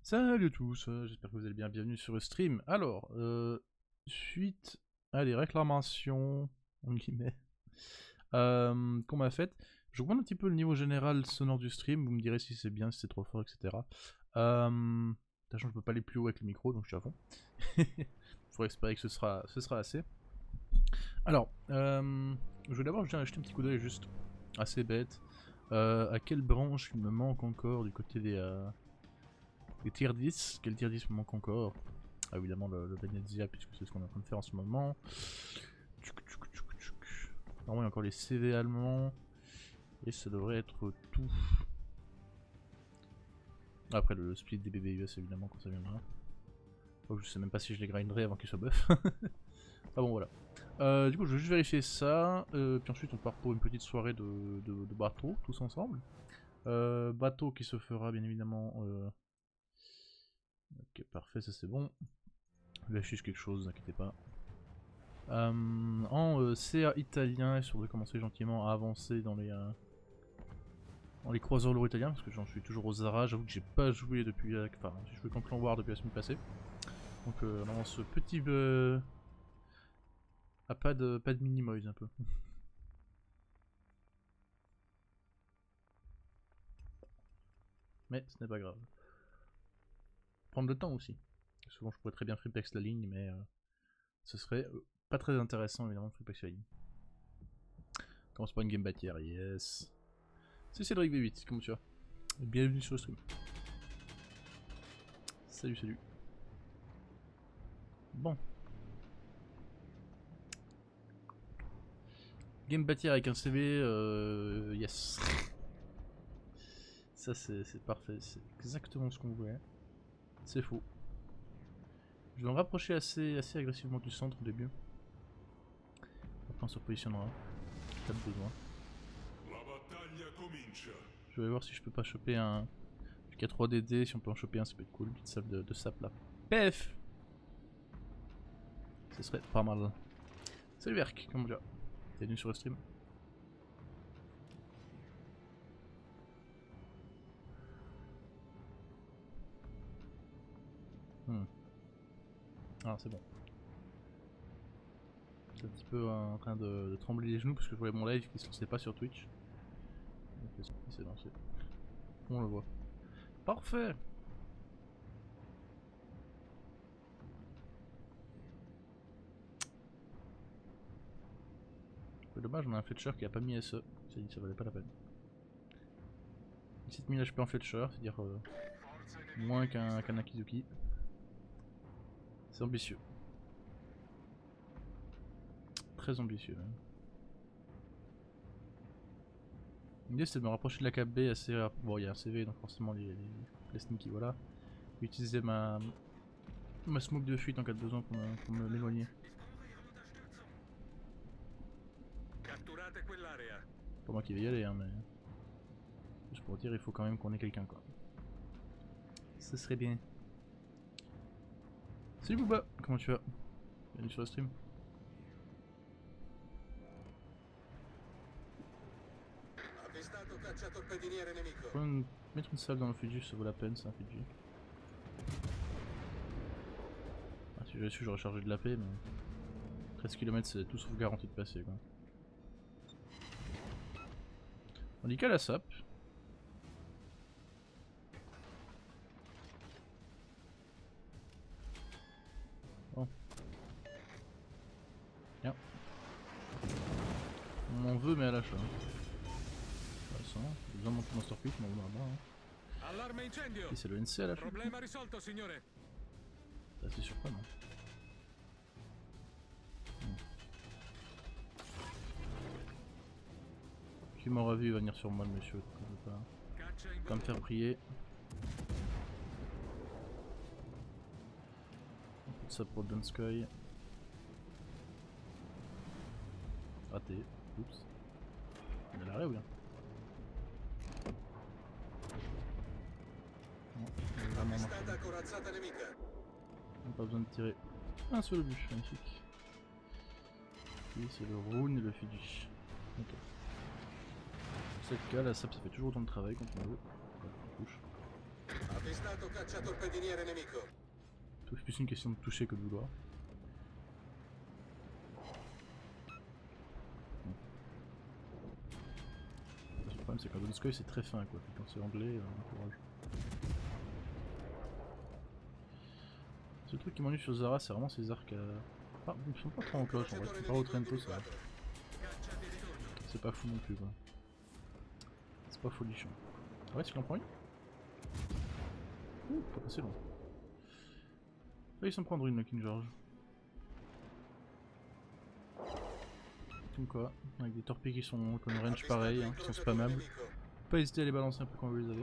Salut à tous, j'espère que vous allez bien, bienvenue sur le stream. Alors, suite à des réclamations, en guillemets, qu'on m'a faites, j'augmente un petit peu le niveau général sonore du stream, vous me direz si c'est bien, si c'est trop fort, etc. Sachant que je peux pas aller plus haut avec le micro, donc je suis à fond. Il faudrait espérer que ce sera assez. Alors, je vais d'abord jeter un petit coup d'œil juste, assez bête, à quelle branche il me manque encore du côté des tier 10, quel tier 10 me manque encore? Ah, évidemment le Venezia, puisque c'est ce qu'on est en train de faire en ce moment. Normalement il y a encore les CV allemands. Et ça devrait être tout. Après le split des bébés US évidemment quand ça viendra. Oh, je sais même pas si je les grinderai avant qu'ils soient buff. Ah bon voilà. Du coup je vais juste vérifier ça. Puis ensuite on part pour une petite soirée de bateau tous ensemble. Bateau qui se fera bien évidemment... Ok parfait, ça c'est bon. Je vais afficher quelque chose, ne vous inquiétez pas. En CA italien, et sur de commencer gentiment à avancer dans les croiseurs lourds italiens, parce que j'en suis toujours aux Zara, j'avoue que j'ai pas joué depuis... Enfin, j'ai joué contre Clan War depuis la semaine passée. Donc on avance petit... pas de minimoise un peu. Mais ce n'est pas grave. Prendre le temps aussi. Souvent je pourrais très bien freepex la ligne, mais ce serait pas très intéressant évidemment de freepex la ligne. Commence par une game bâtière, yes. C'est Cédric V8, comment tu vas? Bienvenue sur le stream. Salut, salut. Bon. Game bâtière avec un CV, yes. Ça c'est parfait, c'est exactement ce qu'on voulait. C'est faux. Je vais me rapprocher assez agressivement du centre au début. Après on se positionnera. Pas de besoin. Je vais voir si je peux pas choper un K3DD, si on peut en choper un ça peut être cool, une petite salle de sap là. PF. Ce serait pas mal. Salut Verk, comment tu vas? T'es venu sur le stream? Ah c'est bon. J'étais un petit peu en train de trembler les genoux parce que je voyais mon live qui se lançait pas sur Twitch. Donc il s'est lancé. On le voit. Parfait. C'est dommage, on a un Fletcher qui a pas mis SE. C'est dit ça valait pas la peine. 7000 HP en Fletcher, c'est-à-dire moins qu'un Akizuki. C'est ambitieux. Très ambitieux même. L'idée c'était de me rapprocher de la KB assez rapidement. Bon, il y a un CV donc forcément les sneaky, voilà. Utiliser ma smoke de fuite en cas de besoin pour m'éloigner. Pas moi qui vais y aller, hein, mais. Juste pour dire, il faut quand même qu'on ait quelqu'un quoi. Ce serait bien. Salut Booba, comment tu vas? Bienvenue sur le stream. Faut mettre une salle dans le Fiji, ça vaut la peine, c'est un Fiji. Ah, si j'avais su, j'aurais chargé de la paix, mais 13 km c'est tout sauf garanti de passer quoi. On dit qu'à la sap. Bon. Bien. On en veut mais à l'achat. Intéressant, j'ai besoin de monter Monster Quick, mais on va hein. Et c'est le NC à la fin. C'est assez surprenant. Qui m'aura vu, il va venir sur moi le monsieur, donc je vais pas me faire prier. On peut ça pour Dunsky. Raté, oups. On a l'arrêt ou bien? Non, il a vraiment marché. On n'a pas besoin de tirer un seul but, magnifique. Et c'est le Rune et le Fiji. Ok. Dans ce cas, la sap ça fait toujours autant de travail quand on veut. On touche. Avvistato cacciatorpediniere nemico. C'est plus une question de toucher que de vouloir. Le problème c'est qu'un Donskoy c'est très fin quoi, quand c'est anglais, courage. Le truc qui m'ennuie sur Zara c'est vraiment ces arcs à... Ah, ils sont pas trop en cloche en vrai, c'est pas au Trento ça. C'est pas fou non plus quoi. C'est pas folichon. Ah ouais, tu l'en prends une? Ouh, pas passé long. Là ils s'en prendre une le King George. Comme quoi, avec des torpilles qui sont comme une range pareil, hein, qui sont spammables. Faut pas hésiter à les balancer un peu quand vous les avez.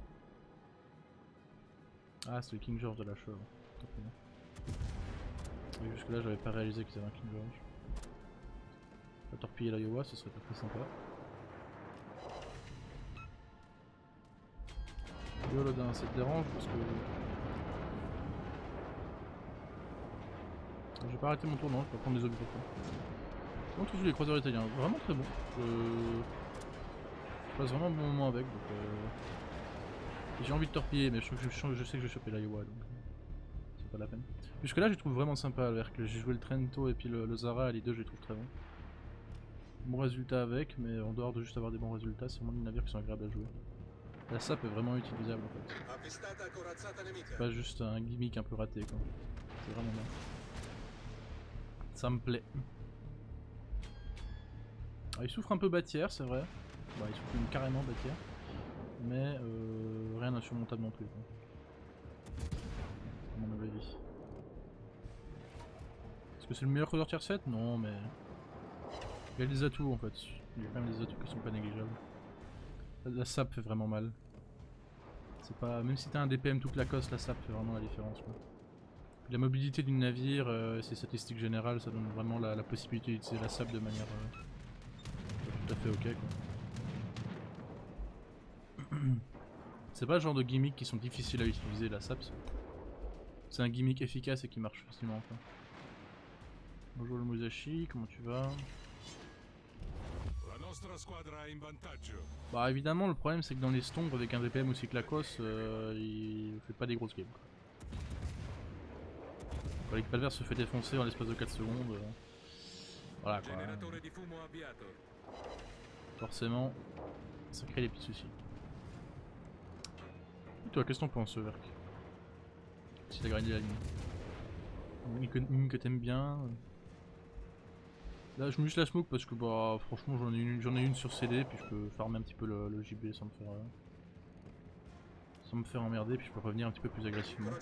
Ah c'est le King George de la cheveux. Jusque là j'avais pas réalisé qu'ils avaient un King George. La torpille et l'Iowa ce serait pas très sympa. Yo Lodin, ça te dérange parce que... Je vais pas arrêter mon tour, non, je vais prendre des objets pour toi. On trouve les croiseurs italiens, vraiment très bon. Je passe vraiment un bon moment avec, donc j'ai envie de torpiller, mais je sais que je vais choper l'Iowa, donc c'est pas la peine. Jusque là je les trouve vraiment sympa, alors que j'ai joué le Trento et puis le Zara, les deux je les trouve très bons. Bon résultat avec, mais en dehors de juste avoir des bons résultats, c'est vraiment des navires qui sont agréables à jouer. La SAP est vraiment utilisable en fait. C'est pas juste un gimmick un peu raté quoi. C'est vraiment bien. Ça me plaît. Alors, il souffre un peu bâtière, c'est vrai. Bah, il souffre même carrément bâtière. Mais rien d'insurmontable non plus. Quoi. À mon avis. Est-ce que c'est le meilleur croiseur tier 7? Non, mais. Il y a des atouts en fait. Il y a quand même des atouts qui sont pas négligeables. La SAP fait vraiment mal. C'est pas. Même si t'as un DPM toute la coste, la SAP fait vraiment la différence. Quoi. La mobilité du navire, ses statistiques générales, ça donne vraiment la possibilité d'utiliser la SAP de manière tout à fait ok. C'est pas le genre de gimmick qui sont difficiles à utiliser, la SAP. C'est un gimmick efficace et qui marche facilement. Quoi. Bonjour le Musashi, comment tu vas? Bah évidemment le problème c'est que dans les stompes avec un VPM aussi que la COS, il fait pas des grosses games. Quand l'équipage se fait défoncer en l'espace de 4 secondes, voilà quoi. Forcément, ça crée des petits soucis. Et toi, qu'est-ce que t'en penses, Verk? Si t'as grindé la ligne. Une que t'aimes bien. Là, je mets juste la smoke parce que bah franchement j'en ai une sur CD, puis je peux farmer un petit peu le JB sans me faire emmerder, puis je peux revenir un petit peu plus agressivement.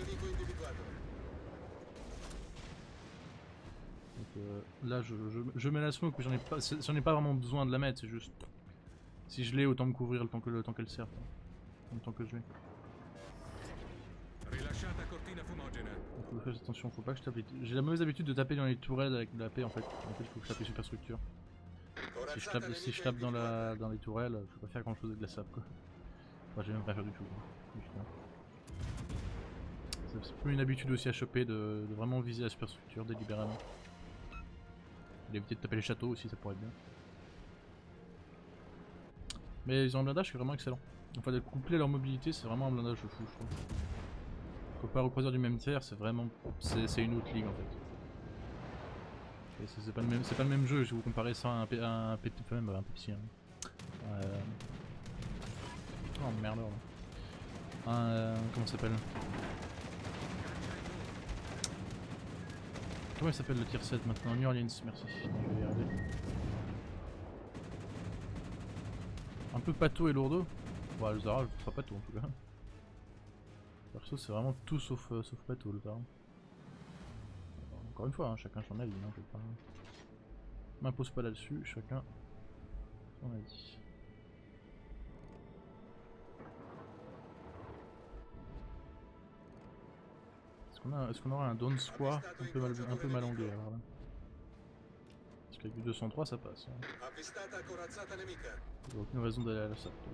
Donc là je mets la smoke, mais j'en ai pas vraiment besoin de la mettre, c'est juste si je l'ai autant me couvrir le temps qu'elle sert, le temps que je vais. Faut faire attention, faut pas que je tape. J'ai la mauvaise habitude de taper dans les tourelles avec de la paix en fait. En fait il faut que je tape les superstructures. Si je tape dans les tourelles, je peux pas faire grand chose avec de la sap quoi. Enfin, j'ai même pas faire du tout. C'est plus une habitude aussi à choper de vraiment viser la superstructure délibérément. Et d'éviter de taper les châteaux aussi, ça pourrait être bien. Mais ils ont un blindage qui est vraiment excellent. Enfin, de coupler leur mobilité, c'est vraiment un blindage de fou, je trouve. Comparé au croiseur du même tiers, c'est vraiment. C'est une autre ligue en fait. C'est pas le même jeu, je vais vous comparer ça à un Pepsi. Même un Pepsi. Hein. Oh merde là. Comment ça s'appelle? Comment il s'appelle le tier 7 maintenant? New Orleans, merci. Je vais y arriver. Un peu pâteau et lourdeau. Bon, le Zara, je ferai pâteau en tout cas. Perso, c'est vraiment tout sauf pâteau le Zara. Encore une fois, hein, chacun son avis. Hein, je vais pas. M'impose pas là-dessus, chacun son avis. Est-ce qu'on aura un down square un peu mal anglais alors là? Parce qu'avec du 203 ça passe. Hein. Il n'y a aucune raison d'aller à la SAP.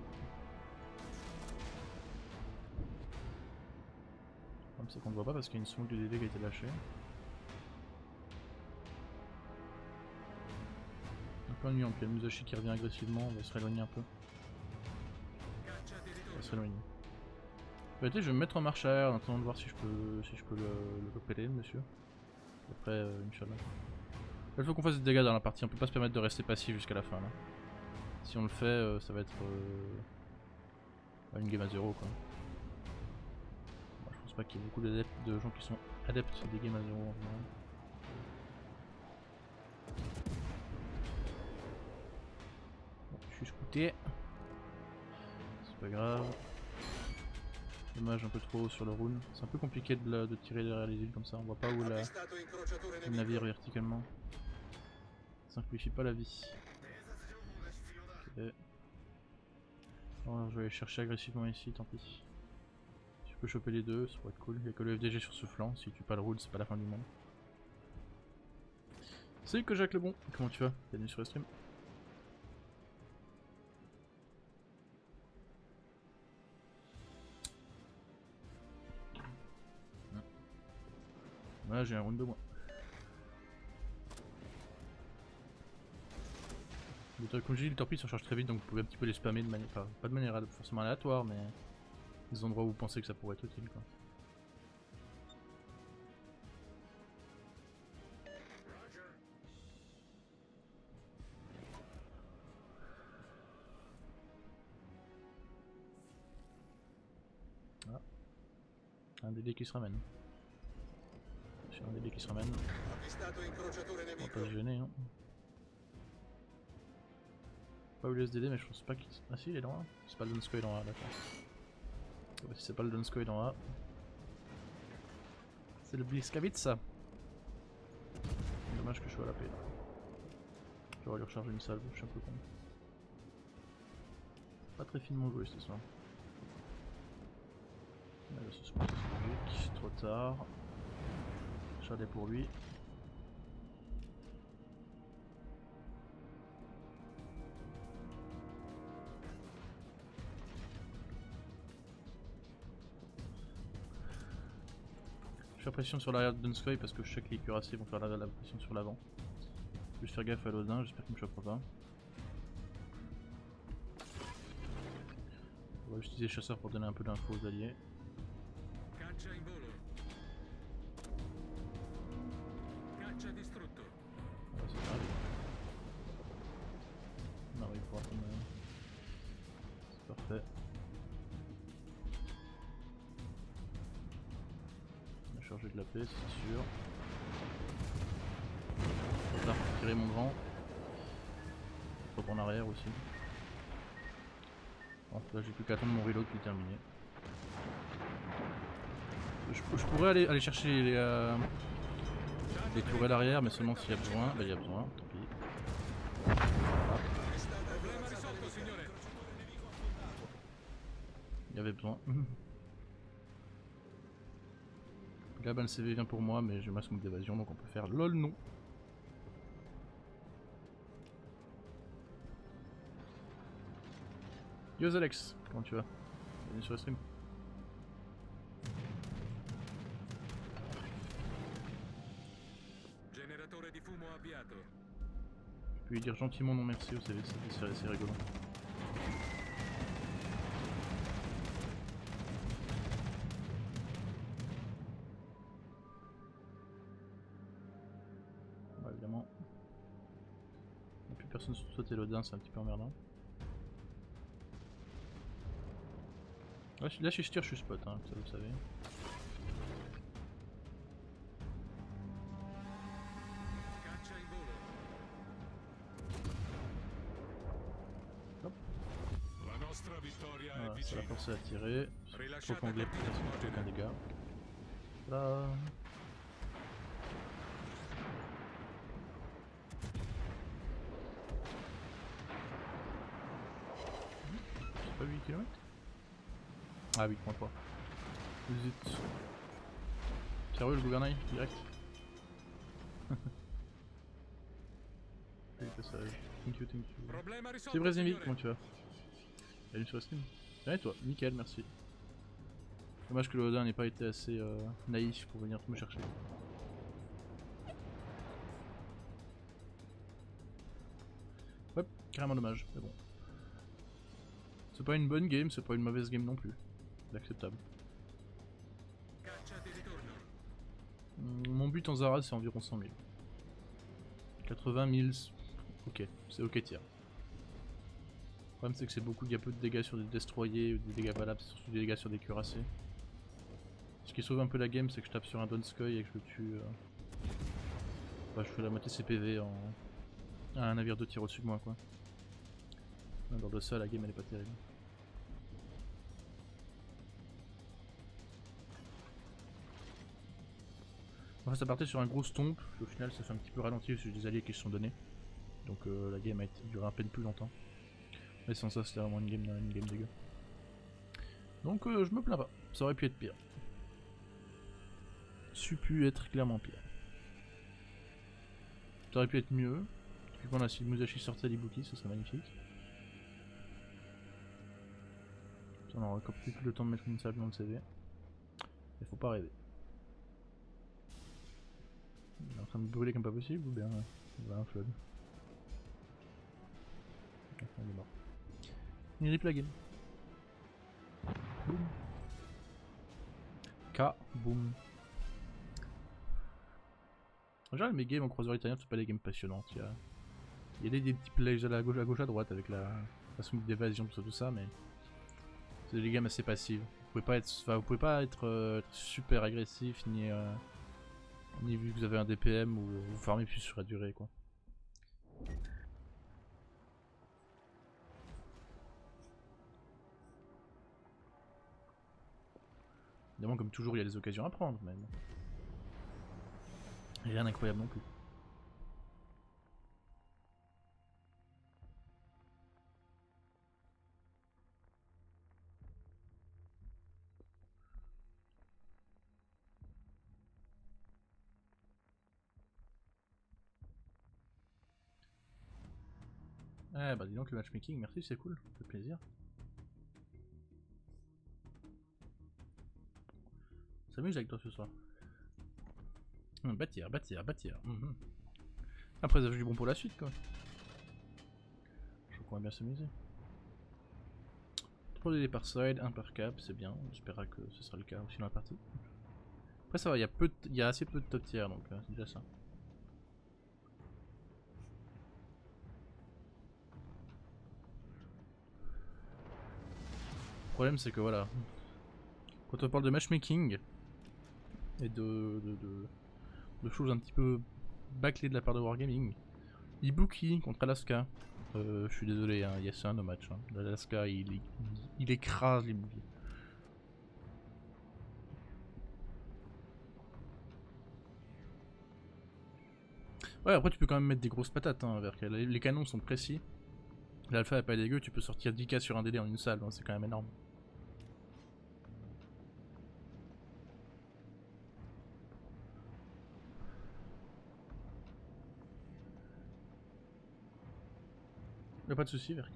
Le problème c'est qu'on ne voit pas parce qu'il y a une smoke de DD qui a été lâchée. Un peu ennuyant, puis il y a le Musashi qui revient agressivement, on va se rééloigner un peu. On va se rééloigner. Bah, je vais me mettre en marche arrière en attendant de voir si je peux le repérer, monsieur. Après, Inch'Allah. Il faut qu'on fasse des dégâts dans la partie, on peut pas se permettre de rester passif jusqu'à la fin là. Si on le fait, ça va être une game à 0 quoi. Bon, je pense pas qu'il y ait beaucoup de gens qui sont adeptes des games à 0 en général. Bon, je suis scouté. C'est pas grave. Dommage un peu trop haut sur le rune. C'est un peu compliqué de tirer derrière les îles comme ça, on voit pas où le navire verticalement. Ça simplifie pas la vie. Ok. Alors, je vais aller chercher agressivement ici, tant pis. Si je peux choper les deux, ça pourrait être cool. Il n'y a que le FDG sur ce flanc, si tu tues pas le rune, c'est pas la fin du monde. Salut que Jacques le bon, comment tu vas? Bienvenue sur le stream. Voilà, j'ai un round de moins. Comme je dis, les torpilles se rechargent très vite, donc vous pouvez un petit peu les spammer de manière, enfin, pas de manière forcément aléatoire, mais des endroits où vous pensez que ça pourrait être utile quoi. Ah. Un DD qui se ramène. J'ai un DD qui se ramène. On va pas se gêner hein. Pas où le SDD mais je pense pas qu'il... Ah si il est dans A. C'est pas le Donskoy dans A, d'accord. Ouais, si c'est pas le Donskoy dans A. C'est le Bliskavitsa. Dommage que je sois à la paix. J'aurais lui recharger une salve, je suis un peu con. Pas très finement joué ce soir. Là, ce spot c'est logique, trop tard. Chalet pour lui. Je fais pression sur l'arrière de Donskoy parce que je sais que les cuirassés vont faire la pression sur l'avant. Je vais juste faire gaffe à l'Odin, j'espère qu'il me chopera pas. On va utiliser le chasseur pour donner un peu d'infos aux alliés. Ouais, c'est grave. Non, il pourra prendre. C'est parfait. On a chargé de la paix, c'est sûr. Trop tard pour tirer mon grand. Faut prendre en arrière aussi. Bon, là j'ai plus qu'à attendre mon reload qui est terminé. Je pourrais aller chercher les tourelles arrière, mais seulement s'il y a besoin. Bah, il y a besoin, tant pis. Voilà. Il y avait besoin. Là, ben, le CV vient pour moi, mais j'ai ma smoke d'évasion, donc on peut faire LOL non. Yo Alex, comment tu vas? Bienvenue sur le stream. Je peux lui dire gentiment non merci au CV, c'est rigolo. Bah, évidemment. Il n'y a plus personne sur sauter l'Odin, c'est un petit peu emmerdant. Là je suis je suis spot, hein, ça vous le savez. Hop. Voilà, ça va forcer à tirer. Trop anglais pour faire aucun dégât. Là. C'est pas 8 km? Ah 8.3. Zut. Sérieux le gouvernail direct. Thank you. C'est Brésil, comment tu vas? Bienvenue sur le stream. Bien et toi? Nickel, merci. Dommage que le Odin n'ait pas été assez naïf pour venir me chercher. Ouais, carrément dommage, mais bon. C'est pas une bonne game, c'est pas une mauvaise game non plus. C'est acceptable. Mon but en Zara c'est environ 100 000. 80 000, ok, c'est ok tiers. Le problème c'est que c'est beaucoup, il y a peu de dégâts sur des destroyers ou des dégâts valables, c'est surtout des dégâts sur des cuirassés. Ce qui sauve un peu la game c'est que je tape sur un Donskoy et que je le tue. Bah, je fais la moitié de ses PV à un navire de tir au-dessus de moi quoi. Dans de ça la game elle est pas terrible. Enfin, ça partait sur un gros stomp, puis au final ça fait un petit peu ralenti parce que j'ai des alliés qui se sont donnés. Donc la game a duré à peine plus longtemps. Mais sans ça c'était vraiment une game dégueu. Donc je me plains pas, ça aurait pu être pire. Ça aurait pu être clairement pire. Ça aurait pu être mieux. Puis voilà, si Musashi sortait l'Ibuki, ce serait magnifique. On aura encore plus le temps de mettre une salle dans le CV. Il faut pas rêver. Il est en train de brûler comme pas possible ou bien il va un flood. Enfin, il est mort. Il rip la game. Boum. K, boum. En général, mes games en croiseur italien, c'est pas des games passionnantes. Il y a des petits plays à gauche à droite avec la façon d'évasion, tout ça, mais c'est des games assez passives. Vous pouvez pas être super agressif ni vu que vous avez un DPM ou vous farmez plus sur la durée quoi. Évidemment comme toujours il y a des occasions à prendre mais bon. Rien d'incroyable non plus. Eh bah dis donc le matchmaking, merci c'est cool, ça fait plaisir. On s'amuse avec toi ce soir. Bâtir. Après ça fait du bon pour la suite quoi. Je crois qu'on va bien s'amuser. 3 DD par side, 1 par cap, c'est bien, on espérera que ce sera le cas aussi dans la partie. Après ça va, il y a assez peu de top tier donc c'est déjà ça. Le problème c'est que voilà, quand on parle de matchmaking et de choses un petit peu bâclées de la part de Wargaming, Ibuki contre Alaska, je suis désolé, hein, c'est un no match. Hein. L'Alaska il écrase l'Ibuki. Ouais, après tu peux quand même mettre des grosses patates, hein, les canons sont précis. L'alpha est pas dégueu, tu peux sortir 10k sur un DD en une salle, hein, c'est quand même énorme. Y'a pas de soucis, Verk.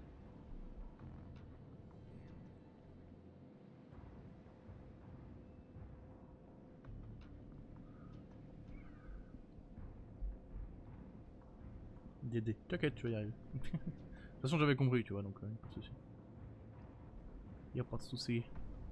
DD, t'inquiète, tu vas y arriver. De toute façon, j'avais compris, tu vois, donc pas de soucis. Y'a pas de soucis.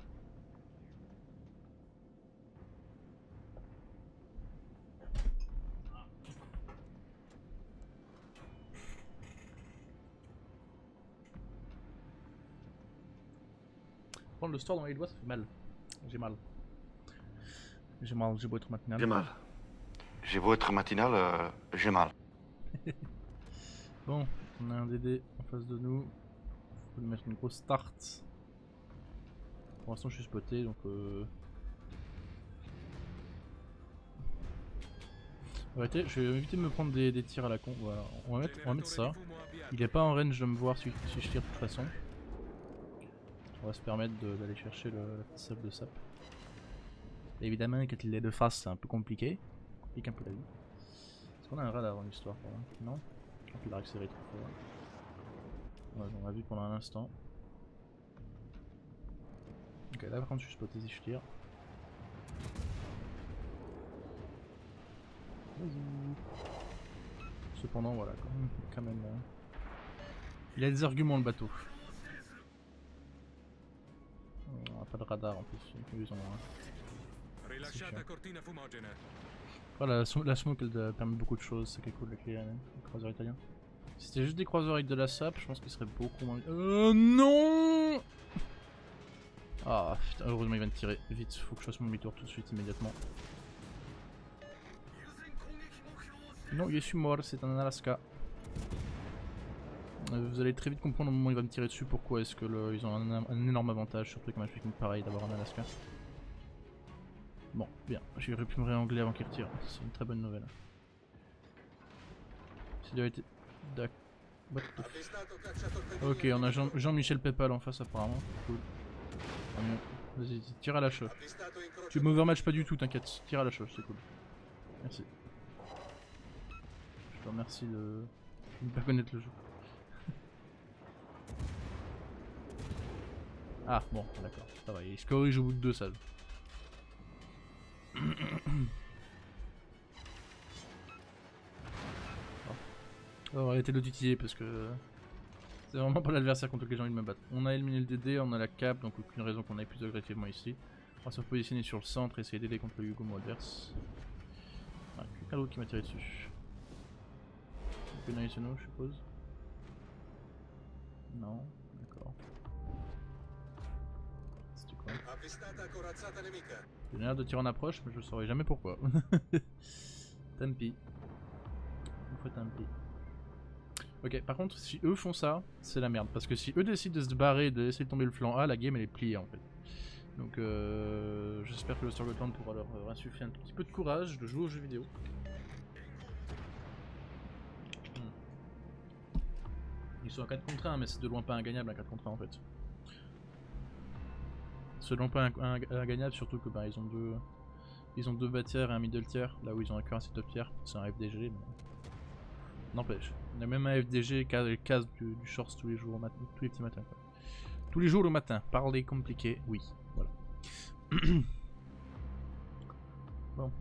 Prendre le store dans les doigts, ça fait mal. J'ai mal. J'ai beau être matinal. J'ai mal. J'ai beau être matinal, j'ai mal. Bon, on a un DD en face de nous. Faut lui mettre une grosse start. Pour l'instant, je suis spoté donc. Arrêtez, je vais éviter de me prendre des tirs à la con. Voilà, on va mettre ça. Il est pas en range de me voir si je tire de toute façon. On va se permettre d'aller chercher la petite sap de sap. Et évidemment, quand il est de face, c'est un peu compliqué. On complique un peu la vie. Est-ce qu'on a un radar dans l'histoire pour là? Non? Je crois qu'il a accéléré trop fort. Ouais, on l'a vu pendant un instant. Ok, là par contre, je suis spoté si je tire. Cependant, voilà, quand même. Il a des arguments le bateau. On a pas de radar en plus, ils en ont un. Rilasciata cortina fumogena. Voilà, la smoke elle permet beaucoup de choses, c'est cool avec les croiseurs italiens. Si c'était juste des croiseurs avec de la sap, je pense qu'ils seraient beaucoup moins. Non. Ah putain, heureusement il vient de tirer. Vite, faut que je fasse mon demi-tour tout de suite, immédiatement. Non, je suis mort, c'est un Alaska. Vous allez très vite comprendre au moment où il va me tirer dessus pourquoi est-ce que ils ont un énorme avantage, surtout comme un truc pareil d'avoir un Alaska. Bon, bien, j'aurais pu me réangler avant qu'il retire, c'est une très bonne nouvelle. S'il avait été... D'accord. Ok, on a Jean-Michel Pépal en face apparemment, cool. Vas-y, tire à la cheveux. Tu m'overmatch pas du tout, t'inquiète, tire à la cheveux, c'est cool. Merci. Je te remercie de ne pas connaître le jeu. Ah bon, d'accord, ça va, il se corrige au bout de 2 salles. On va arrêter de l'utiliser parce que c'est vraiment pas l'adversaire contre lequel j'ai envie de me battre. On a éliminé le DD, on a la cape, donc aucune raison qu'on aille plus agressivement ici. On va se positionner sur le centre et essayer d'aider contre le Yugomo adverse. Ah, quelqu'un d'autre qui m'a tiré dessus. Naïsono, je suppose. Non, d'accord. C'était quoi? J'ai l'air de tirer en approche, mais je saurais jamais pourquoi. Tant pis. Une fois tant pis. Ok, par contre, si eux font ça, c'est la merde. Parce que si eux décident de se barrer, de laisser tomber le flanc A, la game elle est pliée en fait. Donc j'espère que le Storgotland pourra leur insuffler un petit peu de courage de jouer aux jeux vidéo. Ils sont à 4 contre 1, mais c'est de loin pas ingagnable à 4 contre 1 en fait. C'est de loin pas ingagnable, surtout que bah, ils ont deux bas tiers et un middle tier, là où ils ont un currency top tier. C'est un FDG, mais n'empêche. On a même un FDG case du shorts tous les jours au matin, tous les petits matins quoi. Tous les jours le matin, parler compliqué, oui, voilà. Bon.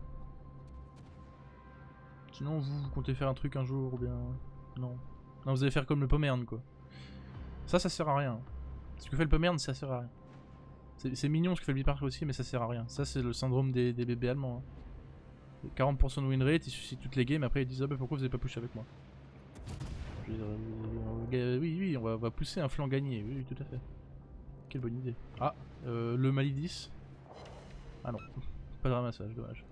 Sinon vous comptez faire un truc un jour ou bien... Non. Non, vous allez faire comme le Pommern quoi. Ça sert à rien. Ce que fait le Pommern, ça sert à rien. C'est mignon ce que fait le Bipark aussi, mais ça sert à rien. Ça c'est le syndrome des bébés allemands. Hein. 40% de win rate, ils suscitent toutes les games, après ils disent ah bah pourquoi vous avez pas push avec moi. Je veux dire, oui, on va pousser un flanc gagné, oui, tout à fait. Quelle bonne idée. Ah, le Mali 10. Ah non, pas de ramassage, dommage.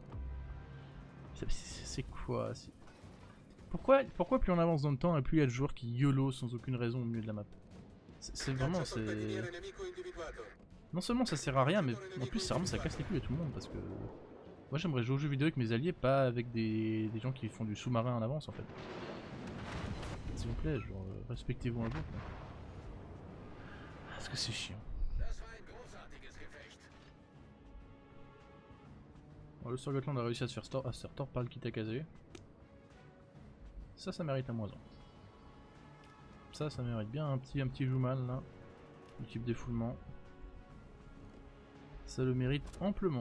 C'est quoi? Pourquoi plus on avance dans le temps et plus il y a de joueurs qui YOLO sans aucune raison au milieu de la map? C'est vraiment, c'est... Non seulement ça sert à rien, mais en plus ça casse les couilles à tout le monde parce que... Moi j'aimerais jouer aux jeux vidéo avec mes alliés, pas avec des gens qui font du sous-marin en avance en fait. S'il vous plaît, genre, respectez-vous un peu. Parce que c'est chiant. Bon, le Storgotland a réussi à se faire tort par le Kitakaze. Ça mérite un moins 1. Ça mérite bien un petit joue mal là. Du type défoulement. Ça le mérite amplement.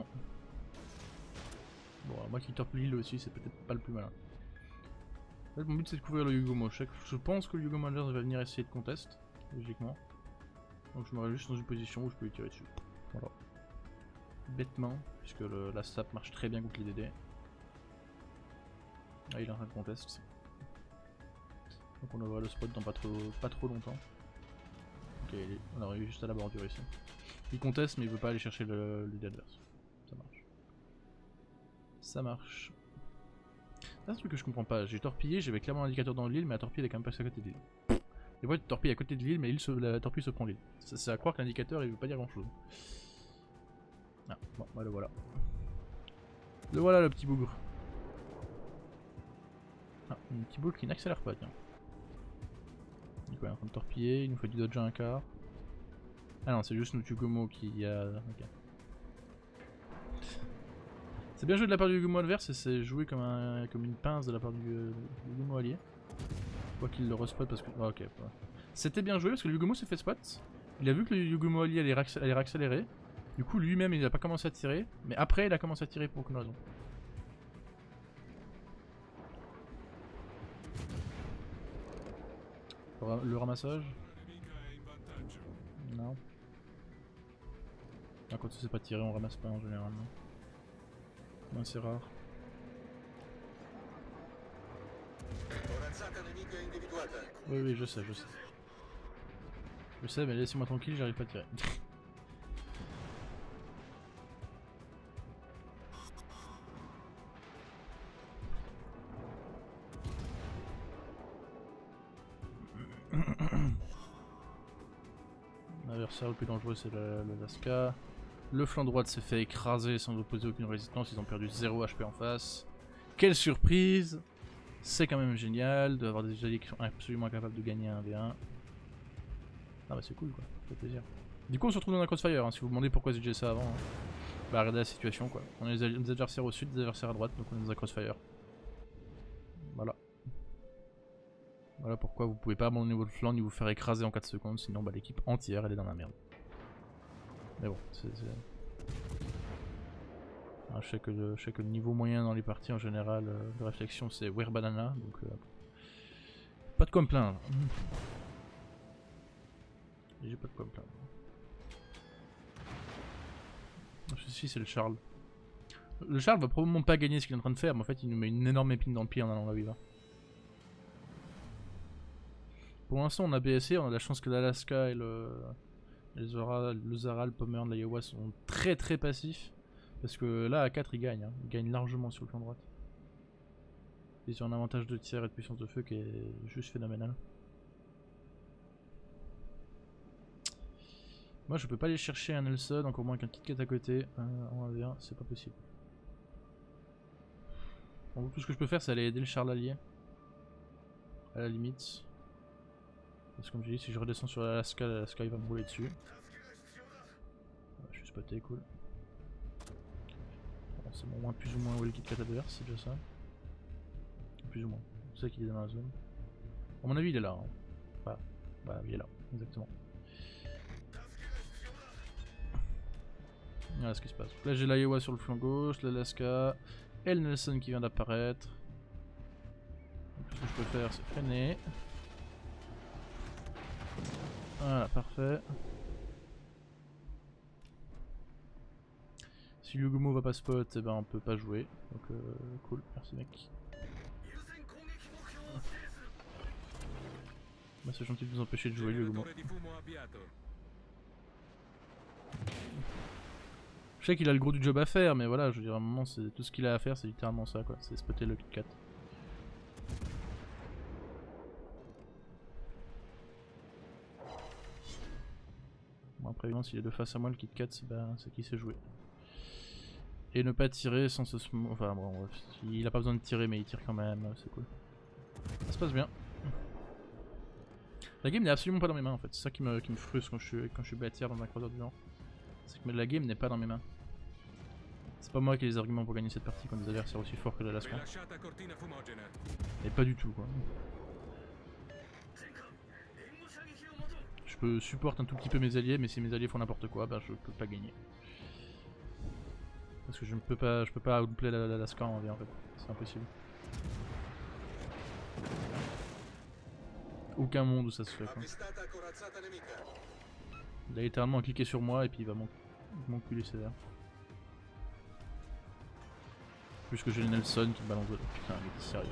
Bon, alors moi qui top l'île aussi, c'est peut-être pas le plus malin. En fait, mon but c'est de couvrir le Yugomo. Je pense que le Yugomo va venir essayer de contest, logiquement. Donc je me mets juste dans une position où je peux lui tirer dessus. Voilà. Bêtement, puisque la sap marche très bien contre les DD. Ah, il est en train de contest. Donc on devrait le spot dans pas trop longtemps. Ok, on arrive juste à la bordure ici. Il conteste mais il veut pas aller chercher le dé adverse. Ça marche. Ça marche. C'est un truc que je comprends pas. J'ai torpillé, j'avais clairement l'indicateur dans l'île, mais la torpille est quand même passée à côté de l'île. Des fois, tu torpilles à côté de l'île, mais la torpille se prend l'île. C'est à croire que l'indicateur il veut pas dire grand chose. Ah, bon, bah le voilà. Le voilà le petit bougre. Ah, un petit bougre qui n'accélère pas, tiens. Du coup, il est en train de torpiller, il nous fait du dodge à un quart. Ah non, c'est juste notre Yugomo qui a... Ok. C'est bien joué de la part du Yugomo adverse et c'est joué comme une pince de la part du Yugomo allié. Je vois qu'il le respot parce que... Oh, ok. Ouais. C'était bien joué parce que le Yugomo s'est fait spot. Il a vu que le Yugomo allié allait réaccélérer. Du coup, lui-même, il n'a pas commencé à tirer. Mais après, il a commencé à tirer pour aucune raison. Le ramassage? Non. Ah, quand on sait pas tirer, on ramasse pas en général. Ouais, c'est rare. Corazzata nemica individuata. Oui, oui, je sais, je sais. Je sais, mais laissez-moi tranquille, j'arrive pas à tirer. L'adversaire le plus dangereux, c'est l'Alaska. Le flanc droit s'est fait écraser sans opposer aucune résistance, ils ont perdu 0 HP en face. Quelle surprise! C'est quand même génial d'avoir des alliés qui sont absolument incapables de gagner un V1. Ah bah c'est cool quoi, ça fait plaisir. Du coup on se retrouve dans un crossfire, hein. Si vous vous demandez pourquoi j'ai dit ça avant, hein. Bah regardez la situation quoi. On a des adversaires au sud, des adversaires à droite, donc on est dans un crossfire. Voilà. Voilà pourquoi vous pouvez pas abandonner votre flanc ni vous faire écraser en 4 secondes, sinon bah l'équipe entière elle est dans la merde. Mais bon, ah, je sais que le niveau moyen dans les parties en général de réflexion c'est Where Banana, donc pas de quoi me plaindre. J'ai pas de quoi me plaindre. Ceci c'est le Charles. Le Charles va probablement pas gagner ce qu'il est en train de faire, mais en fait il nous met une énorme épine dans le pied en allant là où il va. Pour l'instant on a BSC, on a la chance que l'Alaska et le Zara, le Pommern, l'Iowa sont très très passifs. Parce que là à 4 ils gagnent, hein. Ils gagnent largement sur le flanc droit. Ils ont un avantage de tir et de puissance de feu qui est juste phénoménal. Moi je peux pas aller chercher un Nelson, encore moins qu'un KitKat à côté en 1v1, c'est pas possible. Donc tout ce que je peux faire c'est aller aider le Charles allié. À la limite. Parce que comme je dis, si je redescends sur l'Alaska, l'Alaska il va me rouler dessus. Je suis spoté, cool. Bon, c'est bon, moins plus ou moins où est le KitKat adverse, c'est déjà ça. Plus ou moins. C'est ça qu'il est dans la zone. À mon avis il est là. Hein. Voilà, il est là, exactement. Voilà ce qui se passe. Donc là j'ai l'Iowa sur le flanc gauche, l'Alaska et le Nelson qui vient d'apparaître. Tout ce que je peux faire c'est freiner. Voilà, parfait. Si Yugumo va pas spot, eh ben on peut pas jouer. Donc cool, merci mec. Bah, c'est gentil de vous empêcher de jouer Yugumo. Je sais qu'il a le gros du job à faire, mais voilà, je veux dire à un moment c'est tout ce qu'il a à faire, c'est littéralement ça quoi, c'est spotter le KitKat. Bon après évidemment s'il est de face à moi le KitKat c'est qu'il sait jouer. Et ne pas tirer sans se... Enfin bon bref, il a pas besoin de tirer mais il tire quand même, c'est cool. Ça se passe bien. La game n'est absolument pas dans mes mains en fait, c'est ça qui me frustre quand je suis bâtard dans un croiseur du genre. C'est que la game n'est pas dans mes mains. C'est pas moi qui ai les arguments pour gagner cette partie contre des adversaires aussi forts que l'Alaska. Et pas du tout quoi. Je peux supporter un tout petit peu mes alliés, mais si mes alliés font n'importe quoi, bah je peux pas gagner. Parce que je peux pas outplay l'Alaska en V en fait, c'est impossible. Aucun monde où ça se fait quoi. Il a littéralement cliqué sur moi et puis il va m'enculer sévère. Plus que j'ai le Nelson qui me balance de là. Putain, il est sérieux.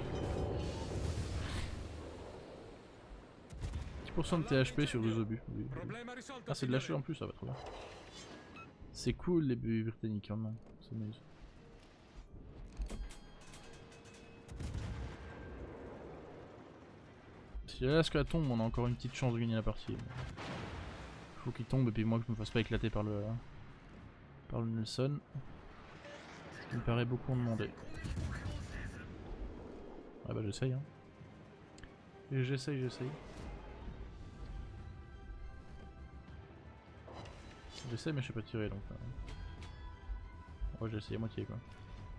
10% de THP sur 2 obus. Oui. Ah, c'est de lâcher en plus, ça va trop bien. C'est cool les buts britanniques, hein, non, ça m'amuse. Si l'Alaska tombe, on a encore une petite chance de gagner la partie. Faut qu'il tombe et puis moi que je me fasse pas éclater par le Nelson. Ce qui me paraît beaucoup en demander. Ouais bah j'essaye hein. J'essaye. J'essaie mais je sais pas tirer donc. Ouais j'ai essayé à moitié quoi.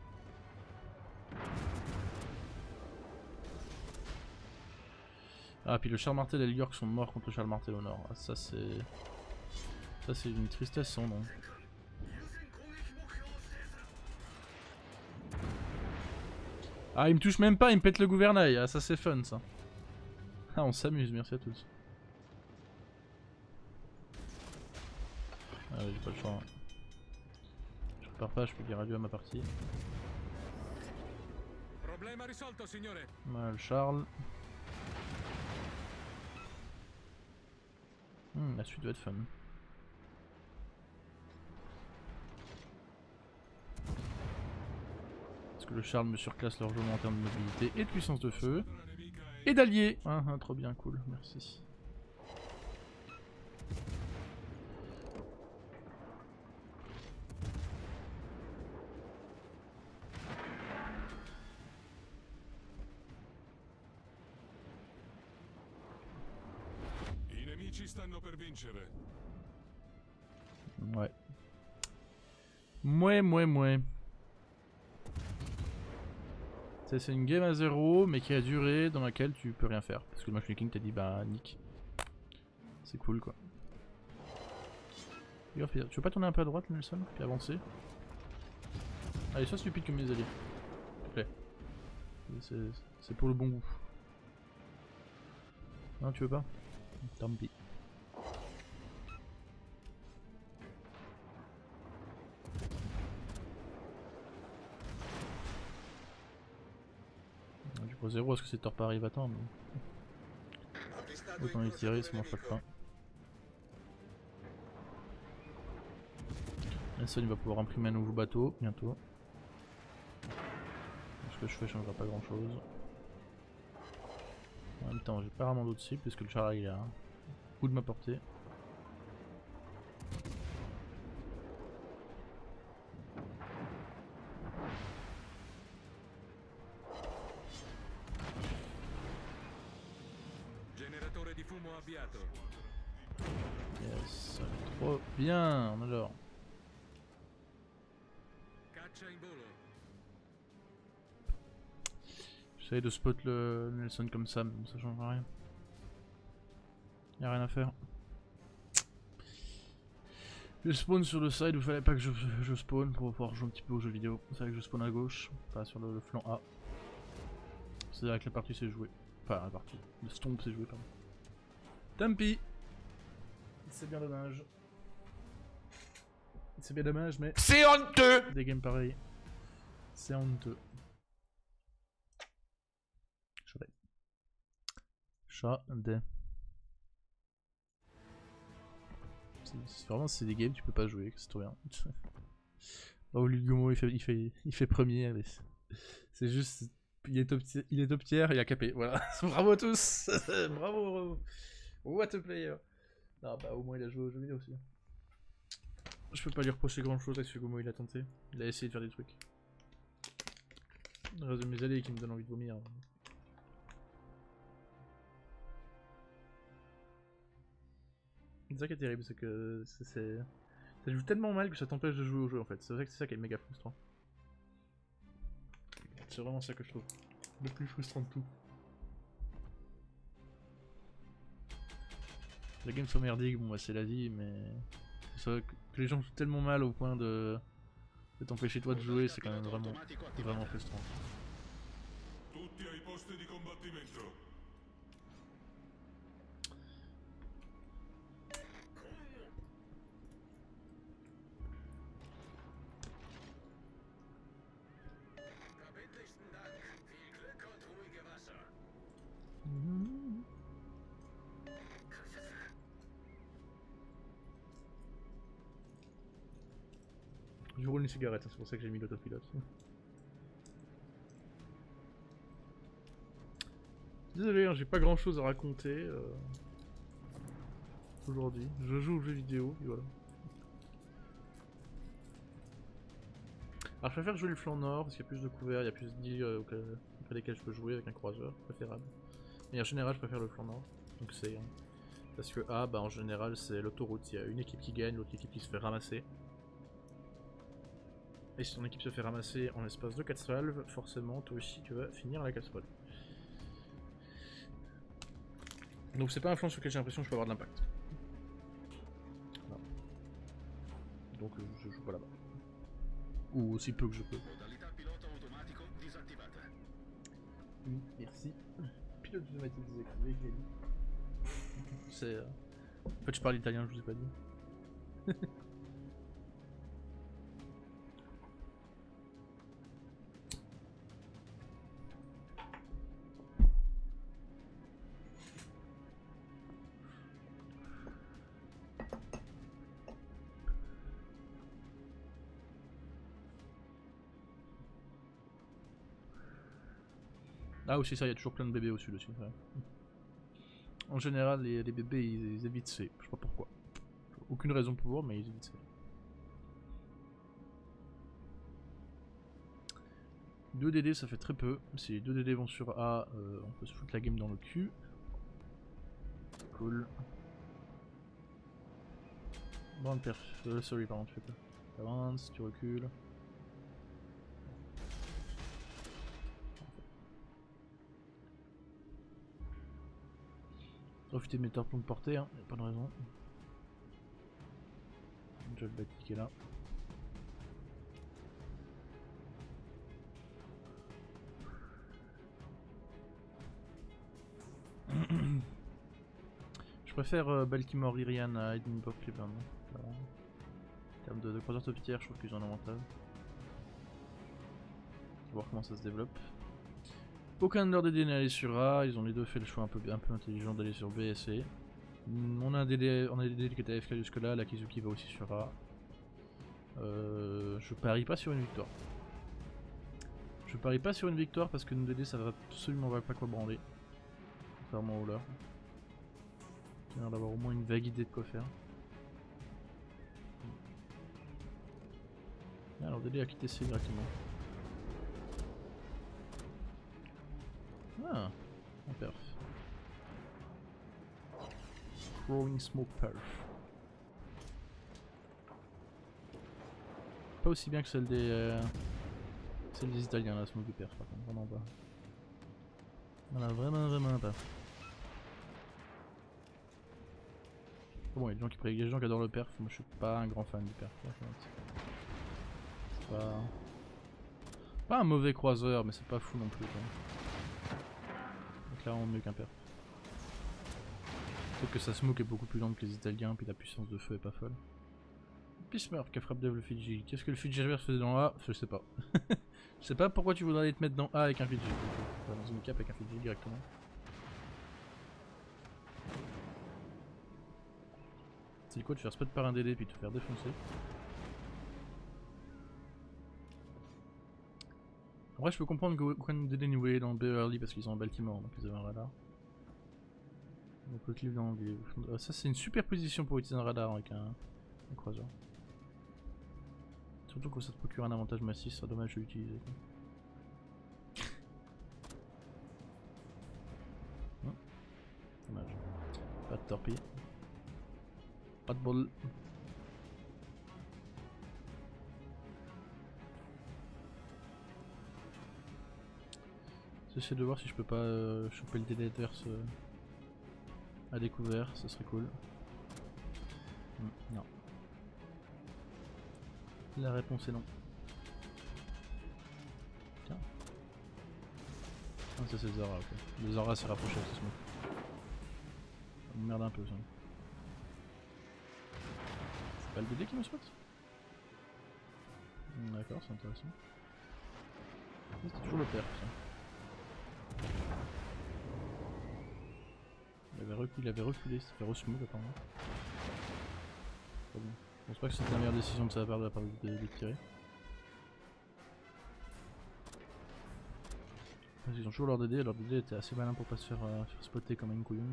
Ah puis le Charles Martel et le York sont morts contre le Charles Martel au nord. Ah, ça c'est une tristesse sans nom. Ah il me touche même pas, il me pète le gouvernail. Ah ça c'est fun ça. Ah on s'amuse, merci à tous. Ah ouais, j'ai pas le choix. Je repars pas, je peux dire adieu à ma partie. Problema risolto, signore. Mal Charles. La suite doit être fun. Parce que le Charles me surclasse largement en termes de mobilité et de puissance de feu. Et d'alliés. Trop bien, cool, merci. I nemici stanno per vincere. Ouais. Mouais. C'est une game à 0 mais qui a duré, dans laquelle tu peux rien faire. Parce que le matchmaking t'a dit bah nick. C'est cool quoi. Tu veux pas tourner un peu à droite Nelson, puis avancer? Allez, sois stupide comme mes alliés. S'il te plaît. C'est pour le bon goût. Non, tu veux pas? Tant pis. Du coup 0, est-ce que c'est tort pas arrive à temps? Autant les tirer, ça mange pas de pain. Nelson il va pouvoir imprimer un nouveau bateau bientôt. Ce que je fais changera pas grand chose. En même temps j'ai pas vraiment d'autres cibles puisque le char il est à un bout de ma portée. Generatore di fumo avviato. Yes, trop bien, on adore. Caccia in volo. J'essaye de spot le Nelson comme ça, mais bon, ça change rien. Y'a rien à faire. Je spawn sur le side où il fallait pas que je spawn pour pouvoir jouer un petit peu aux jeux vidéo. C'est vrai que je spawn à gauche, pas sur le flanc A. C'est vrai que la partie s'est jouée. Enfin, la partie. Le stomp s'est joué, pardon. Tant pis. C'est bien dommage. C'est bien dommage, mais. C'est honteux! Des games pareils. C'est honteux. Chat des. Vraiment, c'est des games tu peux pas jouer, c'est trop bien. Oh, Lugomo il fait premier. C'est juste. Il est top tier et il a capé. Voilà. Bravo à tous. Bravo. What a player. Non, bah au moins il a joué aux jeux vidéo aussi. Je peux pas lui reprocher grand chose avec ce Lugomo, il a tenté. Il a essayé de faire des trucs. Le reste de mes alliés qui me donnent envie de vomir. C'est ça qui est terrible, c'est que ça joue tellement mal que ça t'empêche de jouer au jeu en fait. C'est vrai que c'est ça qui est méga frustrant. C'est vraiment ça que je trouve le plus frustrant de tout. La game soit merdique, bon bah c'est la vie, mais c'est vrai que les gens jouent tellement mal au point de t'empêcher toi de jouer, c'est quand même vraiment frustrant. Tutti ai posti di combattimento. Je roule une cigarette, c'est pour ça que j'ai mis l'autopilote. Désolé, hein, j'ai pas grand chose à raconter aujourd'hui. Je joue aux jeux vidéo, et voilà. Alors je préfère jouer le flanc nord parce qu'il y a plus de couverts, il y a plus d'îles auprès desquelles je peux jouer avec un croiseur, préférable. Mais en général je préfère le flanc nord, donc c'est... Parce que A, bah en général c'est l'autoroute, il y a une équipe qui gagne, l'autre équipe qui se fait ramasser. Et si ton équipe se fait ramasser en l'espace de 4 salves, forcément toi aussi tu vas finir à la casserole. Donc c'est pas un flanc sur lequel j'ai l'impression que je peux avoir de l'impact. Donc je joue pas là-bas. Ou aussi peu que je peux. Oui, merci. Pilote automatique désactivé, je l'ai dit. C'est... En fait je parle italien, je vous ai pas dit. Ah aussi ça, il y a toujours plein de bébés au sud aussi. Ouais. En général les bébés ils évitent C, je sais pas pourquoi. Aucune raison pour voir mais ils évitent C. Deux DD ça fait très peu, si les 2 DD vont sur A, on peut se foutre la game dans le cul. Cool. Bon perf, sorry pardon tu fais pas. Tu avances, tu recules. Profiter de mes torpons de portée, hein, y'a pas de raison. Déjà le bâti qui est là. Je préfère Baltimore Irian à Edinburgh Cleveland. En termes de croiseurs topiaires, je trouve qu'ils ont un avantage. On va voir comment ça se développe. Aucun de leurs DD n'est allé sur A, ils ont les deux fait le choix un peu intelligent d'aller sur B et C. On a des DD qui étaient AFK jusque là, la Kizuki va aussi sur A. Je parie pas sur une victoire. Je parie pas sur une victoire parce que nos DD ça va absolument pas quoi branler. Contrairement au leur. Il a l'air d'avoir au moins une vague idée de quoi faire. Alors DD a quitté C directement. Ah, un perf. Throwing smoke perf. Pas aussi bien que celle des Italiens la smoke du perf par contre, vraiment pas. Voilà, vraiment pas. Bon, il y a des gens qui adorent le perf, moi je suis pas un grand fan du perf. C'est pas un mauvais croiseur, mais c'est pas fou non plus. Quoi. Donc là, on mieux qu'un perf. Sauf que sa smoke est beaucoup plus lente que les Italiens, puis la puissance de feu est pas folle. Pismurf qui a frappé le Fidji. Qu'est-ce que le Fidji reverse faisait dans A? Je sais pas. Je sais pas pourquoi tu voudrais aller te mettre dans A avec un Fidji. Dans une cap avec un Fidji directement. C'est quoi de faire spot par un DD puis te faire défoncer? En vrai je peux comprendre que quand DD nous voyait dans B early parce qu'ils sont en Baltimore donc ils avaient un radar. Donc le clip dans le... Ça c'est une super position pour utiliser un radar avec un croiseur. Surtout quand ça te procure un avantage massif, c'est dommage de l'utiliser. Dommage. Pas de torpille. Pas de bol. J'essaie de voir si je peux pas choper le DD adverse à découvert, ce serait cool. Non. La réponse est non. Tiens. Ah ça c'est Zora, ok. Le Zora s'est rapproché avec ce smoke. Ça me merde un peu ça. C'est pas le DD qui me spot? D'accord, c'est intéressant. C'est toujours le perf ça. Il avait reculé, ça fait re-smoke apparemment. Pas bon. Je pense pas que c'était la meilleure décision de sa part de la part de tirer. Ils ont toujours leur DD était assez malin pour pas se faire spotter comme une couillon.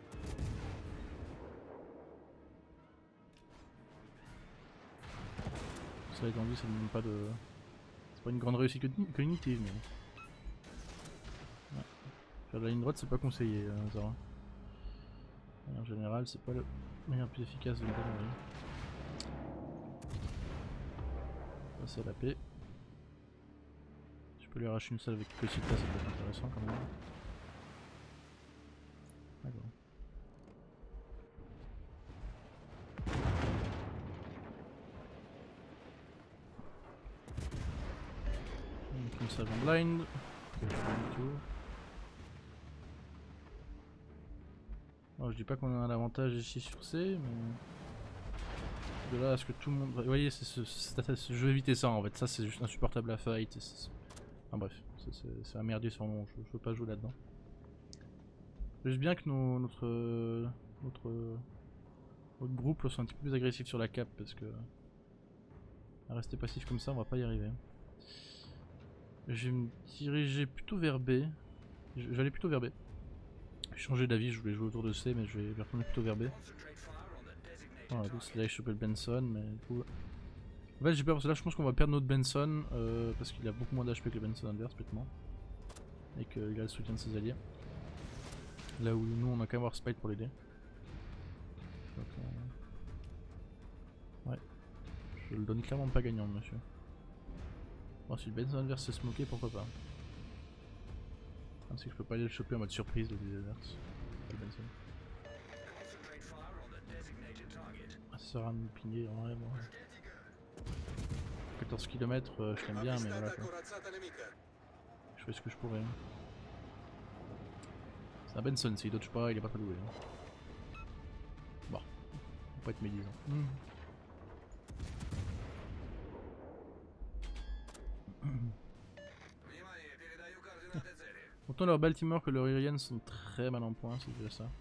Ça étant dit, ça ne demande pas de... C'est pas une grande réussite cognitive mais... Ouais. Faire de la ligne droite c'est pas conseillé Zara. En général c'est pas le moyen plus efficace de me donner. Ça c'est la paix. Je peux lui arracher une salle avec Cosita, ça peut être intéressant quand même. D'accord. Donc une salle en blind. Alors, je dis pas qu'on a un avantage ici sur C, mais... De là à ce que tout le monde... Vous voyez, je veux éviter ça en fait, ça c'est juste insupportable à fight. Enfin bref, c'est un merdier sur mon, je veux pas jouer là-dedans. Juste bien que notre groupe soit un petit peu plus agressif sur la cap parce que... À rester passif comme ça, on va pas y arriver. Je vais me diriger plutôt vers B. J'allais plutôt vers B. J'ai changé d'avis, je voulais jouer autour de C, mais je vais retourner plutôt vers B. Voilà, c'est là que je chope le Benson, mais du coup. En fait, j'ai peur parce que là, je pense qu'on va perdre notre Benson parce qu'il a beaucoup moins d'HP que le Benson inverse, bêtement. Et qu'il a le soutien de ses alliés. Là où nous, on a quand même avoir Spite pour l'aider. Ouais. Je le donne clairement pas gagnant, monsieur. Bon, si le Benson inverse s'est smoké, pourquoi pas. C'est que je peux pas aller le choper en mode surprise, le adverse. Pas le Benson. Ah, ça sert à me pinguer en vrai, moi. 14 km, je t'aime bien, mais voilà quoi. Je fais ce que je pourrais. C'est un Benson, s'il dodge pas, il est pas très doué. Hein. Bon, faut pas être médisant. Autant leur Baltimore que leur Irian sont très mal en point, c'est déjà ça.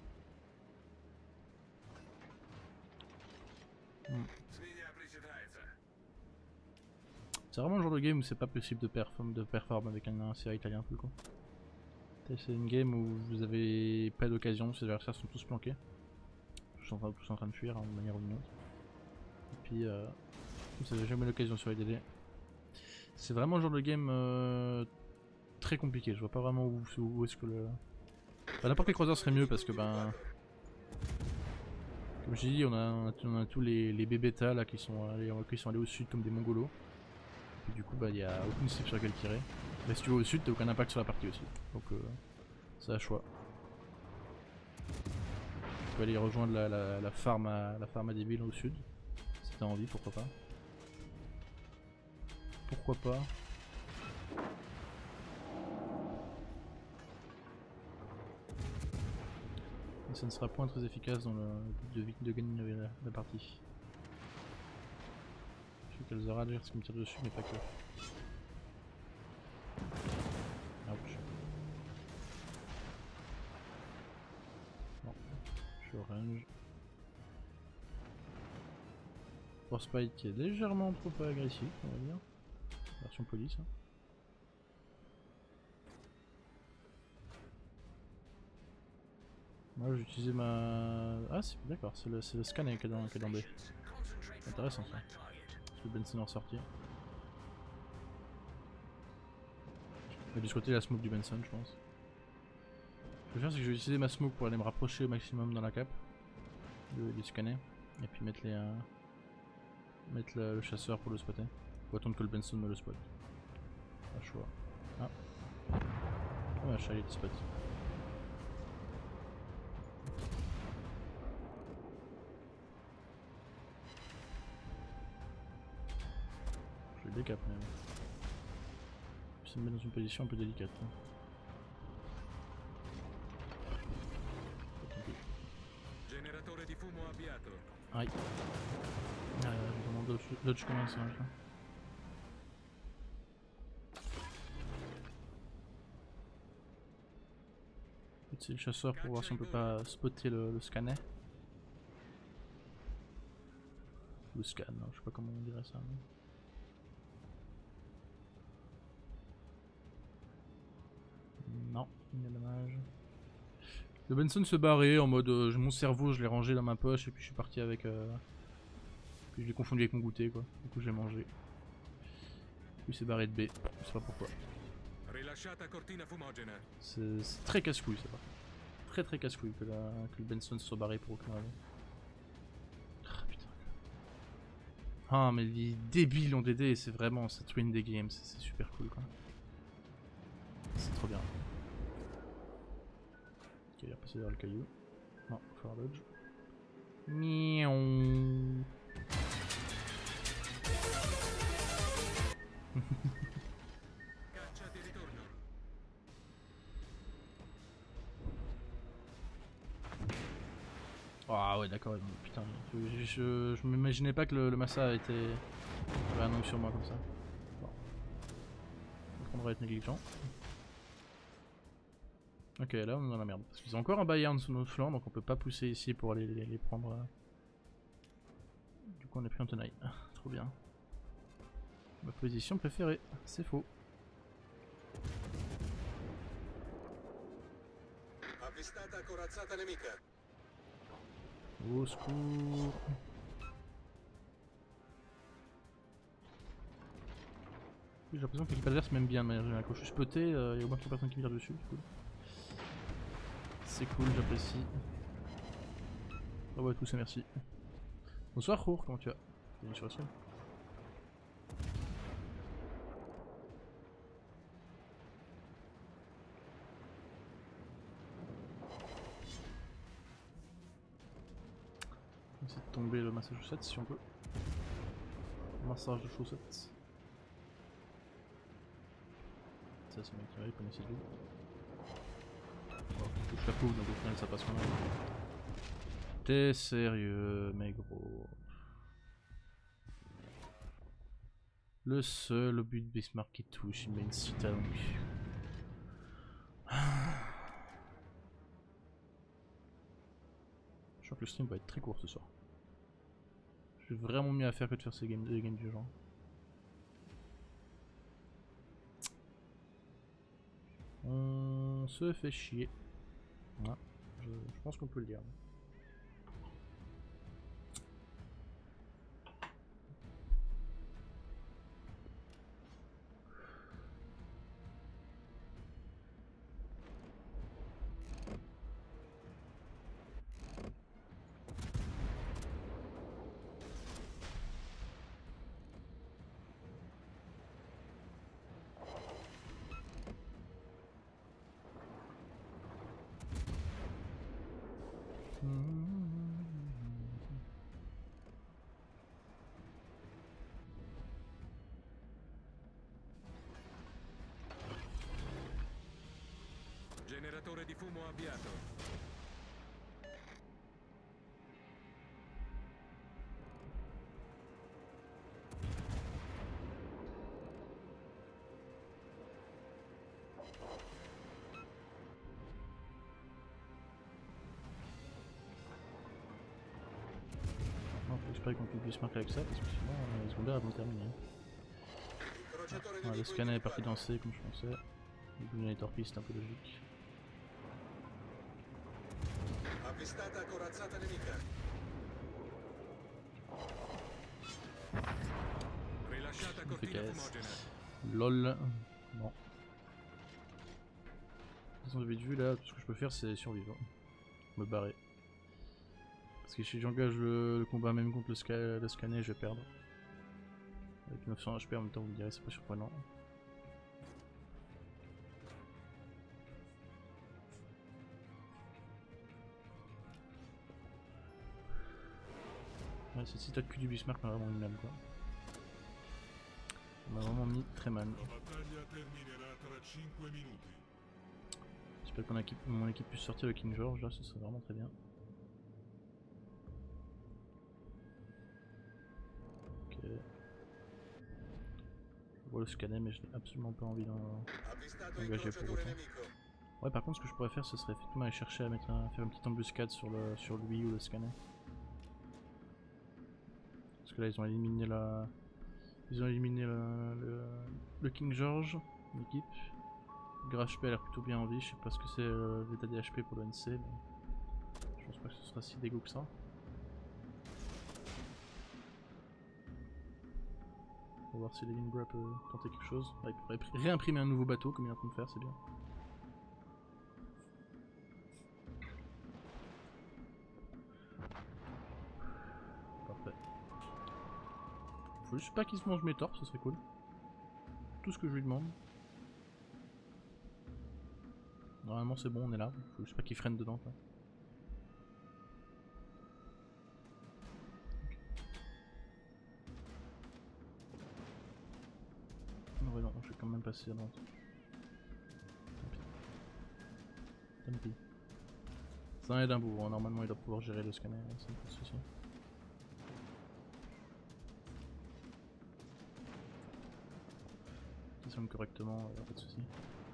C'est vraiment le genre de game où c'est pas possible de perform avec un série italien tout le coup. C'est une game où vous avez pas d'occasion, ces adversaires sont tous planqués. Ils sont tous en train de fuir hein, de manière ou d'une autre. Et puis vous avez jamais l'occasion sur les DD. C'est vraiment le genre de game très compliqué, je vois pas vraiment où est-ce que le... Enfin, n'importe quel croiseur serait mieux parce que ben... Comme j'ai dit, on a tous les bébêtas là qui sont allés au sud comme des mongolos. Et du coup bah il y a aucune cible sur laquelle tirer. Mais si tu vas au sud t'as aucun impact sur la partie aussi. Donc c'est à choix. Tu peux aller rejoindre la farm à débile au sud. Si t'as envie, pourquoi pas. Pourquoi pas. Mais ça ne sera point très efficace dans le but de gagner la partie. Je sais qu'elles aura déjà ce qui me tire dessus mais pas que. Ouch. Bon, je suis orange. Pour Spike qui est légèrement trop agressif, on va dire. Version police. Hein. Moi j'ai utilisé ma... Ah c'est d'accord, c'est le scanner qui est dans B. Intéressant ça. Parce que Benson est ressorti. Et de ce côté la smoke du Benson je pense. Ce que je vais faire c'est que je vais utiliser ma smoke pour aller me rapprocher au maximum dans la cape du scanner. Et puis mettre le chasseur pour le spotter. Faut attendre que le Benson me le spot. Pas choix. Ah. Oh machin il est spot. Je le décap même. Ça me met dans une position un peu délicate. Hein. Aïe. J'ai vraiment dodge comme un singe là. C'est le chasseur pour voir si on peut pas spotter le scanner. Le scan, non, je sais pas comment on dirait ça. Mais... Non, il est dommage. Le Benson se barrait en mode mon cerveau je l'ai rangé dans ma poche et puis je suis parti avec... Puis je l'ai confondu avec mon goûter quoi, du coup j'ai mangé. Puis il s'est barré de B, je sais pas pourquoi. C'est très casse-couille ça va. Très casse-couille que le Benson soit barré pour aucune raison. Ah putain. Ah mais les débiles ont DD et c'est vraiment, ça win des games, c'est super cool quoi. C'est trop bien. Ok, il a passé vers le caillou. Non, faut faire dodge. Miaou. Ah ouais d'accord, putain, je m'imaginais pas que le Massa avait un angle sur moi comme ça. Bon. On va être négligent. Ok, là on est dans la merde. Parce qu'ils ont encore un Bayern sous notre flanc, donc on peut pas pousser ici pour aller les prendre. Du coup on est pris en tenaille. Trop bien. Ma position préférée, c'est faux. corazzata nemica. Au secours. J'ai l'impression que l'équipe adverse m'aime bien, mais quand je suis spoté, il y a au moins 3 personnes qui me tirent dessus, c'est cool. C'est cool, j'apprécie. Ah ouais, tous et merci. Bonsoir Rour, comment tu vas? Bienvenue sur le stream. On va essayer de tomber le massage de chaussettes si on peut. Massage de chaussettes. Ça c'est bien tiré, comme essayer de lui. Oh, je touche la poule, donc au final ça passe quand même. T'es sérieux, mais gros. Le seul but de Bismarck qui touche, il met une citadelle. Je crois que le stream va être très court ce soir. J'ai vraiment mieux à faire que de faire ces games, des games du genre. On se fait chier. Ouais, je pense qu'on peut le dire. Generatore di fumo avviato. Non, faut espérer qu'on puisse marquer avec ça parce que sinon les secondaires vont terminer. Ouais, le scanner est parti danser comme je pensais. Du coup, il y a les torpilles, c'est un peu logique. Avvistata corazzata nemica. Rilasciata cortina fumogena. LOL. Non. De toute façon, vite vu là, tout ce que je peux faire c'est survivre. Me barrer. Parce que si j'engage le combat même contre le scanner, je vais perdre. Avec 900 HP en même temps, vous me direz, c'est pas surprenant. Ouais, cette citation de cul du Bismarck m'a vraiment mis mal quoi. Ça m'a vraiment mis très mal. J'espère que mon équipe puisse sortir le King George, là ce serait vraiment très bien. Ok. Je vois le scanner mais je n'ai absolument pas envie d'engager pour autant. Ouais, par contre ce que je pourrais faire ce serait effectivement aller chercher à faire une petite embuscade sur lui ou le scanner. Parce que là ils ont éliminé le King George, l'équipe. Grave HP a l'air plutôt bien en vie, je sais pas ce que c'est l'état des HP pour le NC, mais je pense pas que ce sera si dégueu que ça. On va voir si Leningrad peut tenter quelque chose. Ah, il pourrait réimprimer un nouveau bateau comme il est en train de faire, c'est bien. Parfait. Faut juste pas qu'il se mange mes torps, ce serait cool. Tout ce que je lui demande. Normalement c'est bon, on est là. Faut juste pas qu'il freine dedans quoi. Ouais non, je vais quand même passer à droite. Tant pis. Tant pis. C'est un Édimbourg, normalement il doit pouvoir gérer le scanner, c'est pas de soucis. S'il sonne correctement, pas de soucis.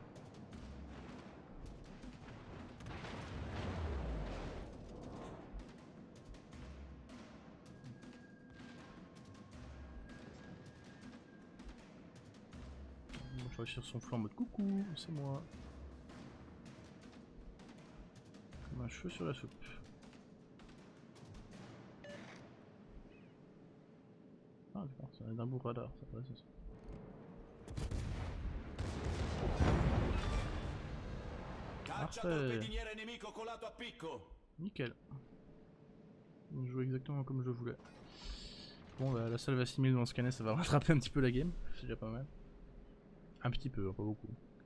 Je vais sur son flanc en mode coucou, c'est moi. cheveux sur la soupe. Ah d'accord, ça va d'un beau radar, ça va, c'est ça. Parfait. Nickel. On joue exactement comme je voulais. Bon bah la salle va 6000 dans ce cas, ça va rattraper un petit peu la game, c'est déjà pas mal. Un petit peu, pas beaucoup.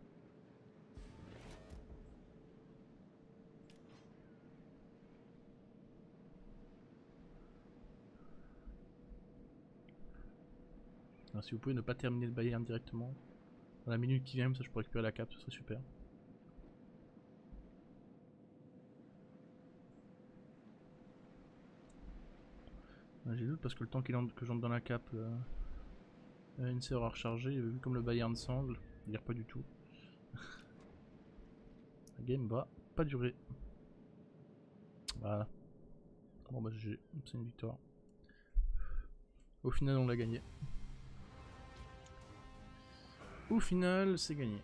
Alors, si vous pouvez ne pas terminer le Bayern directement, dans la minute qui vient, ça je pourrais récupérer la cape, ce serait super. J'ai doute parce que le temps que j'entre dans la cape, NC aura rechargé, vu comme le Bayern semble, dire pas du tout. La game va pas durer. Voilà. Bon bah GG, c'est une victoire. Au final on l'a gagné. Au final c'est gagné.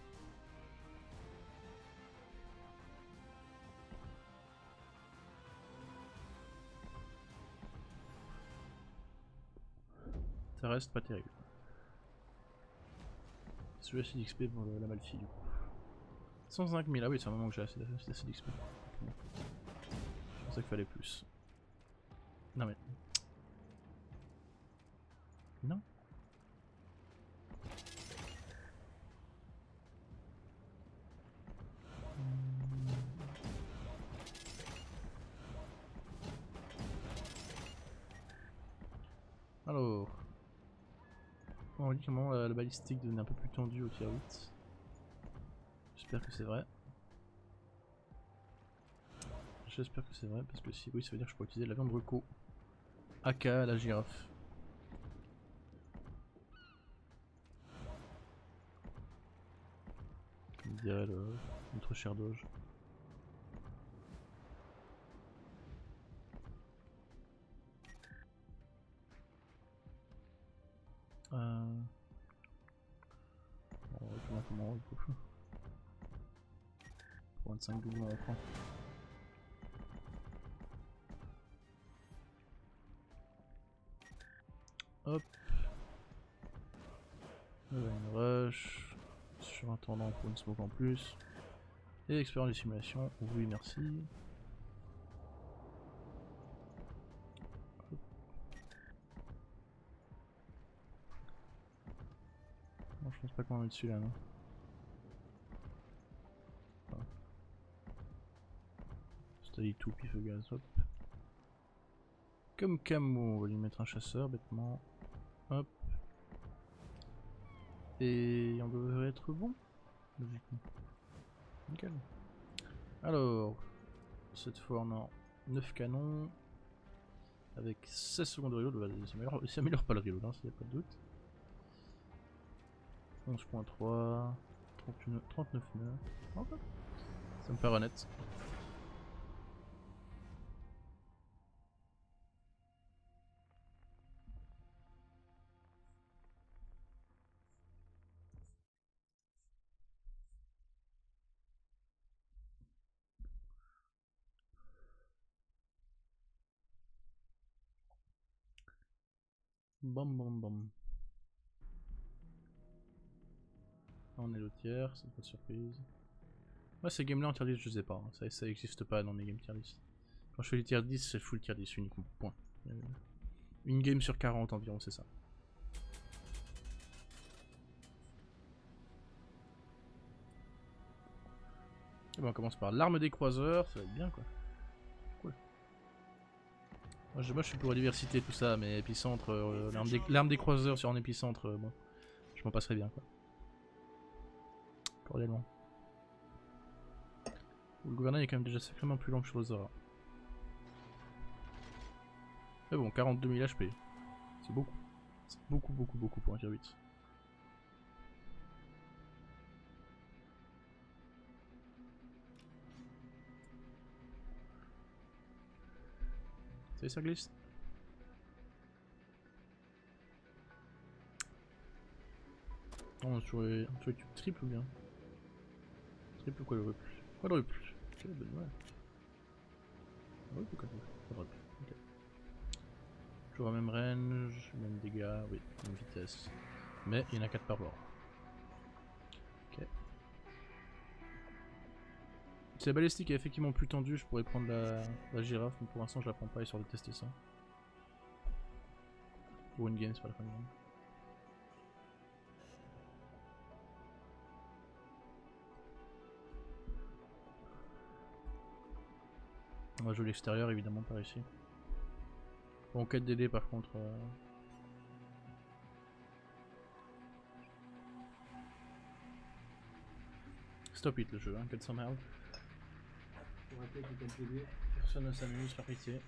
Ça reste pas terrible. Je vais assez d'XP pour la Malfi du coup. 105 000, ah oui c'est un moment que j'ai assez d'XP. C'est pour ça qu'il fallait plus. Non mais... Non. Alors... On dit comment la balistique devenait un peu plus tendue au tier 8. J'espère que c'est vrai. J'espère que c'est vrai parce que si oui ça veut dire que je pourrais utiliser la viande reco. AK la girafe. Comme dirait notre cher Doge. On va voir comment on peut. Pour 25 doublons on prend. Hop. Là, une rush. Sur un tournant pour une smoke en plus. Et expérience de simulation. Oui merci. Non, je pense pas qu'on va dessus là non. Voilà. Study tout pif gaz, hop. Comme camo, on va lui mettre un chasseur bêtement. Hop. Et on devrait être bon, logiquement. Nickel. Alors, cette fois on a 9 canons. Avec 16 secondes de reload, bah, il s'améliore pas le reload, hein, s'il n'y a pas de doute. 11.3, 39,9. Okay. Ça me paraît honnête. Bam bam bam. On est le tiers, c'est pas de surprise. Ouais, ces games là en tier 10, je sais pas, hein. Ça existe pas dans mes games tier 10. Quand je fais les tier 10, c'est full tier 10 uniquement, point. Une game sur 40 environ, c'est ça. Et bon, on commence par l'arme des croiseurs, ça va être bien quoi. Cool. Moi je suis pour la diversité tout ça, mais épicentre, l'arme des croiseurs sur un épicentre, bon, je m'en passerai bien quoi. Cordialement. Le gouvernail est quand même déjà sacrément plus long que Shozora. Mais bon, 42 000 HP. C'est beaucoup. C'est beaucoup pour un tier 8. Ça y est, ça glisse. Non, sur les tubes triple ou bien? Triple ou quadruple? Quadruple. Ok, ben ouais. Oui, pourquoi pas. Ok. Toujours la même range, même dégâts, oui, même vitesse. Mais il y en a 4 par bord. Ok. Si la balistique est effectivement plus tendue, je pourrais prendre la girafe, mais pour l'instant je la prends pas, histoire de tester ça. Pour une game, c'est pas la fin de game. On va jouer l'extérieur évidemment par ici. Bon, 4 DD par contre. Stop it le jeu, hein, 400 merde. Pour rappeler que 4 DD, personne ne s'amuse par pitié.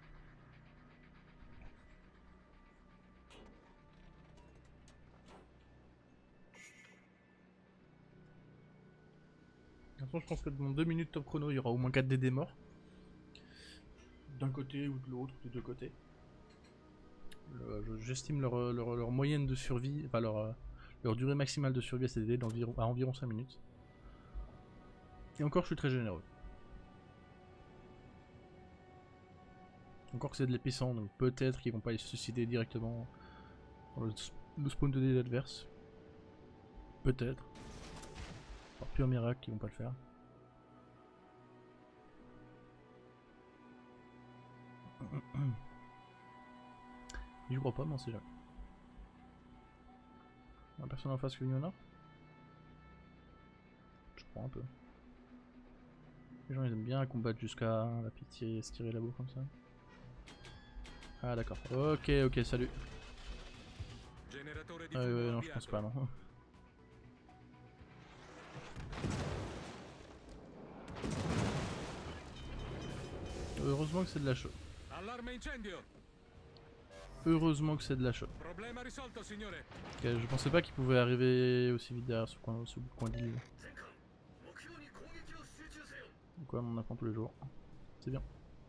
Maintenant je pense que dans 2 minutes top chrono il y aura au moins 4 DD morts. D'un côté ou de l'autre, des deux côtés. J'estime leur moyenne de survie, enfin leur durée maximale de survie à ces DD à environ 5 minutes. Et encore je suis très généreux. Encore que c'est de l'épuissant, donc peut-être qu'ils vont pas les suicider directement dans le spawn de DD adverse. Peut-être. Par pur miracle ils vont pas le faire. Je crois pas, mais on sait jamais. Y'a personne en face que Yona? Je crois un peu. Les gens ils aiment bien combattre jusqu'à la pitié et se tirer la boue comme ça. Ah d'accord. Ok, salut. Non, je pense pas, non. Heureusement que c'est de la chaux. Heureusement que c'est de la chaux. Ok, je pensais pas qu'il pouvait arriver aussi vite derrière ce bout de coin d'île. Donc ouais, on apprend tous les jours. C'est bien.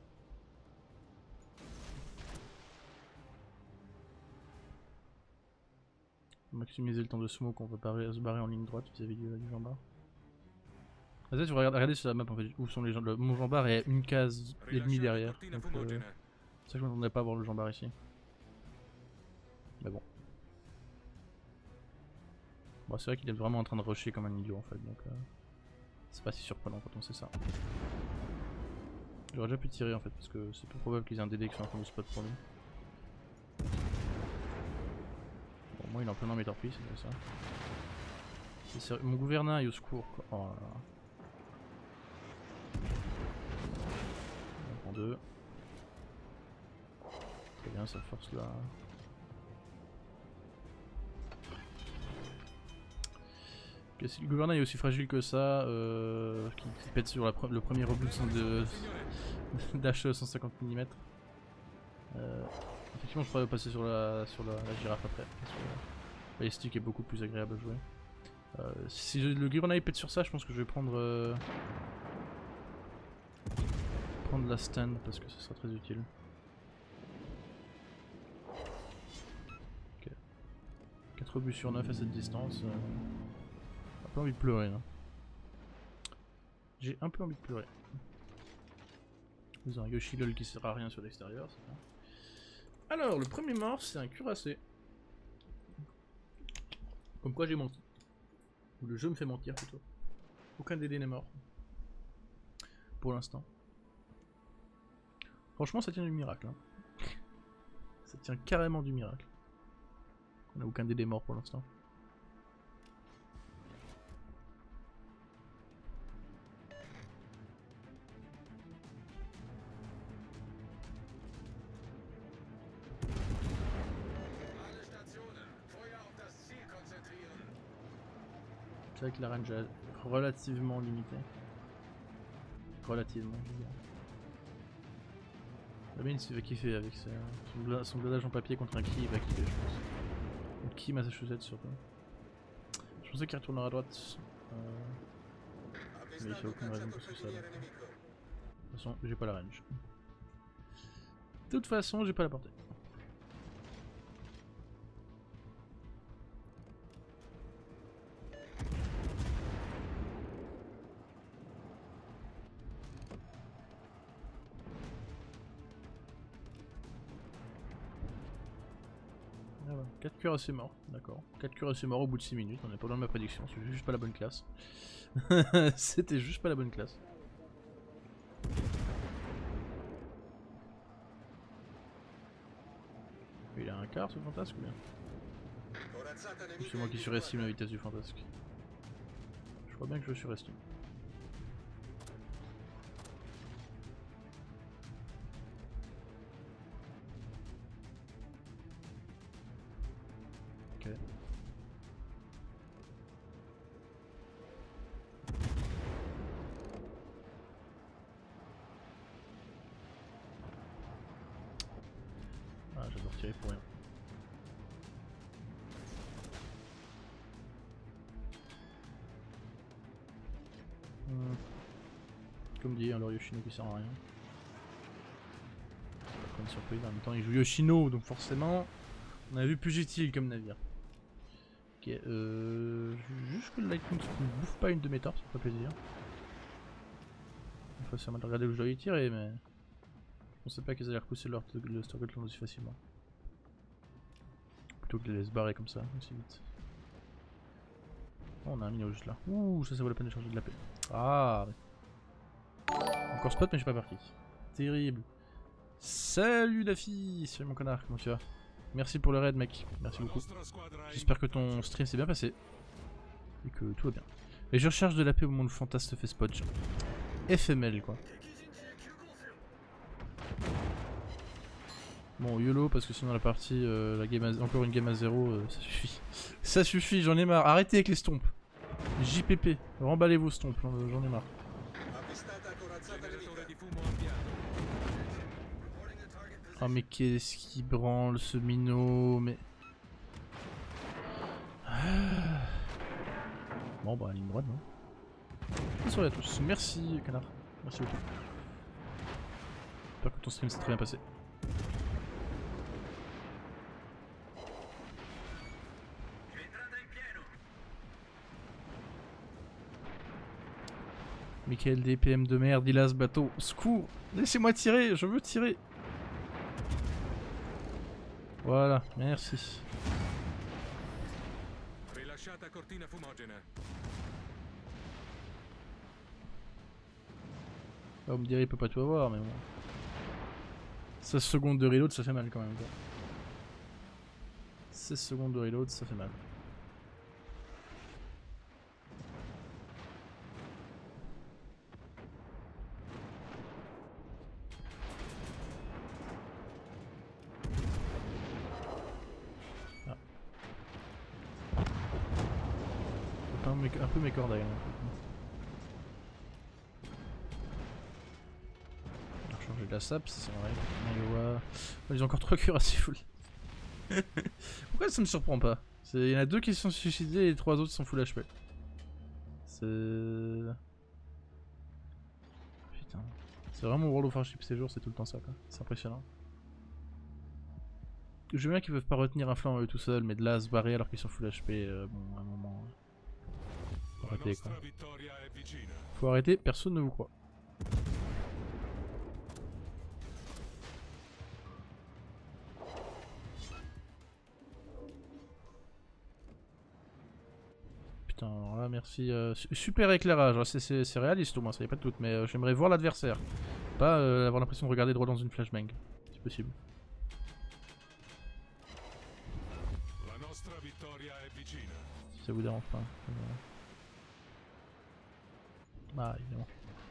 Maximiser le temps de smoke, on peut se barrer en ligne droite vis-à-vis du jambard. Ah, ça, tu regardez sur la map en fait, où sont les gens. Mon jambard est une case et demie derrière. Donc c'est ça que je m'attendais pas à voir le jambard ici. Mais bon. Bon, c'est vrai qu'il est vraiment en train de rusher comme un idiot en fait, donc c'est pas si surprenant quand on sait ça. J'aurais déjà pu tirer en fait, parce que c'est peu probable qu'ils aient un DD qui soit en train de spot pour lui. Bon, moi il est en plein dans mes torpilles, c'est ça. Mon gouverneur est au secours quoi. Oh là là. On prend 2. Très bien, ça force là. Okay, si le gouverneur est aussi fragile que ça, qui pète sur le premier rebut d'H 150 mm. Effectivement, je pourrais passer sur la girafe après. Parce que la balistique est beaucoup plus agréable à jouer. Si le gouverneur pète sur ça, je pense que je vais prendre la stand parce que ce sera très utile. Ok. 4 buts sur 9 à cette distance. J'ai un peu envie de pleurer là. J'ai un peu envie de pleurer. Nous avons un Yoshi LOL qui sert à rien sur l'extérieur, c'est bien. Alors, le premier mort, c'est un cuirassé. Comme quoi j'ai menti. Ou le jeu me fait mentir plutôt. Aucun DD n'est mort. Pour l'instant. Franchement, ça tient du miracle. Hein. Ça tient carrément du miracle. On n'a aucun DD mort pour l'instant. C'est vrai que la range est relativement limitée. Relativement, je veux dire. La mine, il va kiffer avec son blindage en papier contre un qui il va kiffer, je pense. Ou qui Massachusetts surtout. Je pensais qu'il retournera à droite. Mais il fait aucune raison pour ce que ça. De toute façon, j'ai pas la range. De toute façon, j'ai pas la portée. Voilà. 4 cuirassés morts, d'accord. 4 cuirassés morts au bout de 6 minutes, on est pas loin de ma prédiction, c'est juste pas la bonne classe. C'était juste pas la bonne classe. Il a un quart ce fantasque ou bien? C'est moi qui surestime la vitesse du fantasque. Je crois bien que je surestime. Ok. Ah, j'adore tirer pour rien. Comme dit, hein, leur Yoshino qui sert à rien. Pas une surprise, en même temps il joue Yoshino, donc forcément on a vu plus utile comme navire. Ok, juste que le Lightning ne bouffe pas une de mes torpes, ça me fait plaisir. Il faut sûrement regarder où je dois y tirer, mais je pensais pas qu'ils allaient repousser le Storgotland aussi facilement. Plutôt que de les se barrer comme ça, aussi vite. Oh, on a un minot juste là. Ouh, ça vaut la peine de changer de la paix. Ah, encore spot, mais j'ai pas marqué. Terrible. Salut la fille, salut mon connard, comment tu vas? Merci pour le raid mec, merci beaucoup. J'espère que ton stream s'est bien passé. Et que tout va bien. Et je recherche de la paix au moment où le fantasme fait spot. Genre. FML quoi. Bon YOLO parce que sinon la partie, la game encore une game à 0, ça suffit. Ça suffit, j'en ai marre. Arrêtez avec les stompes. JPP, remballez vos stompes, j'en ai marre. Oh mais qu'est-ce qui branle ce minot, mais... Bon bah ligne droite non. Bonne soirée à tous, merci canard, merci beaucoup. J'espère que ton stream s'est très bien passé. Michael DPM de merde, il a ce bateau, secours, laissez-moi tirer, je veux tirer. Voilà, merci. Bah, on me dirait il peut pas tout avoir, mais bon. 16 secondes de reload, ça fait mal quand même. Quoi. 16 secondes de reload, ça fait mal. Un peu mes cordailles. On va changer de la sap, c'est vrai. Ils ont encore 3 cuirassés full. Pourquoi ça me surprend pas? Il y en a 2 qui se sont suicidés et les 3 autres sont full HP. C'est... Putain. C'est vraiment World of Warship ces jours, c'est tout le temps ça quoi. C'est impressionnant. Je veux bien qu'ils peuvent pas retenir un flanc eux tout seuls, mais de là à se barrer alors qu'ils sont full HP, bon à un moment... Faut arrêter quoi. Faut arrêter, personne ne vous croit. Putain, alors là merci. Super éclairage, c'est réaliste au moins, ça y a pas de doute, mais j'aimerais voir l'adversaire. Pas avoir l'impression de regarder droit dans une flashbang, si possible. Si ça vous dérange pas. Ah, évidemment.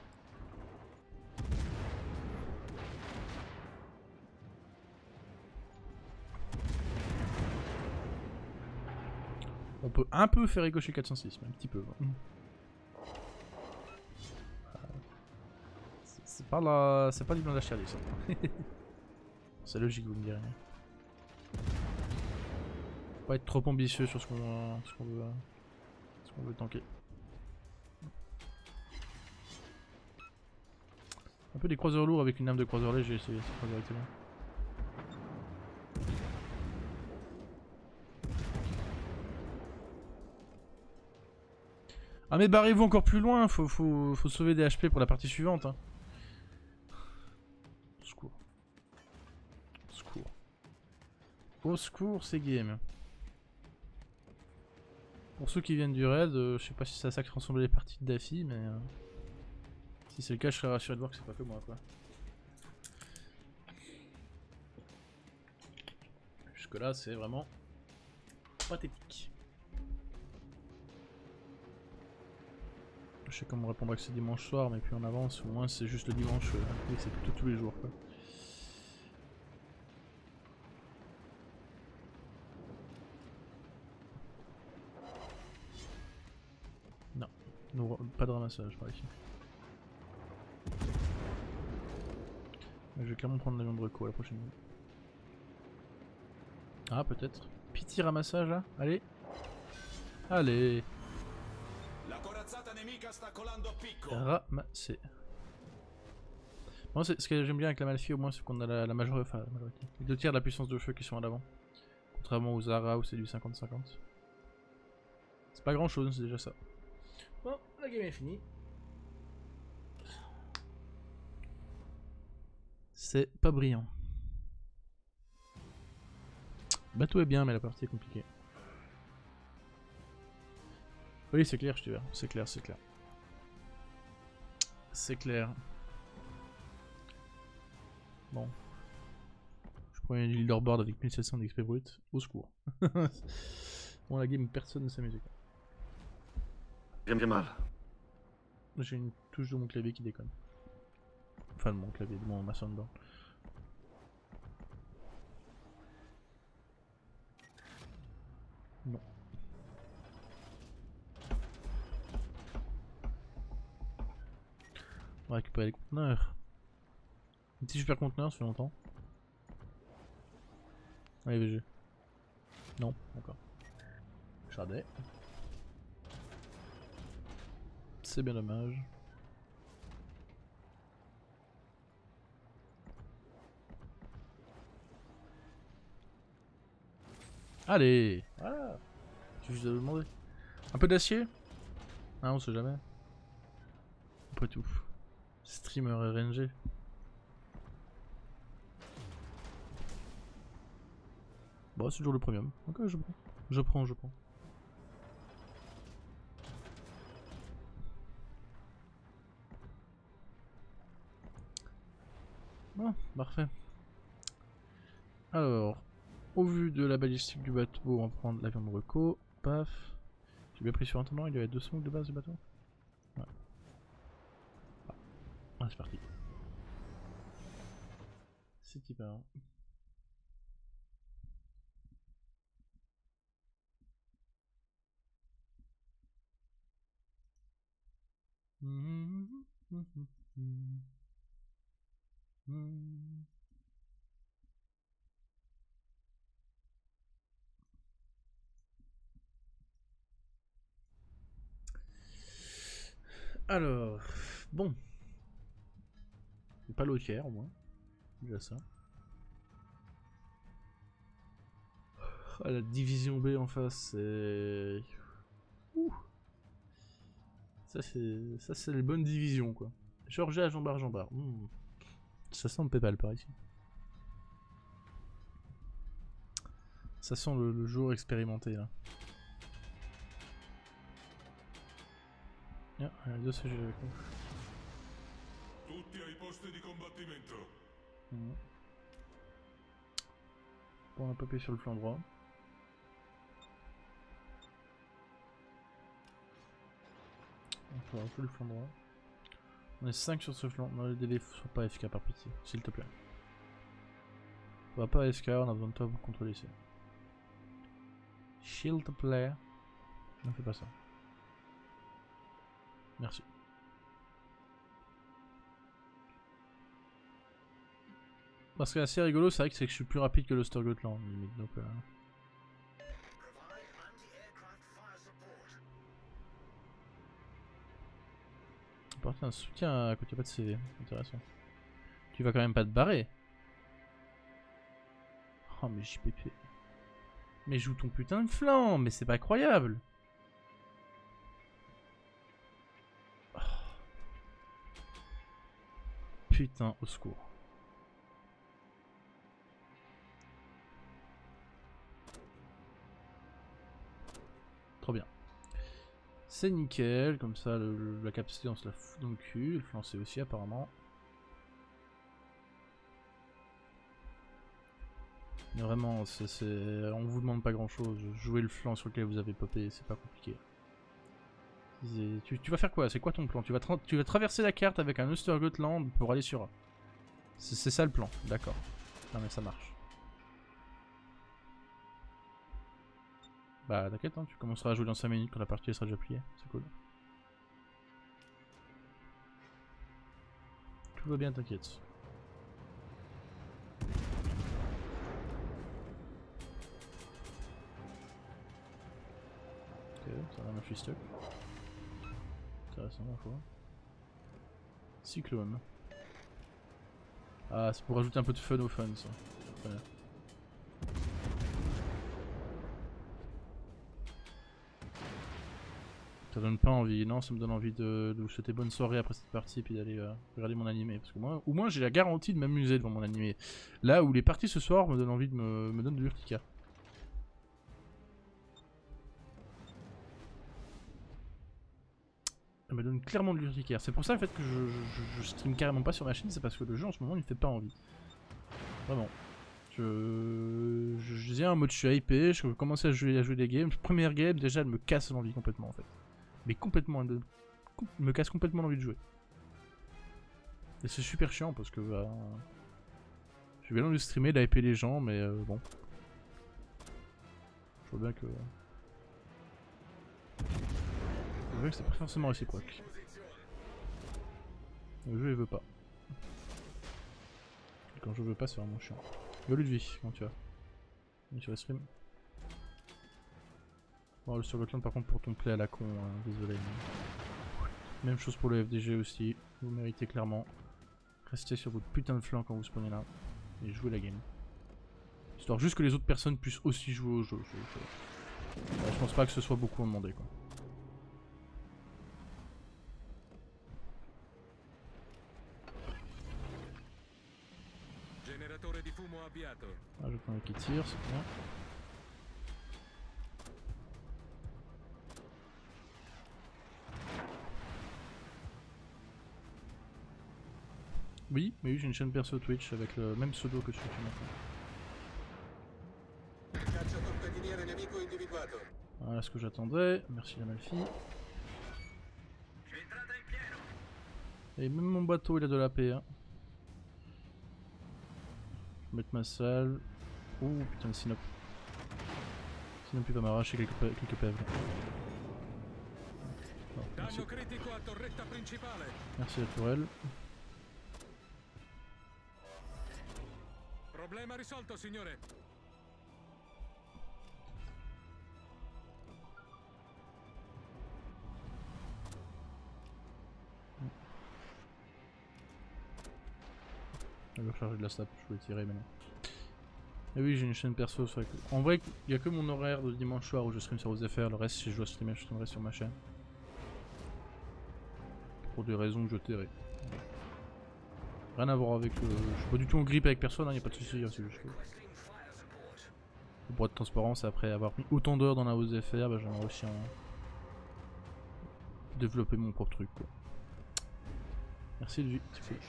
On peut un peu faire ricocher 406, mais un petit peu. C'est pas du blanc d'acharler ça. C'est logique, vous me direz. Faut pas être trop ambitieux sur ce qu'on veut tanker. Un peu des croiseurs lourds avec une arme de croiseur léger, c'est pas directement. Ah mais barrez-vous encore plus loin, faut sauver des HP pour la partie suivante. Hein. Secours. Secours. Au secours, c'est game. Pour ceux qui viennent du raid, je sais pas si c'est à ça que ressemblaient les parties de Daffy, mais si c'est le cas, je serais rassuré de voir que c'est pas que moi, quoi. Jusque là, c'est vraiment pathétique. Je sais comment répondre que c'est dimanche soir, mais puis on avance, au moins c'est juste le dimanche, oui, c'est plutôt tous les jours, quoi. Non, pas de ramassage par ici. Je vais clairement prendre l'avion de reco la prochaine fois. Ah, peut-être. Pitié ramassage là. Allez. Allez. Ramasser. Bon, ce que j'aime bien avec la Malfi au moins, c'est qu'on a la majorité, enfin la majorité. Les 2 tiers de la puissance de feu qui sont à l'avant. Contrairement aux Zara où c'est du 50-50. C'est pas grand chose, c'est déjà ça. Bon, la game est finie. C'est pas brillant. Bateau est bien, mais la partie est compliquée. Oui, c'est clair, je te verrai. C'est clair, c'est clair. C'est clair. Bon. Je prends une leaderboard avec 1700 d'XP brut. Au secours. Bon, la game, personne ne s'amuse. J'ai mal. J'ai une touche de mon clavier qui déconne. Enfin, de mon clavier, de ma soundboard. Non. On va récupérer les conteneurs. Un petit super conteneur, ça fait longtemps. Allez, VG. Non, d'accord. Chardet. C'est bien dommage. Allez, voilà. J'ai juste à demander. Un peu d'acier? Ah, on sait jamais. Après tout. Streamer RNG. Bon, c'est toujours le premium. Ok, je prends. Je prends, je prends. Bon, parfait. Alors, au vu de la balistique du bateau, on va prendre l'avion de reco. Paf. J'ai bien pris sur un tournant, il y avait 2 smokes de base du bateau. Ouais. Ah, c'est parti. C'est qui part. Alors, bon. Pas l'autre au moins. Déjà ça. Ah, la division B en face, c'est. Ça c'est les bonnes divisions quoi. Georgia, Jean-Bar. Ça sent le PayPal par ici. Ça sent le jour expérimenté là. Ah, les deux CG avec nous. Tutti ai posti di combattimento. Bon, on a pas appuyé sur le flanc droit. On fait un peu le flanc droit. On est 5 sur ce flanc. Non, les DV sont pas FK par pitié, s'il te plaît. On va pas FK, on a besoin de toi pour contrôler ça. S'il te plaît. Ne fais pas ça. Merci. Parce que assez rigolo, c'est vrai que je suis plus rapide que le Storgotland, limite. Donc, apporter un soutien quand il n'y a pas de CV. Intéressant. Tu vas quand même pas te barrer. Oh, mais JPP. Mais joue ton putain de flanc, mais c'est pas croyable. Oh. Putain, au secours. trop bien. C'est nickel, comme ça la capacité on se la fout dans le cul, le flanc c'est aussi apparemment. Mais vraiment, on vous demande pas grand chose, jouez le flanc sur lequel vous avez popé, c'est pas compliqué. Tu vas faire quoi? C'est quoi ton plan? Tu vas traverser la carte avec un Östergötland pour aller sur A. C'est ça le plan, d'accord. Non mais ça marche. Bah t'inquiète, hein, tu commenceras à jouer dans 5 minutes quand la partie sera déjà pliée, c'est cool. Tout va bien, t'inquiète. Ok, ça va, je suis stuck. Intéressant, la fois. Cyclone. Ah, c'est pour rajouter un peu de fun au fun, ça. Voilà. Ça donne pas envie, non, ça me donne envie de vous souhaiter bonne soirée après cette partie et puis d'aller regarder mon animé. Parce que moi, au moins j'ai la garantie de m'amuser devant mon animé. Là où les parties ce soir me donnent envie de me donnent de l'urticaire. Ça me donne clairement de l'urticaire. C'est pour ça en fait que je stream carrément pas sur ma chaîne, c'est parce que le jeu en ce moment il me fait pas envie. Vraiment. Je disais un mode je suis hypé, je commençais à jouer des games. Première game déjà elle me casse l'envie complètement en fait. Mais complètement, elle me casse complètement l'envie de jouer. Et c'est super chiant parce que j'ai bien envie de streamer, d'hyper les gens, mais bon. Je vois bien que c'est pas forcément réciproque. Le jeu il veut pas. Et quand je veux pas c'est vraiment chiant. Yo Ludwig, comment tu vas? Tu vas stream? Bon le Surgotland par contre pour ton play à la con, désolé. Mais... Même chose pour le FDG aussi, vous méritez clairement. Restez sur votre putain de flanc quand vous spawnez là. Et jouez la game. Histoire juste que les autres personnes puissent aussi jouer au jeu. Je pense pas que ce soit beaucoup à demander quoi. Ah, je prends un qui tire, c'est bien. Oui, mais oui, j'ai une chaîne perso Twitch avec le même pseudo que celui que tu m'as fait. Voilà ce que j'attendais, merci la Malfi. Et même mon bateau il a de la paix. Hein. Je vais mettre ma salle. Ouh putain le Sinop. Sinop il va m'arracher quelques pèvres. Oh, merci. Merci la tourelle. Problema risolto, signore. Je vais recharger de la sap, je vais tirer maintenant. Et oui, j'ai une chaîne perso. En vrai, il n'y a que mon horaire de dimanche soir où je stream sur OZFR. Le reste, si je dois streamer, je streamerai sur ma chaîne. Pour des raisons que je tairai. Rien à voir avec. Je suis pas du tout en grippe avec personne, il n'y a pas de soucis. C'est juste que... Pour être transparent, c'est après avoir mis autant d'heures dans la OZFR, bah, j'aimerais aussi développer mon propre truc. Quoi. Merci lui, c'est cool.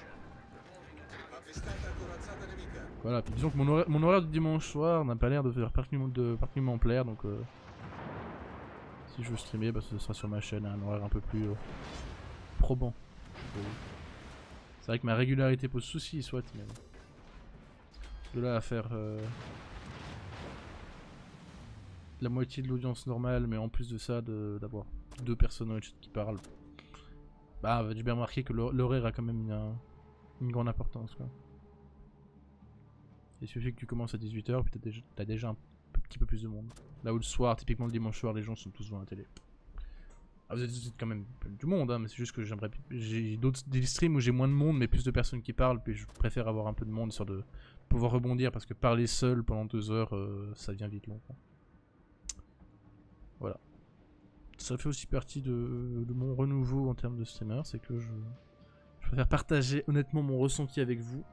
Voilà, puis disons que mon horaire de dimanche soir n'a pas l'air de faire particulièrement plaire, donc si je veux streamer, bah, ce sera sur ma chaîne, un horaire un peu plus probant. C'est vrai que ma régularité pose souci, soit, mais de là à faire la moitié de l'audience normale, mais en plus de ça, d'avoir 2 personnes qui parlent, bah j'ai bien remarqué que l'horaire a quand même une grande importance, quoi. Il suffit que tu commences à 18 h, puis t'as déjà un petit peu plus de monde. Là où le soir, typiquement le dimanche soir, les gens sont tous devant la télé. Ah, vous êtes quand même du monde, hein, mais c'est juste que j'ai des streams où j'ai moins de monde, mais plus de personnes qui parlent, puis je préfère avoir un peu de monde, histoire de pouvoir rebondir, parce que parler seul pendant 2 heures, ça devient vite long. Quoi. Voilà. Ça fait aussi partie de mon renouveau en termes de streamer, c'est que je préfère partager honnêtement mon ressenti avec vous.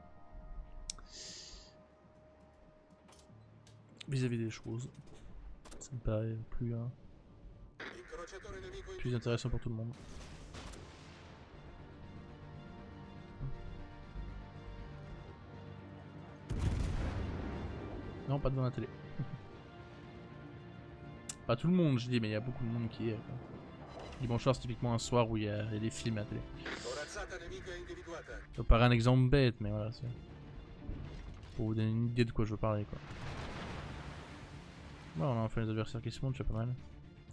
Vis-à-vis des choses. Ça me paraît plus Plus intéressant pour tout le monde. Non, pas devant la télé. Pas tout le monde, je dis, mais il y a beaucoup de monde qui est. Dimanche soir, c'est typiquement un soir où il y a des films à la télé. Ça paraît un exemple bête, mais voilà, c'est pour vous donner une idée de quoi je veux parler, quoi. Ouais, on a enfin les adversaires qui se montent, c'est pas mal.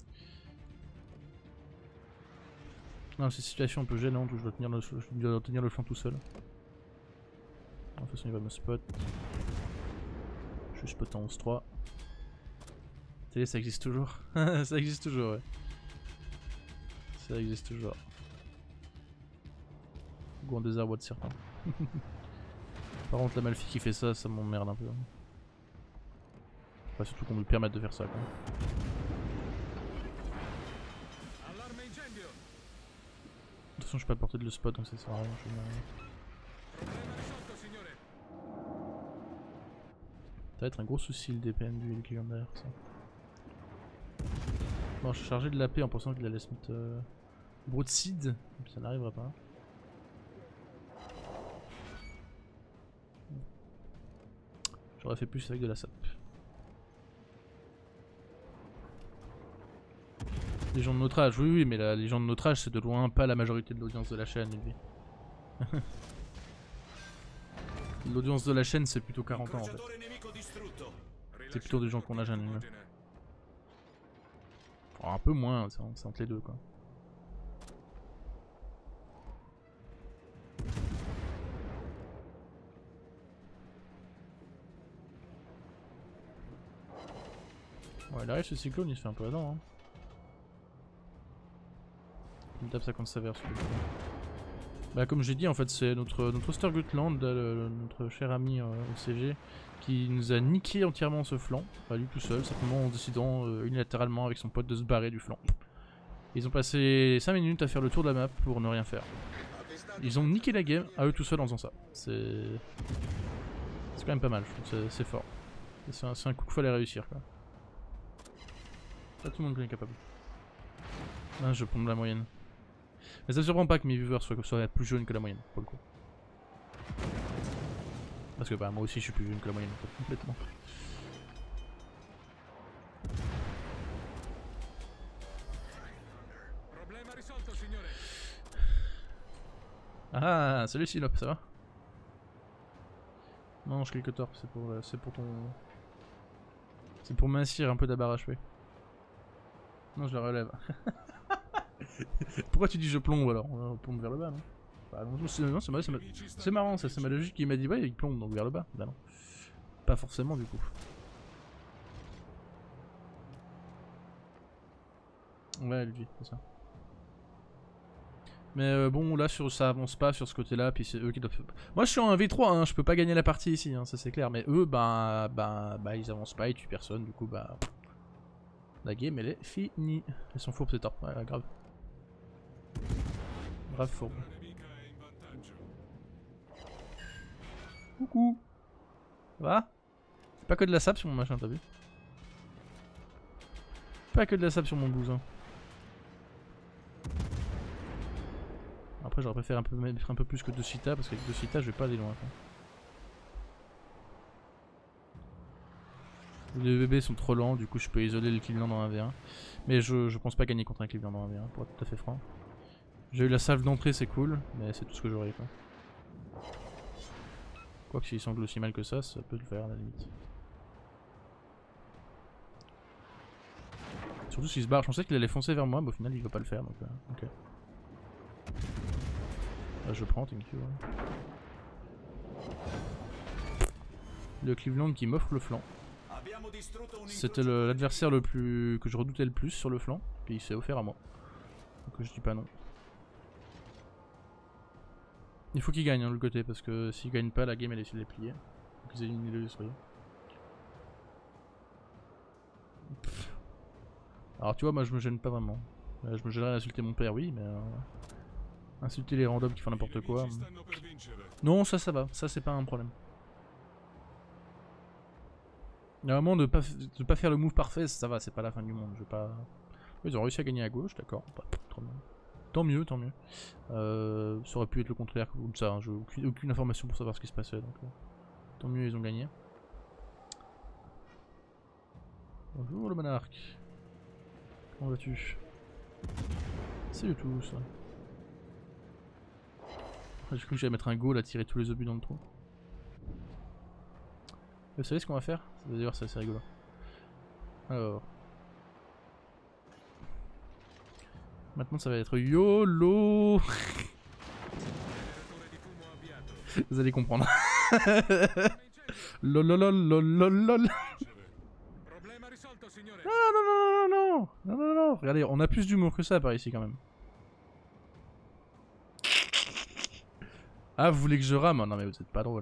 Non, c'est une situation un peu gênante où je dois tenir le flanc tout seul. De toute façon, il va me spot. Je suis spot en 11-3. Télé, ça existe toujours. Ça existe toujours, ouais. Ça existe toujours. Ou en désarroi de certains. Par contre, la Malfie qui fait ça, ça m'emmerde un peu. Enfin, surtout qu'on me permette de faire ça, quoi. De toute façon, je suis pas à portée de le spot, donc ça sert à rien. Ça va être un gros souci le DPM du client derrière ça. Bon, je suis chargé de l'AP en pensant qu'il allait se mettre broadside, ça n'arrivera pas. J'aurais fait plus avec de la SAP. Légion de notre âge, oui, oui, mais la Légion de notre âge, c'est de loin pas la majorité de l'audience de la chaîne, lui. L'audience de la chaîne, c'est plutôt 40 ans en fait. C'est plutôt des gens qu'on a jeunes. Oh, un peu moins, c'est entre les deux quoi. Ouais, il arrive ce cyclone, il se fait un peu adam. Hein. Il me tape 50 sévères sur le coup. Bah, comme j'ai dit, en fait, c'est notre Ostergutland, notre cher ami au CG, qui nous a niqué entièrement ce flanc. Pas lui tout seul, simplement en décidant unilatéralement avec son pote de se barrer du flanc. Ils ont passé 5 minutes à faire le tour de la map pour ne rien faire. Ils ont niqué la game à eux tout seuls en faisant ça. C'est quand même pas mal, je trouve, c'est fort. C'est un coup qu'il fallait réussir quoi. Pas tout le monde qui est capable. Ah, je pompe la moyenne. Mais ça me surprend pas que mes viewers soient plus jeunes que la moyenne, pour le coup. Parce que bah moi aussi je suis plus jeune que la moyenne, en fait, complètement. Ah, salut Sinop, ça va? Non, je clique tort, c'est pour ton... C'est pour mincir un peu ta barre HP. Non, je la relève. Pourquoi tu dis je plombe alors? On plombe vers le bas, non? Bah non, c'est marrant, ça, c'est ma logique qui m'a dit ouais, il plombe donc vers le bas. Bah non. Pas forcément du coup. Ouais, lui, c'est ça. Mais bon, là ça avance pas sur ce côté-là, puis c'est eux qui doivent... Moi je suis en 1v3, hein, je peux pas gagner la partie ici, hein, ça c'est clair. Mais eux, bah ils avancent pas, ils tuent personne, du coup bah... La game elle est finie. Ils sont fourbes, c'est tort, ouais, grave. Grave fourbe. Coucou. Ça va? C'est pas que de la sap sur mon machin, t'as vu? Pas que de la sap sur mon bousin. Après j'aurais préféré mettre un peu plus que 2 Sita parce qu'avec 2 Sita je vais pas aller loin. Les bébés sont trop lents, du coup je peux isoler le Cleveland en 1v1. Mais je pense pas gagner contre un Cleveland en 1v1 pour être tout à fait franc. J'ai eu la salve d'entrée, c'est cool, mais c'est tout ce que j'aurais quoi. Quoique s'il sangle aussi mal que ça peut le faire à la limite. Surtout s'il se barre, je pensais qu'il allait foncer vers moi, mais au final il veut pas le faire donc ok. Là je prends, thank you. Le Cleveland qui m'offre le flanc. C'était l'adversaire que je redoutais le plus sur le flanc, puis il s'est offert à moi. Donc je dis pas non. Il faut qu'il gagne hein, de l'autre côté, parce que s'il gagne pas, la game elle essaie de les plier. Donc ils éliminent le destroyer. Alors tu vois, moi je me gêne pas vraiment. Je me gênerais à insulter mon père, oui, mais... insulter les randoms qui font n'importe quoi... Non, ça va, ça c'est pas un problème. Normalement de pas faire le move parfait, ça va, c'est pas la fin du monde, je vais pas Ils ont réussi à gagner à gauche, d'accord. Bah, trop bien. Tant mieux, tant mieux. Ça aurait pu être le contraire ou ça, hein. J'ai aucune information pour savoir ce qui se passait. Donc, tant mieux, ils ont gagné. Bonjour le monarque. Comment vas-tu? Salut tous. J'ai cru que j'allais mettre un goal à tirer tous les obus dans le trou. Vous savez ce qu'on va faire? D'ailleurs c'est assez rigolo. Alors. Maintenant ça va être YOLO. Vous allez comprendre. Lolololololol. Non. Regardez, on a plus d'humour que ça par ici quand même. Ah, vous voulez que je rame? Non mais vous êtes pas drôle.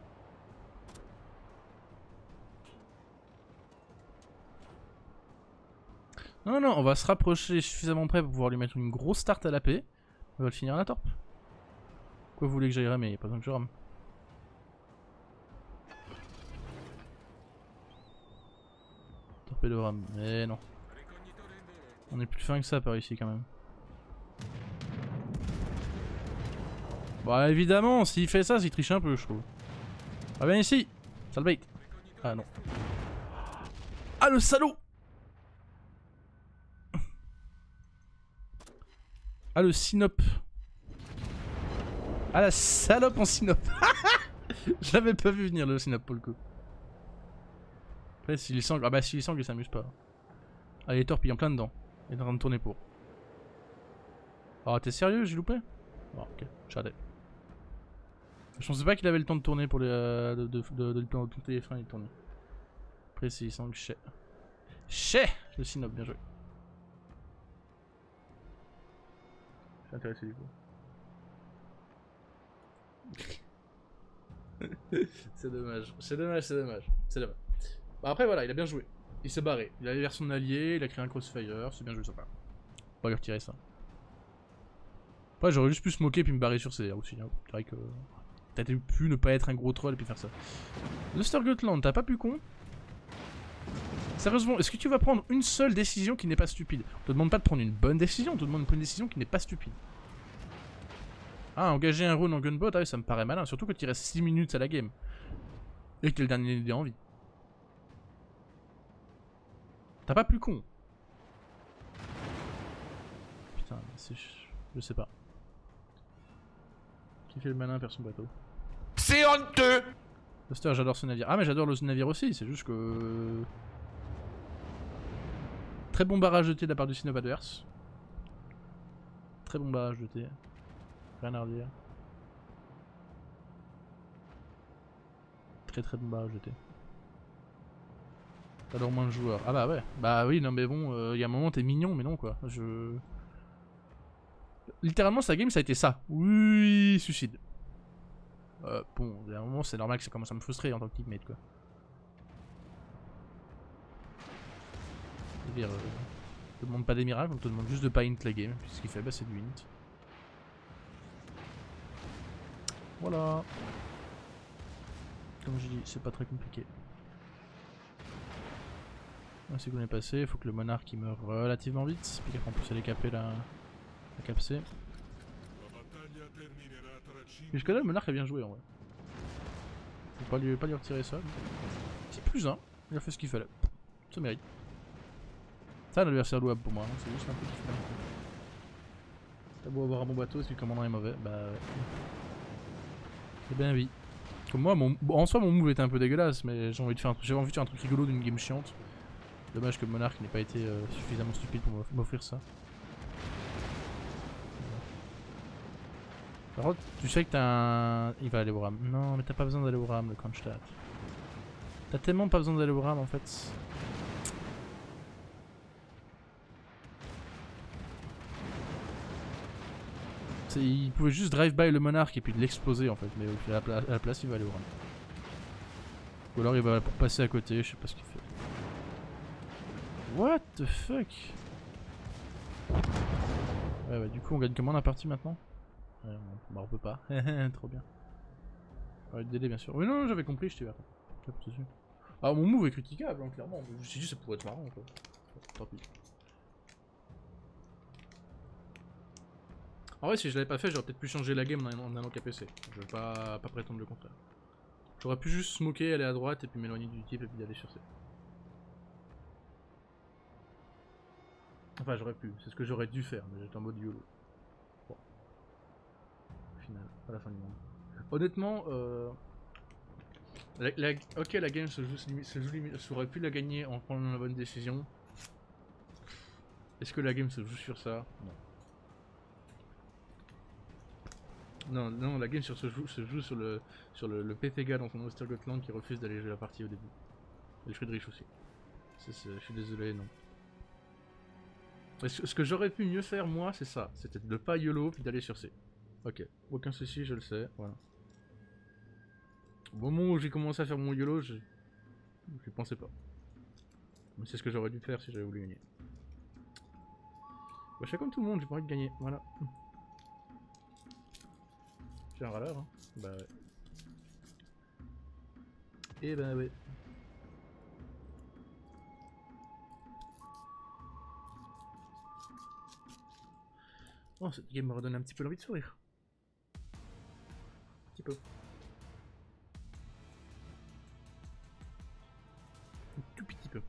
Non, on va se rapprocher suffisamment près pour pouvoir lui mettre une grosse start à la paix. On va le finir à la torpe. Quoi vous voulez que j'aille ramer? Y'a pas besoin que je rame. Torpedo rame, mais non. On est plus fin que ça par ici quand même. Bah évidemment, s'il fait ça, s'il triche un peu, je trouve. Ah viens ici, sale bait. Ah non. Ah le salaud. Ah le synop. Ah la salope en synop. Je l'avais pas vu venir le synop pour le coup. Après s'il est sangle, ah bah s'il est sangle il s'amuse pas. Ah il est torpille en plein dedans. Il est en train de tourner pour. Ah t'es sérieux, j'ai loupé? Oh, ok, j'arrête. Je pensais pas qu'il avait le temps de tourner pour les de ton téléphone il tourne. Après s'il sangle, chais le synop, bien joué. Je suis intéressé du coup. C'est dommage, c'est dommage. Bah après voilà, il a bien joué. Il s'est barré. Il a vers son allié, il a créé un crossfire, c'est bien joué sympa. On va lui retirer ça. Après j'aurais juste pu se moquer puis me barrer sur CDR aussi. Hein. C'est vrai que t'as pu ne pas être un gros troll et puis faire ça. Le Sturgotland, t'as pas pu con? Sérieusement, est-ce que tu vas prendre une seule décision qui n'est pas stupide? On te demande pas de prendre une bonne décision, on te demande de prendre une décision qui n'est pas stupide. Ah, engager un rune en gunboat, ah oui, ça me paraît malin, surtout quand il reste 6 minutes à la game. Et que t'es le dernier dé en vie. T'as pas plus con. Putain, c'est... Je sais pas. Qui fait le malin perd son bateau. C'est honteux! Buster, j'adore ce navire. Ah mais j'adore le navire aussi, c'est juste que... Très bon barrage de thé de la part du synop adverse. Très bon barrage de thé. Rien à redire. Très bon barrage de thé. T'adores moins de joueurs. Ah bah ouais. Bah oui, non mais bon, y a un moment t'es mignon, mais non quoi. Littéralement sa game ça a été ça. Oui, suicide. Bon, il y a un moment c'est normal que ça commence à me frustrer en tant que teammate quoi. C'est-à-dire, on te demande pas des miracles, on te demande juste de pas int la game. Puis ce qu'il fait, bah c'est du int. Voilà. Comme je dis, c'est pas très compliqué. C'est qu'on est passé, il faut que le monarque il meure relativement vite. Puis qu'après on puisse aller caper la cap C. Mais jusqu'à là le monarque a bien joué en vrai. Faut pas lui retirer ça. C'est plus 1, il a fait ce qu'il fallait. Ça mérite. C'est un adversaire louable pour moi, hein. C'est juste un peu différent. T'as beau avoir un bon bateau si le commandant est mauvais, bah ouais. C'est bien vie. Comme moi, en soi mon move était un peu dégueulasse, mais j'avais envie de faire un truc rigolo d'une game chiante. Dommage que le monarque n'ait pas été suffisamment stupide pour m'offrir ça. Par contre, tu sais que t'as un... Il va aller au ram. Non, mais t'as pas besoin d'aller au ram, le Kronstadt. T'as tellement pas besoin d'aller au ram en fait. Il pouvait juste drive by le monarque et puis l'exploser en fait, mais à la place il va aller au ram. Ou alors il va pour passer à côté, je sais pas ce qu'il fait. What the fuck? Ouais, bah du coup on gagne comment la partie maintenant? Ouais, on peut pas. Trop bien. Ouais, délai bien sûr. Oui non, j'avais compris, je t'ai vu. Ah mon move est critiquable, hein, clairement. Je me suis dit ça pourrait être marrant quoi. Tant pis. En vrai, si je l'avais pas fait, j'aurais peut-être pu changer la game en allant KPC. Je veux pas prétendre le contraire. J'aurais pu juste smoker, aller à droite et puis m'éloigner du type et puis aller sur C. Enfin, j'aurais pu. C'est ce que j'aurais dû faire, mais j'étais en mode YOLO. Bon. Au final, à la fin du monde. Honnêtement, ok, la game se joue limite. J'aurais pu la gagner en prenant la bonne décision. Est-ce que la game se joue sur ça? Non. Non, la game se joue sur le PPG dans son Ostergotland qui refuse d'aller jouer la partie au début. Et le Friedrich aussi. Je suis désolé, non. Ce que j'aurais pu mieux faire, moi, c'est ça. C'était de pas YOLO puis d'aller sur C. Ok, aucun souci, je le sais, voilà. Au moment où j'ai commencé à faire mon YOLO, je pensais pas. Mais c'est ce que j'aurais dû faire si j'avais voulu gagner. Bah, je fais comme tout le monde, j'ai pas envie de gagner, voilà. J'ai un râleur, hein. Bah ouais. Et bah ouais. Oh, cette game me redonne un petit peu l'envie de sourire. Un petit peu. Un tout petit peu.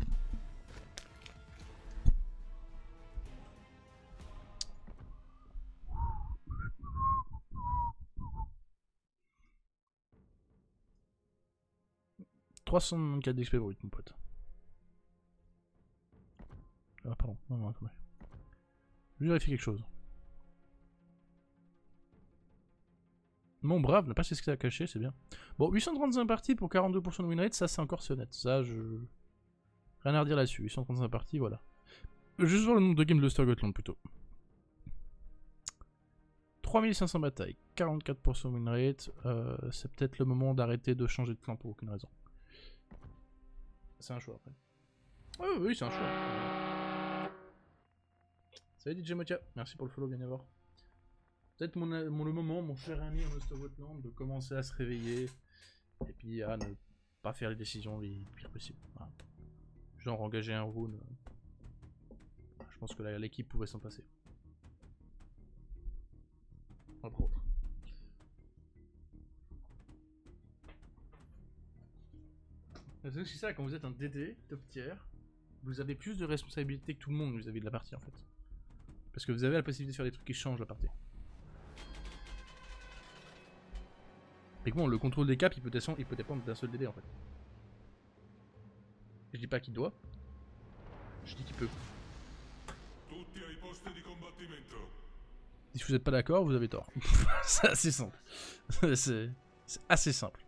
« 304 d'XP brut, mon pote. » Ah, pardon. Non, attendez. Je vais vérifier quelque chose. Mon brave n'a pas ce qu'il a caché, c'est bien. Bon, 835 parties pour 42% de win rate, ça c'est encore si honnête. Ça, rien à redire là-dessus. 835 parties, voilà. Juste voir le nombre de games de Ostergotland plutôt. 3500 batailles, 44% win rate. C'est peut-être le moment d'arrêter de changer de clan pour aucune raison. C'est un choix après. Oh, oui, c'est un choix. Salut DJ Motia, merci pour le follow, bien voir. Peut-être le moment, mon cher ami en Ostergotland, de commencer à se réveiller et puis à ne pas faire les décisions les pires possibles. Voilà. Genre engager un rune. Je pense que l'équipe pouvait s'en passer. Entre autres. C'est aussi ça, quand vous êtes un DD, top tier, vous avez plus de responsabilité que tout le monde vis-à-vis de la partie en fait. Parce que vous avez la possibilité de faire des trucs qui changent la partie. Et bon, le contrôle des caps, il peut dépendre d'un seul DD en fait. Je dis pas qu'il doit, je dis qu'il peut. Si vous n'êtes pas d'accord, vous avez tort. C'est assez simple. C'est assez simple.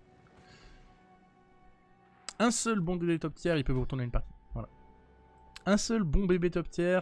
Un seul bon DD top tier, il peut vous retourner une partie. Voilà. Un seul bon bébé top tier,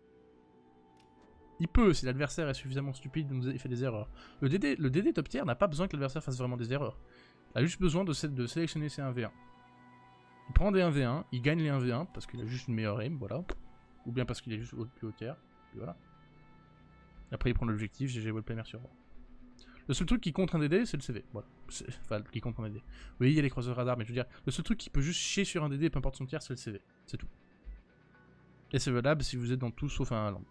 il peut, si l'adversaire est suffisamment stupide, il fait des erreurs. Le DD top tier n'a pas besoin que l'adversaire fasse vraiment des erreurs. Il a juste besoin de sélectionner ses 1v1. Il prend des 1v1, il gagne les 1v1 parce qu'il a juste une meilleure aim, voilà. Ou bien parce qu'il est juste plus haut tiers, puis voilà. Après il prend l'objectif, GG Wallplamer sur roi. Le seul truc qui compte un DD, c'est le CV, voilà. Enfin, qui compte un DD. Oui, il y a les croiseurs radar, mais je veux dire, le seul truc qui peut juste chier sur un DD, peu importe son tiers, c'est le CV, c'est tout. Et c'est valable si vous êtes dans tout sauf un land.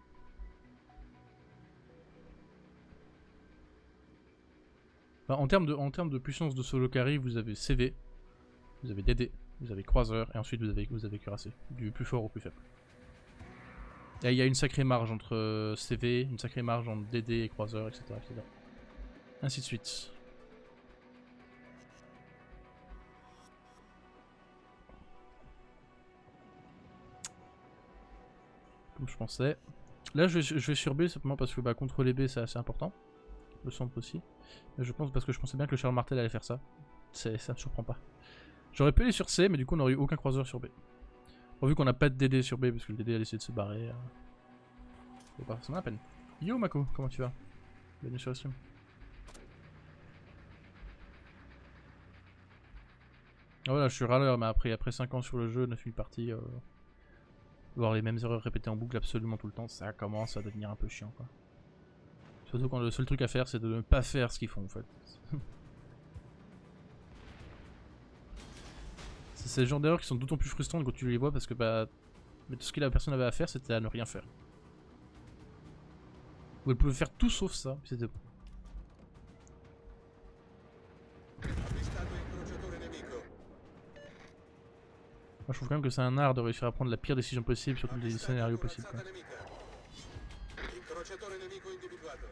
Enfin, en termes de puissance de solo carry, vous avez CV, vous avez DD, vous avez croiseur, et ensuite vous avez cuirassé, du plus fort au plus faible. Et il y a une sacrée marge entre CV, une sacrée marge entre DD et croiseur, etc., etc. Ainsi de suite. Comme je pensais. Là je vais sur B simplement parce que bah, contrôler B c'est assez important. Le centre aussi. Mais je pense parce que je pensais bien que le Charles Martel allait faire ça. Ça me surprend pas. J'aurais pu aller sur C mais du coup on n'aurait eu aucun croiseur sur B. Bon, vu qu'on n'a pas de DD sur B parce que le DD a essayé de se barrer. C'est pas forcément la peine. Yo Mako, comment tu vas? Bienvenue sur le stream. Voilà, je suis râleur, mais après 5 ans sur le jeu, 9 000 parties, voir les mêmes erreurs répétées en boucle absolument tout le temps, ça commence à devenir un peu chiant quoi. Surtout quand le seul truc à faire c'est de ne pas faire ce qu'ils font en fait. C'est le genre d'erreurs qui sont d'autant plus frustrantes quand tu les vois parce que bah, mais tout ce que la personne avait à faire c'était à ne rien faire. Vous pouvez faire tout sauf ça, puis c'était bon. Avvistato incrociatore nemico. Moi je trouve quand même que c'est un art de réussir à prendre la pire décision possible sur tous les scénarios possibles. Quoi. Corazzata nemica. Incrociatore nemico individuato.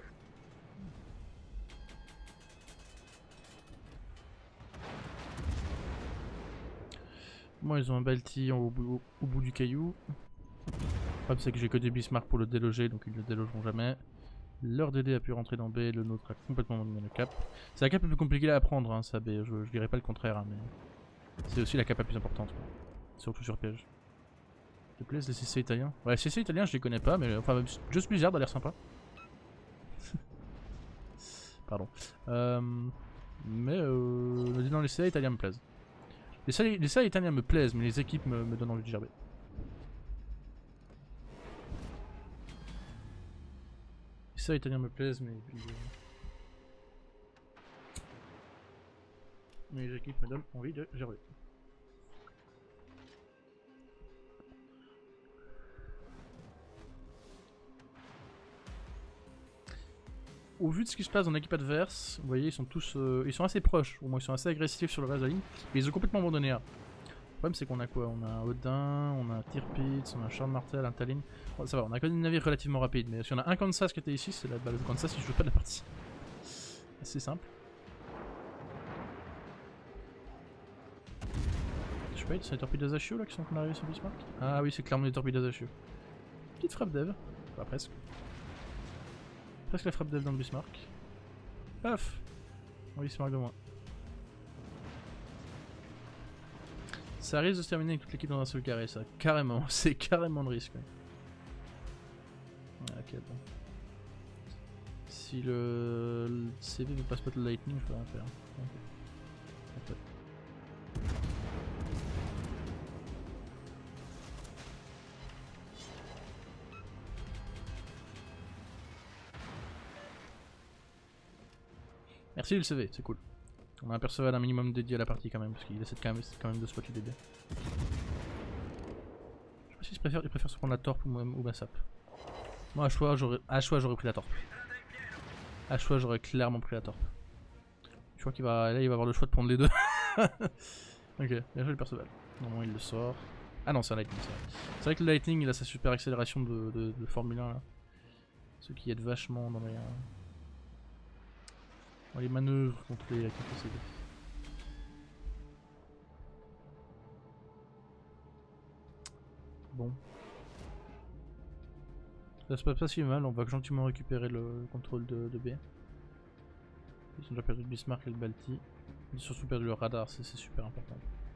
Moi ils ont un Balti au bout du caillou. Le problème c'est que j'ai que des Bismarck pour le déloger, donc ils ne le délogeront jamais. Leur DD a pu rentrer dans B, le nôtre a complètement dominé le cap. C'est la cap la plus compliquée à apprendre, hein, ça B, je dirais pas le contraire, hein, mais c'est aussi la cap la plus importante, quoi. Surtout sur piège. S'il te plaît, les CC italiens. Ouais, CC italiens je les connais pas, mais enfin, Just Blizzard a l'air sympa. Pardon. Non, les CA italiens me plaisent. Les CA italiens me plaisent, mais les équipes me donnent envie de gerber. Les CA italiens me plaisent, mais les équipes me donnent envie de gerber. Au vu de ce qui se passe dans l'équipe adverse, vous voyez, ils sont tous, ils sont assez proches, au moins ils sont assez agressifs sur le reste de la ligne, mais ils ont complètement abandonné A. Le problème c'est qu'on a quoi? On a Odin, on a Tirpitz, on a Charles Martel, un Tallinn. Bon, ça va, on a quand même des navires relativement rapides, mais si on a un Kansas qui était ici, c'est le Kansas il joue pas de la partie. Assez simple. Je sais pas, c'est les torpilles d'Azachio là qui sont arrivés sur Bismarck? Ah oui, c'est clairement les torpilles d'Azachio. Petite frappe dev, enfin presque. Presque la frappe dev dans le Bismarck. Paf! On Bismarck de moins. Ça risque de se terminer avec toute l'équipe dans un seul carré, ça. Carrément, c'est carrément le risque. Ouais. Ok, bon. Si le CV ne passe pas de Lightning, je peux rien faire. Okay. Merci le CV, c'est cool. On a un Perceval un minimum dédié à la partie quand même, parce qu'il essaie quand même de spot les DD. Je sais pas si il préfère se prendre la torpe ou ma sap. Moi à choix j'aurais pris la torpe. À choix j'aurais clairement pris la torpe. Je crois qu'il va. Là il va avoir le choix de prendre les deux. Ok, bien joué le Perceval. Normalement il le sort. Ah non c'est un Lightning, c'est vrai que le Lightning il a sa super accélération de Formule 1 là. Ce qui aide vachement dans les manœuvres contre les CD. Bon. Ça se passe pas si mal, on va gentiment récupérer le contrôle de B. Ils ont déjà perdu le Bismarck et le Balti. Ils ont surtout perdu le radar, c'est super important.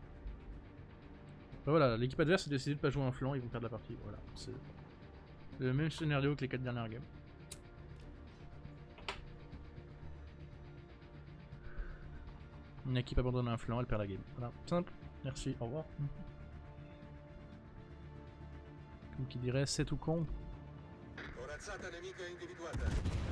Ben voilà, l'équipe adverse a décidé de pas jouer un flanc, ils vont perdre la partie. Voilà, c'est le même scénario que les 4 dernières games. Une équipe abandonne un flanc, elle perd la game. Voilà, simple. Merci, au revoir. Comme qui dirait, c'est tout con. Corazzata nemica individuata.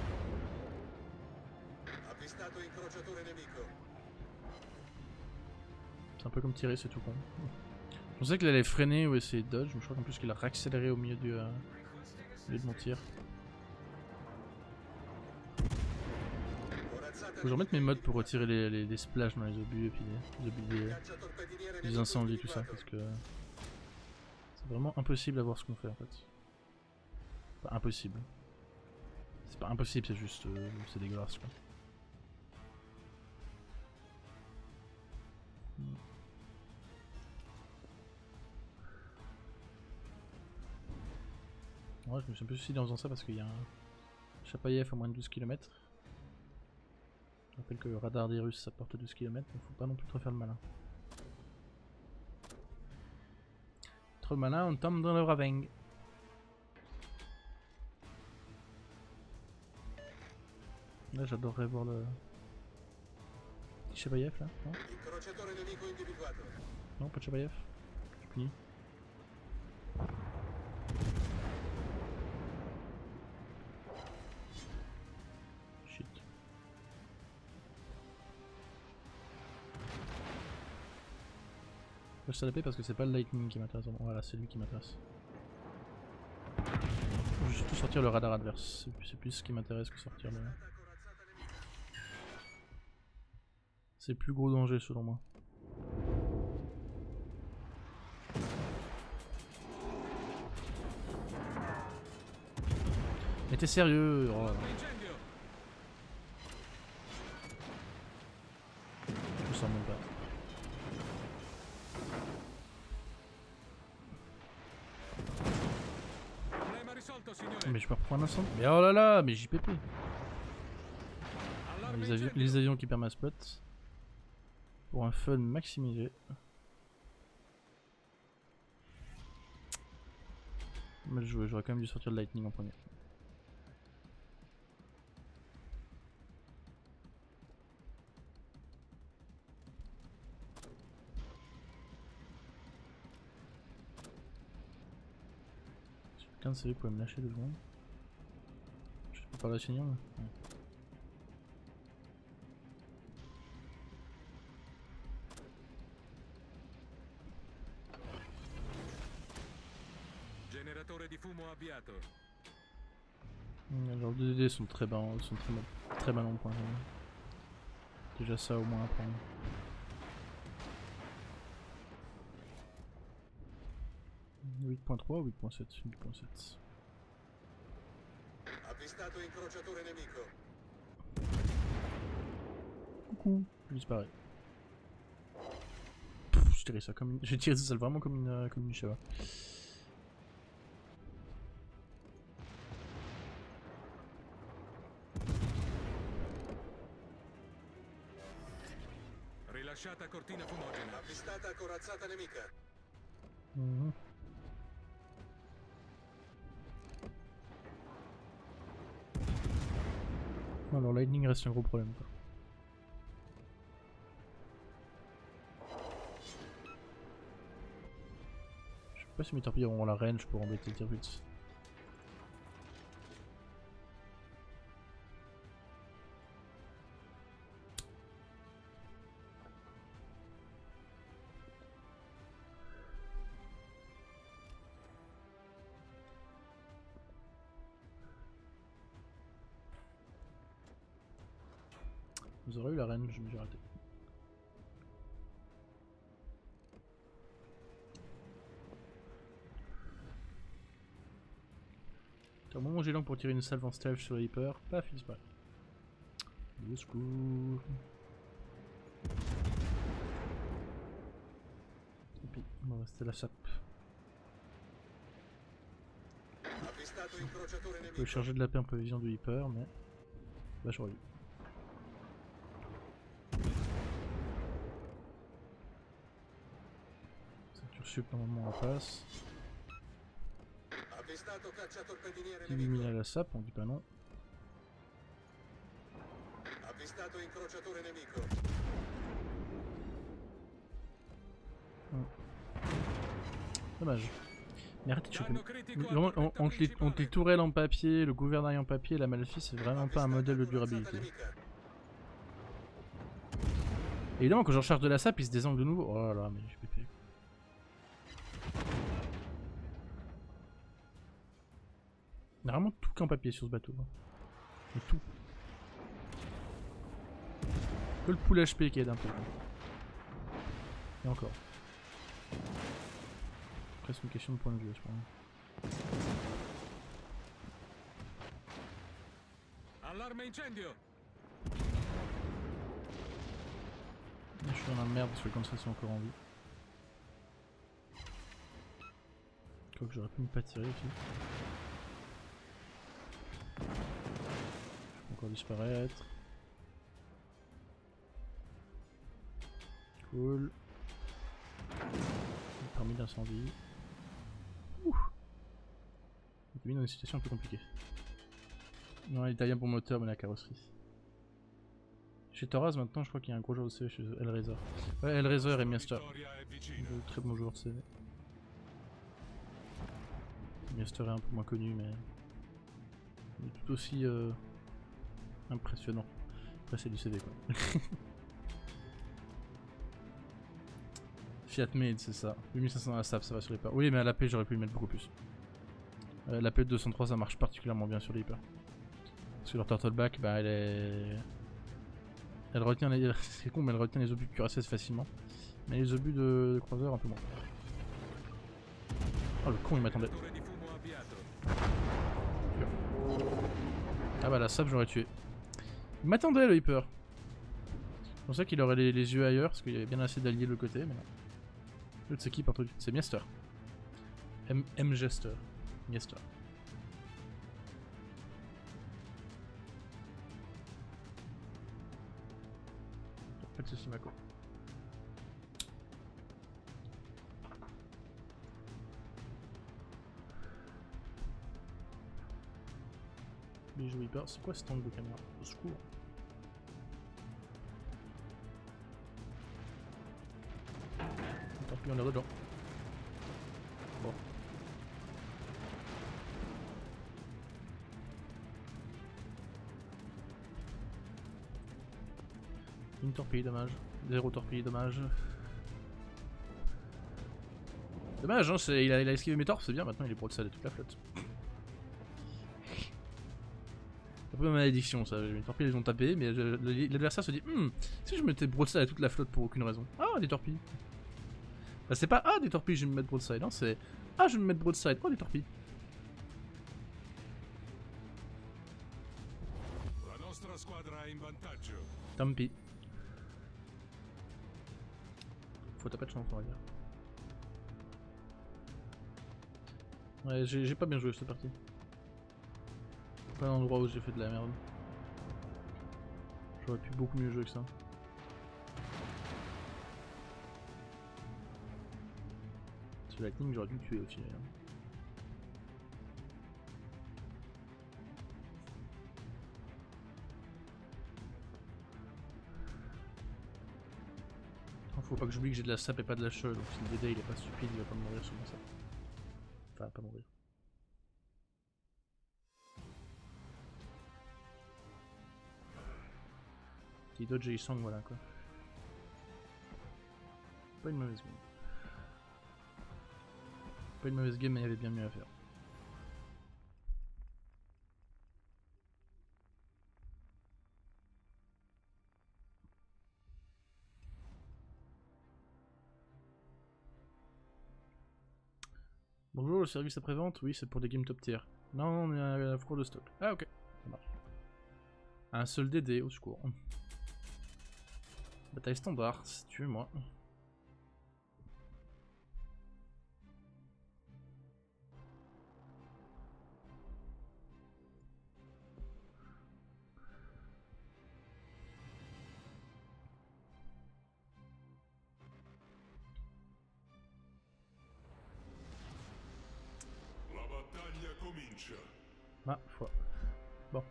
Avvistato incrociatore nemico. C'est un peu comme tirer, c'est tout con. Je pensais qu'il allait freiner ou essayer de dodge, mais je crois qu'en plus qu'il a réaccéléré au milieu de mon tir. Faut que je remette mes modes pour retirer les splashes dans les obus et puis les incendies tout ça parce que c'est vraiment impossible à voir ce qu'on fait en fait. Pas impossible. C'est pas impossible, c'est juste c'est dégueulasse quoi. Ouais, je me suis un peu suicidé en faisant ça parce qu'il y a un Chapayev à moins de 12 km. Je rappelle que le radar des Russes ça porte 12 km, donc faut pas non plus trop faire le malin. Trop malin, on tombe dans le raveng. Là j'adorerais voir le petit Chapayev là, non? Non, pas de Chapayev. Je suis puni. Shit. Je vais la paix parce que c'est pas le Lightning qui m'intéresse. Voilà, c'est lui qui m'intéresse. je vais surtout sortir le radar adverse. C'est plus ce qui m'intéresse que sortir le... C'est plus gros danger selon moi. Mais t'es sérieux? Oh là là. Je sens même pas. Mais je me reprends un instant. Mais oh là là, mais JPP. Les avions qui permettent spot. Pour un fun maximisé. Mal joué, j'aurais quand même dû sortir le Lightning en premier. Si quelqu'un de CV pouvait me lâcher 2 secondes. Je peux pas lâcher rien. Ouais. Generatore di fumo avviato. Leurs 2DD sont très bas, très mal en point. Déjà ça au moins à prendre. « 8.3 ou 8.7 ? 8.7. Avvistato incrociatore nemico. Coucou, je disparais. J'ai tiré ça vraiment comme une chava. Rilasciata cortina fumogena. Avvistata corazzata nemica. Alors Lightning reste un gros problème quoi. Je sais pas si mes torpilles auront la range pour embêter le Tirpitz. Vous aurez eu la reine, j'ai raté. Au moment où j'ai langue pour tirer une salve en stealth sur Reaper, paf, il disparaît. Au secours. Et puis, on va rester la sape. On peut charger de la paix en prévision de Reaper, mais là j'aurais eu. Sup normalement on passe. Éliminer la sape, on dit pas non. Dommage. Mais arrêtez de choper. Entre les tourelles en papier, le gouvernail en papier et la Malfi, c'est vraiment pas un modèle de durabilité. Évidemment quand je recharge de la sape, il se désangle de nouveau. Oh là là, mais je peux plus. Il y a vraiment tout qu'en papier sur ce bateau. Mais tout. Que le pool HP qui aide un peu. Et encore. Presque une question de point de vue, je pense. Allarme incendio. Je suis dans la merde parce que comme ça ils sont encore en vie. Je crois que j'aurais pu ne pas tirer aussi. Je peux encore disparaître. Cool. Permis d'incendie. Ouh. On est mis dans une situation un peu compliquée. Non, l'italien pour moteur mais la carrosserie. Chez Thoraz maintenant je crois qu'il y a un gros joueur de CV chez Hellraiser. Ouais, Hellraiser et Miester. Très bon joueur de CV. Miester est un peu moins connu mais il est tout aussi impressionnant. Après c'est du CV quoi. Fiat Made c'est ça. 8500 à la SAP ça va sur les pas. Oui mais à la paix j'aurais pu le mettre beaucoup plus. La P203 ça marche particulièrement bien sur les Hyper. Parce que leur Turtleback, bah elle est... Elle retient les... C'est con mais elle retient les obus de cuirassé facilement. Mais les obus de croiseur un peu moins. Oh le con il m'attendait. Ah bah la sap j'aurais tué. Il m'attendait le Hyper. C'est pour ça qu'il aurait les yeux ailleurs, parce qu'il y avait bien assez d'alliés de l'autre côté, mais non. L'autre c'est qui par truc? C'est Miester. M-Gester. Miester. Pas de soucis Mako. Bijou Hyper, c'est quoi cet angle de caméra? Au secours. Tant pis on est dedans. Bon. Une torpille, dommage. 0 torpille, dommage. Dommage, hein, il a esquivé mes torpes, c'est bien, maintenant il est broadside de toute la flotte. C'est un peu ma malédiction ça, mes torpilles les ont tapé, mais l'adversaire se dit si je mettais broadside à toute la flotte pour aucune raison. Ah, des torpilles. Bah, c'est pas des torpilles, je vais me mettre broadside, hein, c'est je vais me mettre broadside, des torpilles. La nostra squadra è in vantaggio. Tant pis. Faut t'as pas de chance on va dire. Ouais, j'ai pas bien joué cette partie. Pas l'endroit où j'ai fait de la merde. J'aurais pu beaucoup mieux jouer que ça. Ce lightning j'aurais dû le tuer aussi d'ailleurs. Faut pas que j'oublie que j'ai de la sap et pas de la cheveux, donc si le DD il est pas stupide, il va pas mourir sur mon sap. Enfin, pas mourir. Petit dodge et il sang, voilà quoi. Pas une mauvaise game. Pas une mauvaise game, mais il y avait bien mieux à faire. Bonjour, le service après-vente? Oui, c'est pour des games top tier. Non, on est à la fraude de stock. Ah, ok. Ça marche. Un seul DD, au secours. Bataille standard, si tu veux, moi. La battaglia comincia. Ma foi. Bon.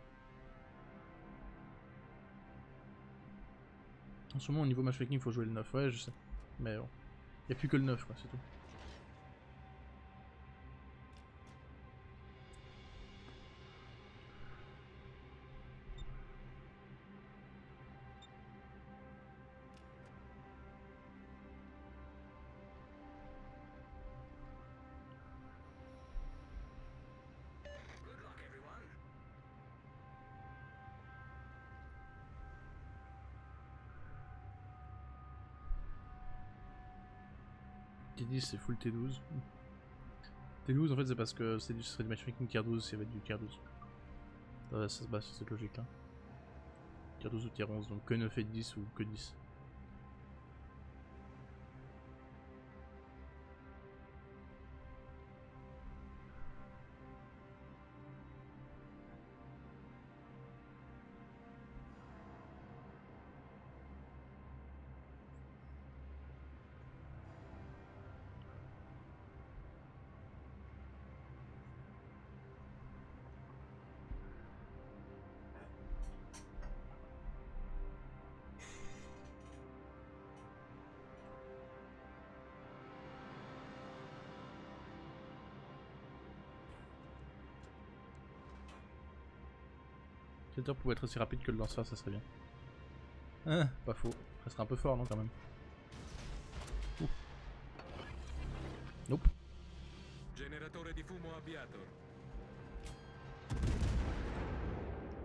En ce moment, au niveau matchmaking, il faut jouer le 9. Ouais, je sais. Mais bon. Il n'y a plus que le 9, quoi, c'est tout. T10 c'est full T12. T12 en fait c'est parce que ce serait du matchmaking tier 12 s'il y avait du tier 12. Ça se base sur cette logique là. Tier 12 ou tier 11, donc que 9 et 10 ou que 10. Cette heure pouvait être aussi rapide que le lanceur, ça serait bien. Ah, pas faux. Ça serait un peu fort, non, quand même. Ouh. Nope. Generatore di fumo avviato.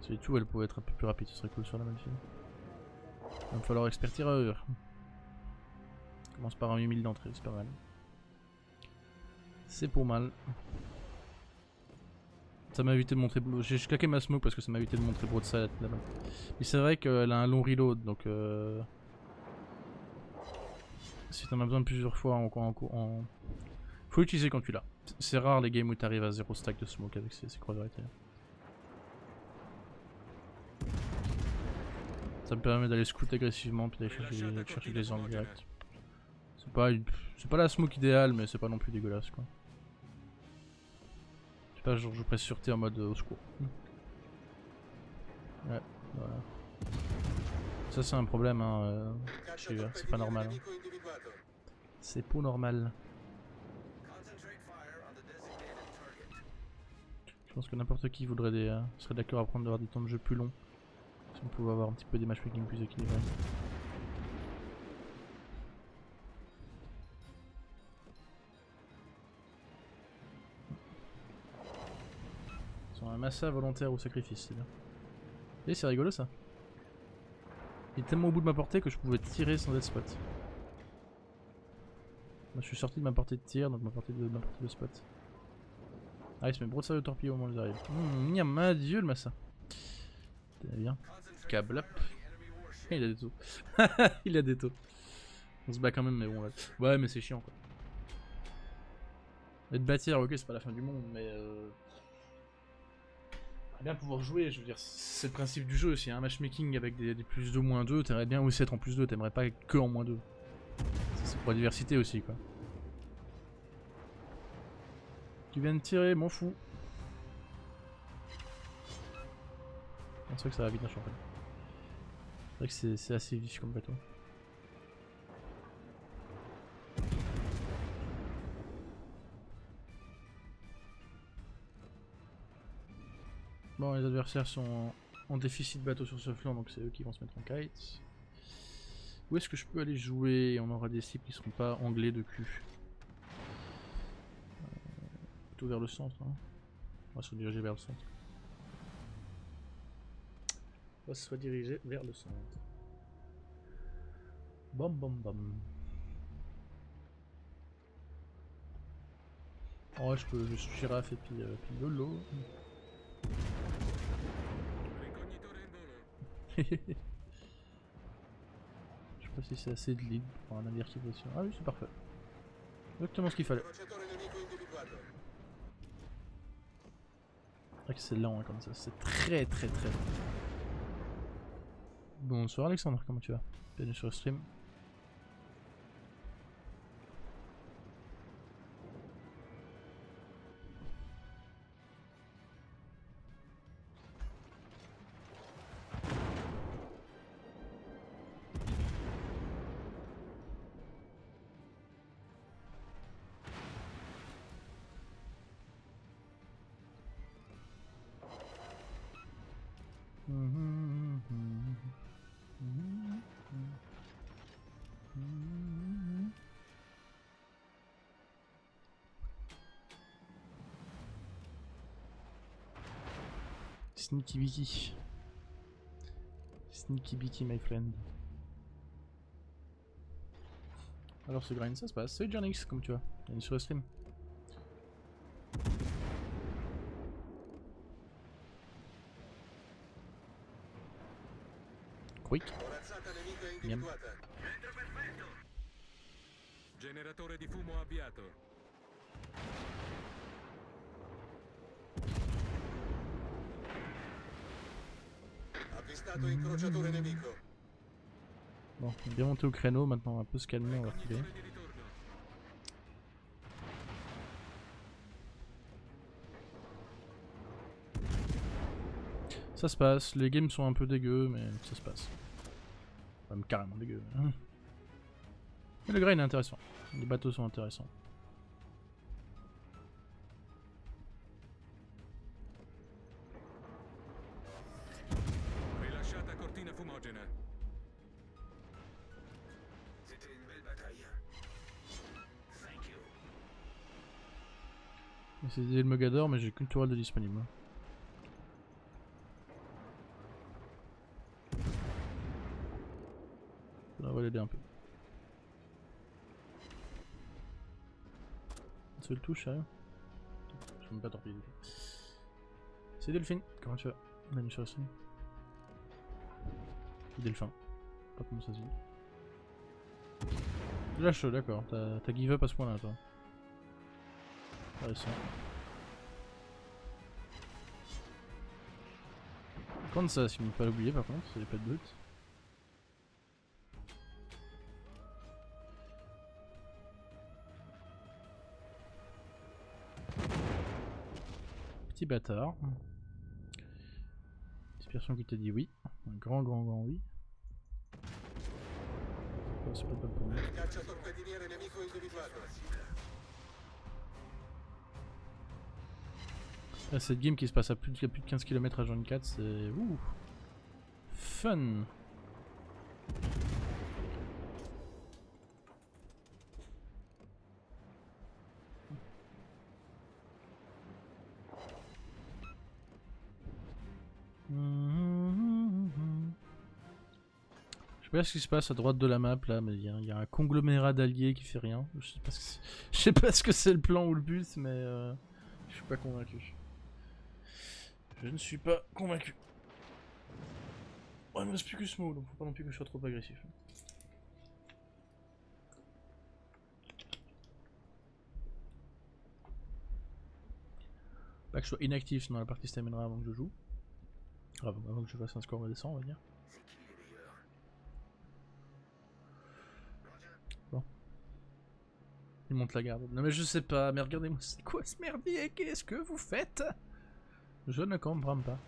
Si tout, elle pouvait être un peu plus rapide, ce serait cool sur la Malphine. Il va falloir expert tireur. Commence par un 8000 d'entrée, c'est pas mal. C'est pour mal. Ça m'a évité de montrer. J'ai claqué ma smoke parce que ça m'a évité de montrer broadside là-bas. Mais c'est vrai qu'elle a un long reload donc. Si t'en as besoin de plusieurs fois faut l'utiliser quand tu l'as. C'est rare les games où t'arrives à 0 stack de smoke avec ces croix d'arrêté. Ça me permet d'aller scout agressivement puis d'aller chercher des angles directs. C'est pas la smoke idéale mais c'est pas non plus dégueulasse quoi. Je sais pas, genre je presse sur T en mode au secours. Ouais, voilà. Ça c'est un problème hein, c'est pas normal. Hein. C'est pas normal. Je pense que n'importe qui voudrait serait d'accord à prendre d'avoir des temps de jeu plus longs. Si on pouvait avoir un petit peu des matchmaking plus équilibrés. Ils sont un massat volontaire ou sacrifice, c'est bien. Et c'est rigolo ça. Il est tellement au bout de ma portée que je pouvais tirer sans être spot. Moi je suis sorti de ma portée de tir, donc ma portée de spot. Ah il se met broadside au torpille au moment où ils arrivent. Miam, adieu le massa. T'es bien. Câble up. Il a des taux. Il a des taux. On se bat quand même mais bon là. Ouais mais c'est chiant quoi. Et de bâtir ok c'est pas la fin du monde mais bien pouvoir jouer, je veux dire, c'est le principe du jeu. S'il y a un matchmaking avec des plus 2, moins 2, t'aimerais bien aussi être en plus 2, t'aimerais pas que en moins 2. C'est pour la diversité aussi, quoi. Tu viens de tirer, m'en fous. C'est vrai que ça va vite, hein, champion. C'est vrai que c'est assez vif comme bateau. Bon, les adversaires sont en déficit de bateau sur ce flanc, donc c'est eux qui vont se mettre en kite. Où est-ce que je peux aller jouer? On aura des cibles qui seront pas anglais de cul. Plutôt vers le centre. Hein. On va se diriger vers le centre. On va se diriger vers le centre. Bam bam bam. Oh, je peux juste girafe et puis lolo. Je sais pas si c'est assez de lead pour un navire qui va sur. Ah oui, c'est parfait. Exactement ce qu'il fallait. Excellent hein, comme ça, c'est très très très bon. Bonsoir Alexandre, comment tu vas? Bienvenue sur le stream. Sneaky Biki. Sneaky Biki, my friend. Alors ce grind, ça se passe. Salut Jonix, comme tu vas. Bienvenue sur le stream. Quick. Miam. Generatore di fumo avviato. Avvistato incrociatore nemico. Bon, on est bien monté au créneau, maintenant on va un peu se calmer, on va reculer. Ça se passe, les games sont un peu dégueux, mais ça se passe. Même carrément dégueu. Mais le grind est intéressant, les bateaux sont intéressants. Rilasciata cortina fumogena. C'était une belle bataille. Thank you. C'est le Mogador, mais j'ai qu'une tourelle de disponible. l'aider un peu. Une seule touche, sérieux? Je peux même pas torpiller. C'est Delphine, comment tu vas? Bienvenue sur le stream. Delphin. Pas comment ça se dit. Lâche, d'accord, t'as give up à ce point là toi. Intéressant. Quand ça, si vous ne pas l'oublier par contre, c'est pas de doute. Petit bâtard. Dispersion qui t'a dit oui. Un grand oui. Oh, c'est pas pour moi. Cacciatorpediniere nemico individuato. Là, cette game qui se passe à plus de 15 km à 4, c'est ouh fun. Je sais pas ce qui se passe à droite de la map là, mais il y a un conglomérat d'alliés qui fait rien. Je sais pas ce que c'est le plan ou le but, mais je suis pas convaincu. Je ne suis pas convaincu. Ouais, il me reste plus que ce mot, donc faut pas non plus que je sois trop agressif. Pas que je sois inactif, sinon la partie se terminera avant que je joue. Avant que je fasse un score redescend, on va dire. Bon. Il monte la garde. Non mais je sais pas, mais regardez-moi, c'est quoi ce merdier? Qu'est-ce que vous faites? Je ne comprends pas.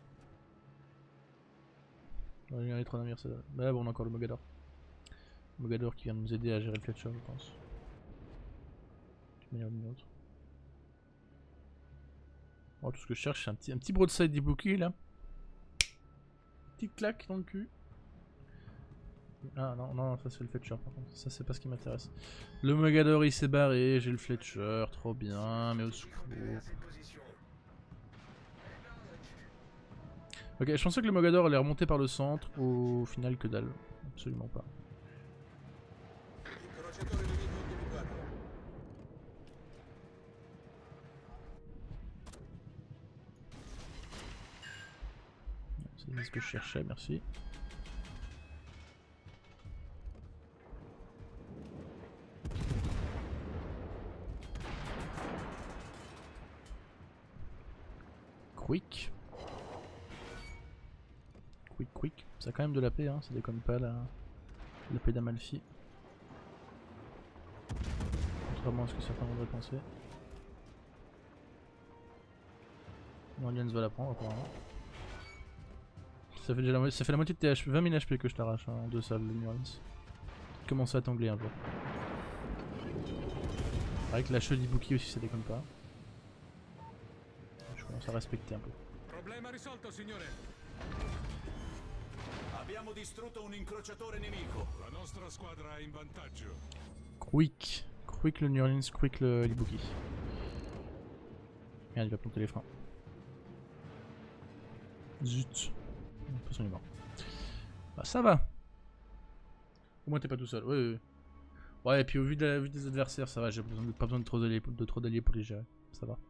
On va aller trop navires, ça. Bah bon, on a encore le Mogador. Le Mogador qui vient de nous aider à gérer le Fletcher, je pense. D'une manière ou d'une autre. Oh, tout ce que je cherche, c'est un petit broadside d'Ibuki là. Petite claque dans le cul. Ah non, ça c'est le Fletcher par contre. Ça c'est pas ce qui m'intéresse. Le Mogador il s'est barré, j'ai le Fletcher, trop bien, mais au secours. Ok, je pensais que le Mogador allait remonter par le centre, au final que dalle. Absolument pas. C'est ce que je cherchais, merci. Quick. Quick. Ça a quand même de la paix, hein, ça déconne pas la paix d'Amalfi. Contrairement à ce que certains voudraient penser. Norlians va la prendre apparemment. Ça fait la moitié de tes HP, 20 000 HP que je t'arrache hein, en deux salles, le Norlians. Commence à t'angler un jour. Avec la cheville d'Ibuki aussi, ça déconne pas. Je commence à respecter un peu. Problema risolto, signore. Abbiamo distrutto un incrociatore nemico. La nostra squadra è in vantaggio. Quick le New Orleans, quick le Ibuki. Merde, il va planter les freins. Zut. De toute façon, il est mort. Bah, ça va. Au moins, t'es pas tout seul. Ouais. Ouais, et puis au vu des adversaires, ça va. J'ai pas besoin de trop d'alliés pour les gérer. Ça va.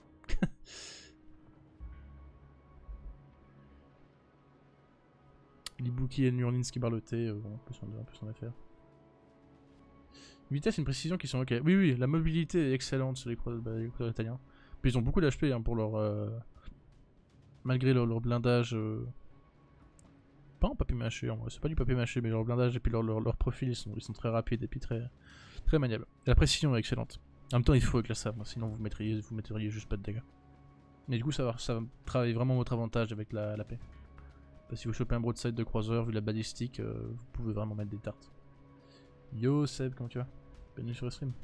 L'Ibuki et le New Orleans qui barlotaient, bon, on peut s'en affaire. Vitesse et une précision qui sont ok. Oui, la mobilité est excellente sur les croiseurs italiens. Puis ils ont beaucoup d'HP hein, pour leur. Malgré leur blindage. Pas en papier mâché, en vrai, c'est pas du papier mâché, mais leur blindage et puis leur profil, ils sont très rapides et puis très maniables. Et la précision est excellente. En même temps, il faut avec la sabre, sinon vous mettriez juste pas de dégâts. Mais du coup, ça va travailler vraiment votre avantage avec la paix. Si vous chopez un broadside de croiseur, vu la balistique, vous pouvez vraiment mettre des tartes. Yo Seb, comment tu vas? Bienvenue sur le stream.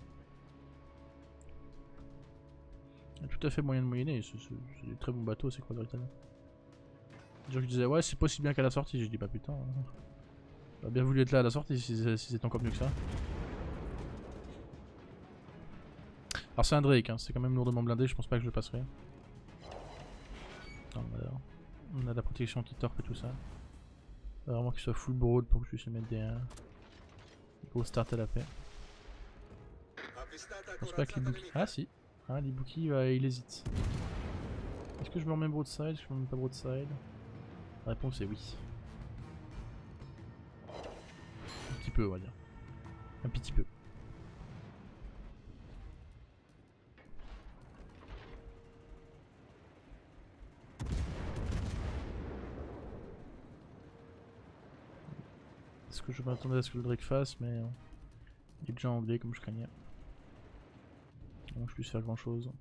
Il y a tout à fait moyen de moyenner, c'est des très bons bateaux ces croiseurs italiens. Les gens qui disaient ouais c'est pas si bien qu'à la sortie, j'ai dit bah putain. J'aurais bien voulu être là à la sortie si c'est encore mieux que ça. Alors c'est un Drake, hein, c'est quand même lourdement blindé, je pense pas que je le passerai. On a la protection qui torpe et tout ça. Faut vraiment qu'il soit full broad pour que je puisse lui mettre des gros start à la paix. Je pense pas que l'Ibuki... Ah si. Ah l'Ibuki il hésite. Est-ce que je me remets broadside? Est-ce que je me remets pas broadside? La réponse est oui. Un petit peu on va dire. Un petit peu. Est-ce que je m'attendais à ce que le Drake fasse, mais il est déjà anglais comme je craignais. Donc je puisse faire grand chose.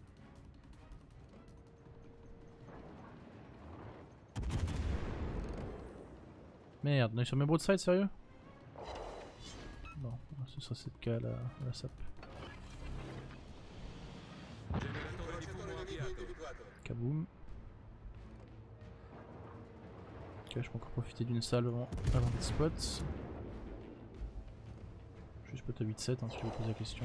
Merde, on est sur mes broadside, sérieux? Bon, ce sera cette cas à la SAP. Kaboom. Ok, je peux encore profiter d'une salle avant des spots. Je spot à 8-7 hein, si tu veux poser la question.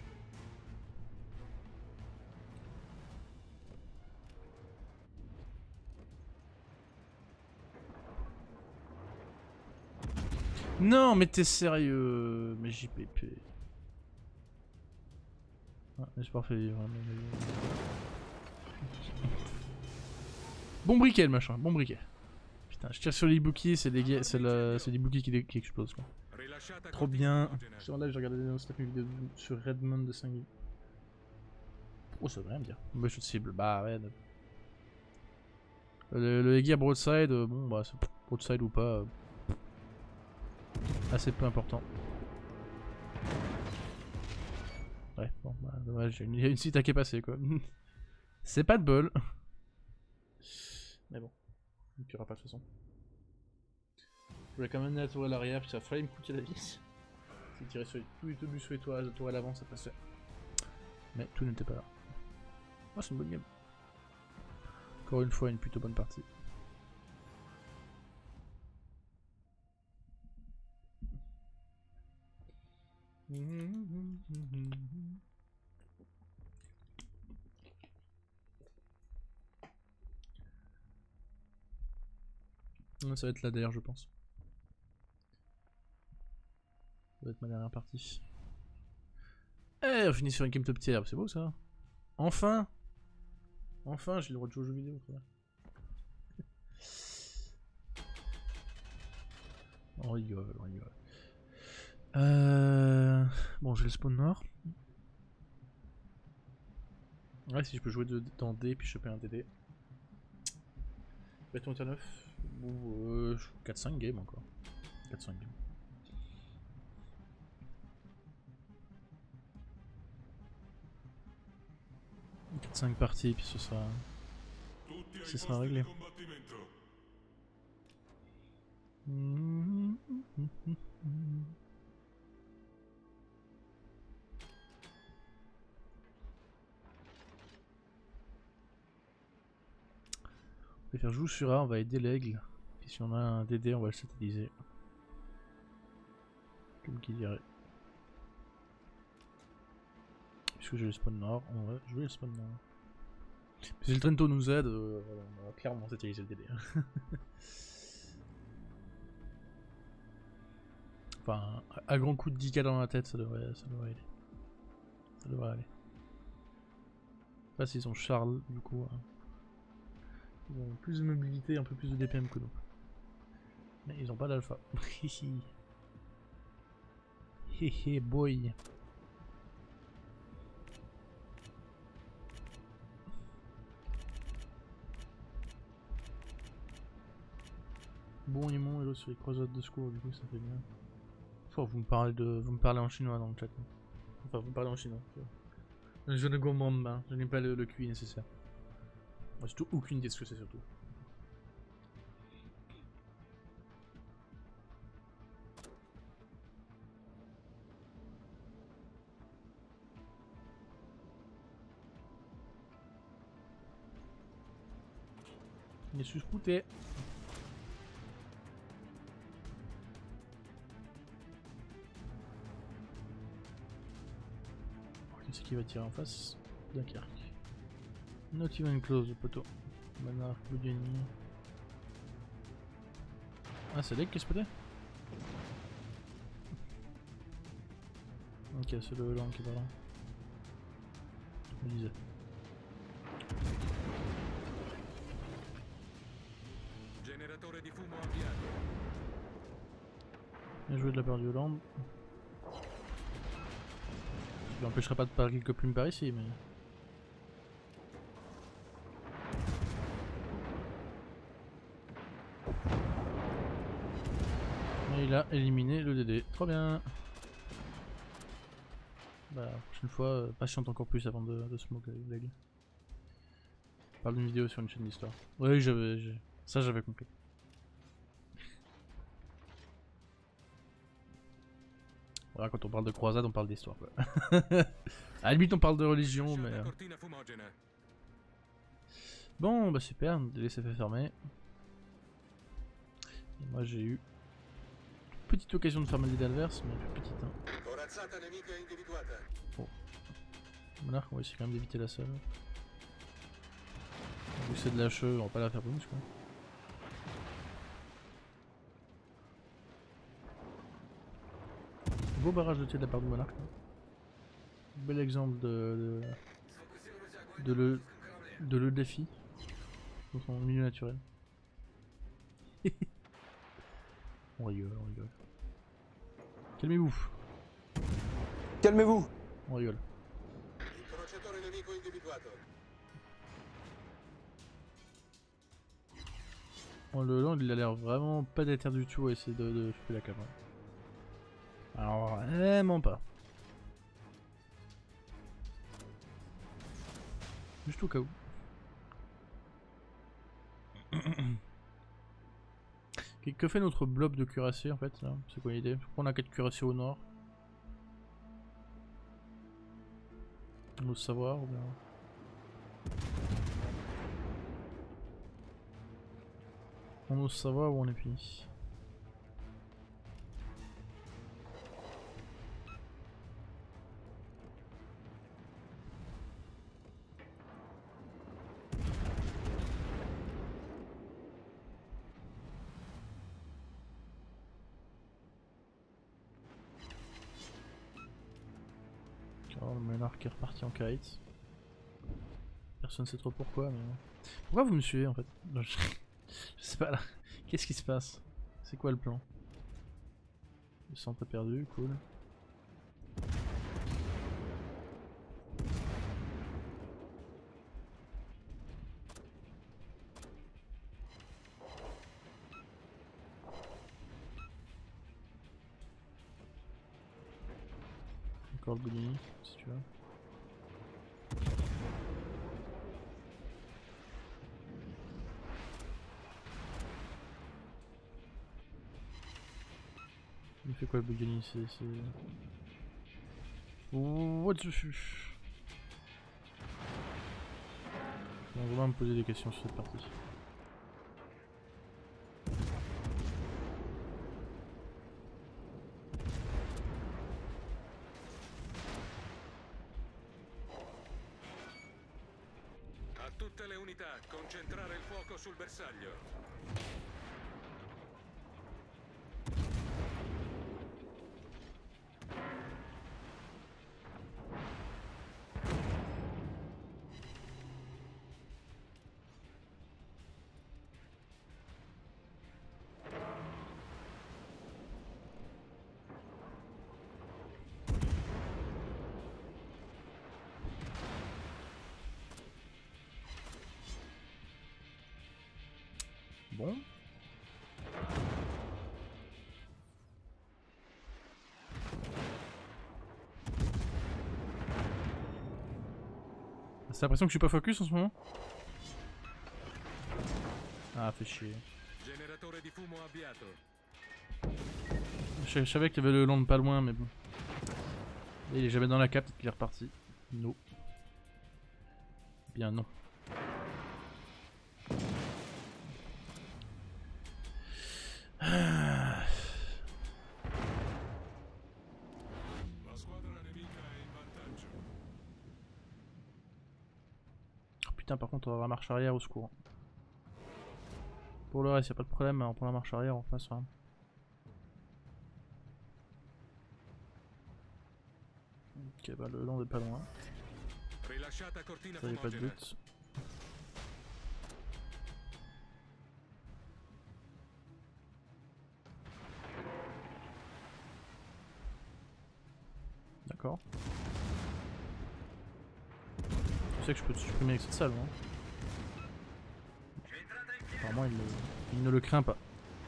Non mais t'es sérieux, mais JPP. Ah, j'ai pas fait vivre. Bon briquet le machin, bon briquet. Putain, je tire sur l'Ibuki, c'est l'Ibuki qui explose quoi. Trop bien. Sur live, j'ai regardé une vidéo sur Redmond de 5 minutes. Oh, ça veut rien dire. Bah, je suis de cible, bah ouais. Le Hegi à broadside, bon bah, c'est broadside ou pas. Assez peu important. Ouais, bon, bah dommage, il y a une cita qui est passée quoi. C'est pas de bol. Mais bon, il n'y aura pas de toute façon. Je voulais quand même mener la tour à l'arrière, puis ça a failli me coûter la vie. J'ai tiré sur tout du sur les tours, la tour à l'avant, ça passait. Mais tout n'était pas là. Oh, c'est une bonne game. Encore une fois, une plutôt bonne partie. Ça va être là d'ailleurs, je pense. Ça va être ma dernière partie. Eh, on finit sur une game top tier, c'est beau ça. Enfin. Enfin, j'ai le droit de jouer aux jeux vidéo. On rigole, on rigole. Bon, j'ai le spawn nord. Ouais, si je peux jouer dans D puis choper un DD. Bâton tier 9. Ou 4-5 games encore. 4-5 games. 4-5 parties puis ce sera réglé. On va faire joue sur A, on va aider l'aigle. Puis si on a un DD, on va le satelliser. Comme qui dirait. Puisque j'ai le spawn nord, on va jouer le spawn nord. Si le Trento nous aide, on va clairement satelliser le DD. Enfin, à grand coup de 10k dans la tête, ça devrait aller. Ça devrait aller. Là, s'ils ont Charles, du coup. Ils ont plus de mobilité, un peu plus de DPM que nous. Mais ils ont pas d'alpha. Hehe boy. Bon, ils m'ont héros sur les croisades de secours, du coup ça fait bien. Oh, vous me parlez en chinois dans le chat. Enfin, vous me parlez en chinois. Je ne gourmande pas, je n'ai pas le QI nécessaire. Moi, j'ai aucune idée de ce que c'est surtout. Il est suspouté. Qui c'est qui va tirer en face? Dunkerque. Not even close, le poteau. Manard, Boudini. Ah, c'est Lake qui est spoté? Ok, c'est le Hollande qui est pas là. Je me disais. Generatore di fumo avviato. Bien joué de la part du Hollande. Je l'empêcherai pas de parler quelques plumes par ici, mais. Et il a éliminé le DD. Trop bien. Bah, la prochaine fois, patiente encore plus avant de smoke avec l'aigle. Je parle d'une vidéo sur une chaîne d'histoire. Oui, ça j'avais compris. Voilà, quand on parle de croisade, on parle d'histoire quoi. À la limite, on parle de religion, mais. Lasciata cortina fumogena. Bon, bah super, DD s'est fait fermer. Et moi j'ai eu une petite occasion de fermer l'idée adverse, mais plus petite. Hein. Corazzata nemica individuata. Monarque, on va essayer quand même d'éviter la seule. Vu que c'est de la cheveux, on va pas la faire bonus quoi. Beau barrage de tir de la part du Monarque. Bel exemple de le défi dans son milieu naturel. On rigole, on rigole. Calmez-vous. Calmez-vous. On rigole. Incrociatore nemico individuato. Oh, le Land il a l'air vraiment pas déter du tout à essayer de choper la caméra. Alors vraiment pas. Juste au cas où. Que fait notre blob de cuirassé en fait là? C'est quoi l'idée? Pourquoi on a 4 cuirassés au nord? On ose savoir ou bien... On ose savoir où on est fini. Alors le monarque est reparti en kite. Personne sait trop pourquoi mais... Pourquoi vous me suivez en fait? Je sais pas là. Qu'est-ce qui se passe? C'est quoi le plan? Le centre est perdu, cool. Encore le Boulini, si tu veux. Il fait quoi le Boulini? C'est... What the fuck? On va vraiment me poser des questions sur cette partie. A tutte le unità, concentrare il fuoco sul bersaglio. Bon. C'est l'impression que je suis pas focus en ce moment? Ah, fait chier. Generatore di fumo avviato. Je savais qu'il y avait le land pas loin, mais bon. Et il est jamais dans la cape, peut-être qu'il est reparti. Non. Bien non. La squadra nemica è in vantaggio. Oh putain, par contre, on va avoir marche arrière au secours. Pour le reste, y a pas de problème, on prend la marche arrière, on passe. Hein. Ok, bah le land est pas loin. Rilasciata cortina Ça y a pas de fumogena. doute. D'accord. Tu sais que je peux te supprimer avec cette salle, non? Apparemment, il ne le craint pas.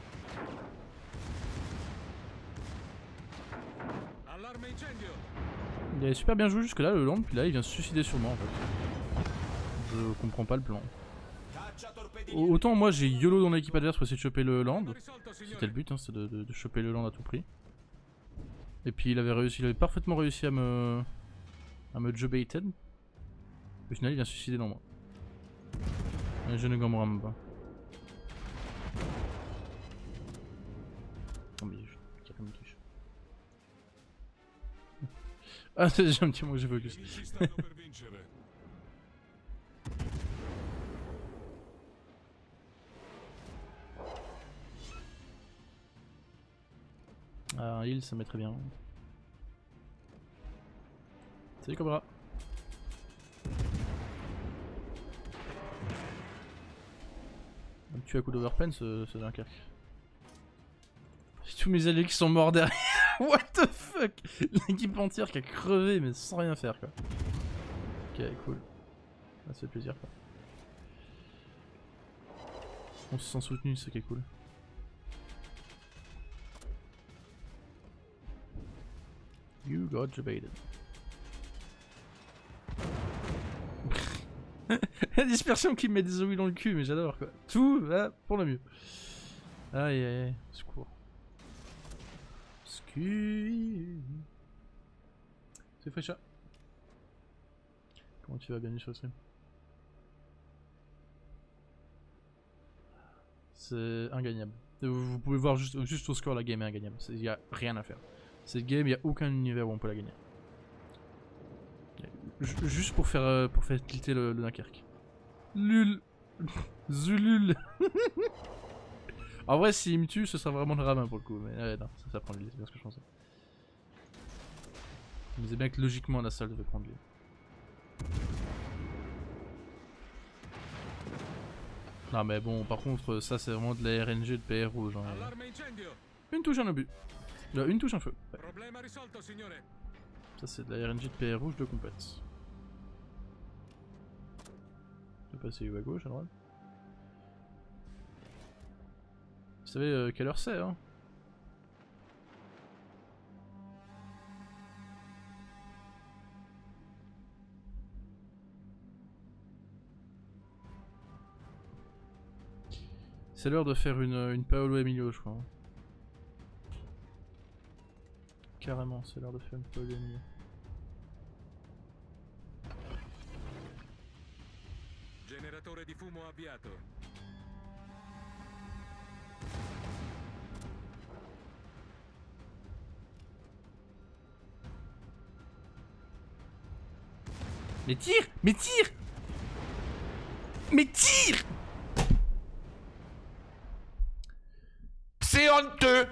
Allarme incendio. Il avait super bien joué jusque là le land, puis là il vient se suicider sur moi en fait. Je comprends pas le plan. Caccia torpedinieri. Autant moi j'ai YOLO dans l'équipe adverse pour essayer de choper le land. Risolto, signore. C'était le but, hein, c'était de choper le land à tout prix. Et puis il avait parfaitement réussi à me jobaited. Au final il vient se suicider dans moi. Et je ne gamberai même pas. Oh mais je me touche. Ah c'est déjà un petit moment que j'ai focus. Nemici stanno per vincere. Ah, un heal ça met très bien. Salut Cobra. On me tue à coup d'overpen ce Dunkerque. Tous mes alliés qui sont morts derrière. What the fuck. L'équipe entière qui a crevé mais sans rien faire quoi. Ok cool. Ça fait plaisir quoi. On se sent soutenu, c'est qui est cool. You got jebaited. La dispersion qui me met des ouïes dans le cul, mais j'adore quoi. Tout va pour le mieux. Aïe aïe aïe, secours. C'est Frécha. Comment tu vas, bienvenue sur le stream. C'est ingagnable. Vous pouvez voir juste au score, la game est ingagnable. Il n'y a rien à faire. Cette game, il n'y a aucun univers où on peut la gagner. Juste pour faire tilter le Dunkerque. Lul. Zulul. En vrai, s'il me tue, ce sera vraiment le ramin pour le coup. Mais ouais, non, ça prend l'île, c'est bien ce que je pensais. Je me disais bien que logiquement la salle devait prendre l'île. Non mais bon, par contre, ça c'est vraiment de la RNG de PR rouge. Hein. Allarme incendio. Une touche, un obus. Là, une touche, un feu. Ouais. Problema risolto, signore. Ça c'est de la RNG de PR rouge de complète. Je vais passer où à gauche, à droite. Vous savez quelle heure c'est, hein? C'est l'heure de faire une Paolo Emilio, je crois. Carrément, c'est l'heure de faire une Paolo Emilio. Generatore di fumo avviato. Mais tire! Mais tire! Mais tire! C'est honteux!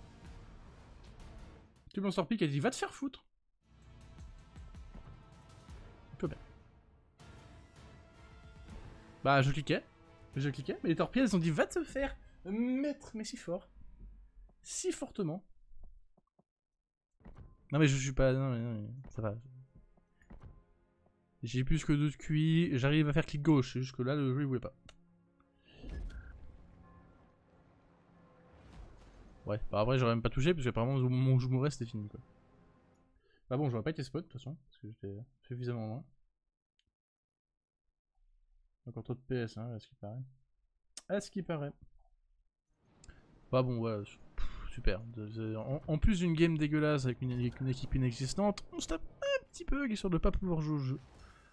Tu m'en sors pique, elle dit va te faire foutre. Un peu bien. Bah je cliquais, mais les torpilles elles ont dit va te faire mettre, mais si fort. Si fortement. Non mais je suis pas... Non mais ça va. J'ai plus que 2 de QI, j'arrive à faire clic gauche, c'est juste que là le jeu il voulait pas. Ouais, bah après j'aurais même pas touché parce qu'apparemment au moment où je mourrais c'était fini quoi. Bah bon, j'aurais pas été spot de toute façon, parce que j'étais suffisamment loin. Encore trop de PS, hein, à ce qu'il paraît. À ce qu'il paraît. Bah bon, ouais, super. En plus d'une game dégueulasse avec une équipe inexistante, on se tape un petit peu histoire de pas pouvoir jouer au jeu.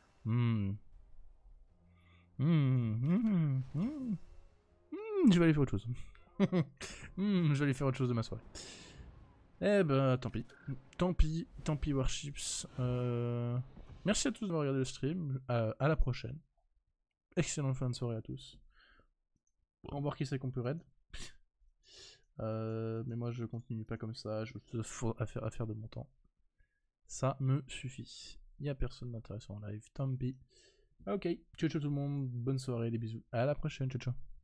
Je vais aller faire autre chose. Je vais aller faire autre chose de ma soirée. Eh ben, tant pis. Tant pis, Warships. Merci à tous d'avoir regardé le stream. À la prochaine. Excellente fin de soirée à tous. On va voir qui c'est qu'on peut raid. Mais moi je continue pas comme ça, je faut à faire de mon temps. Ça me suffit. Il n'y a personne d'intéressant en live, tant pis. Ok, ciao ciao tout le monde, bonne soirée, des bisous, à la prochaine, ciao ciao.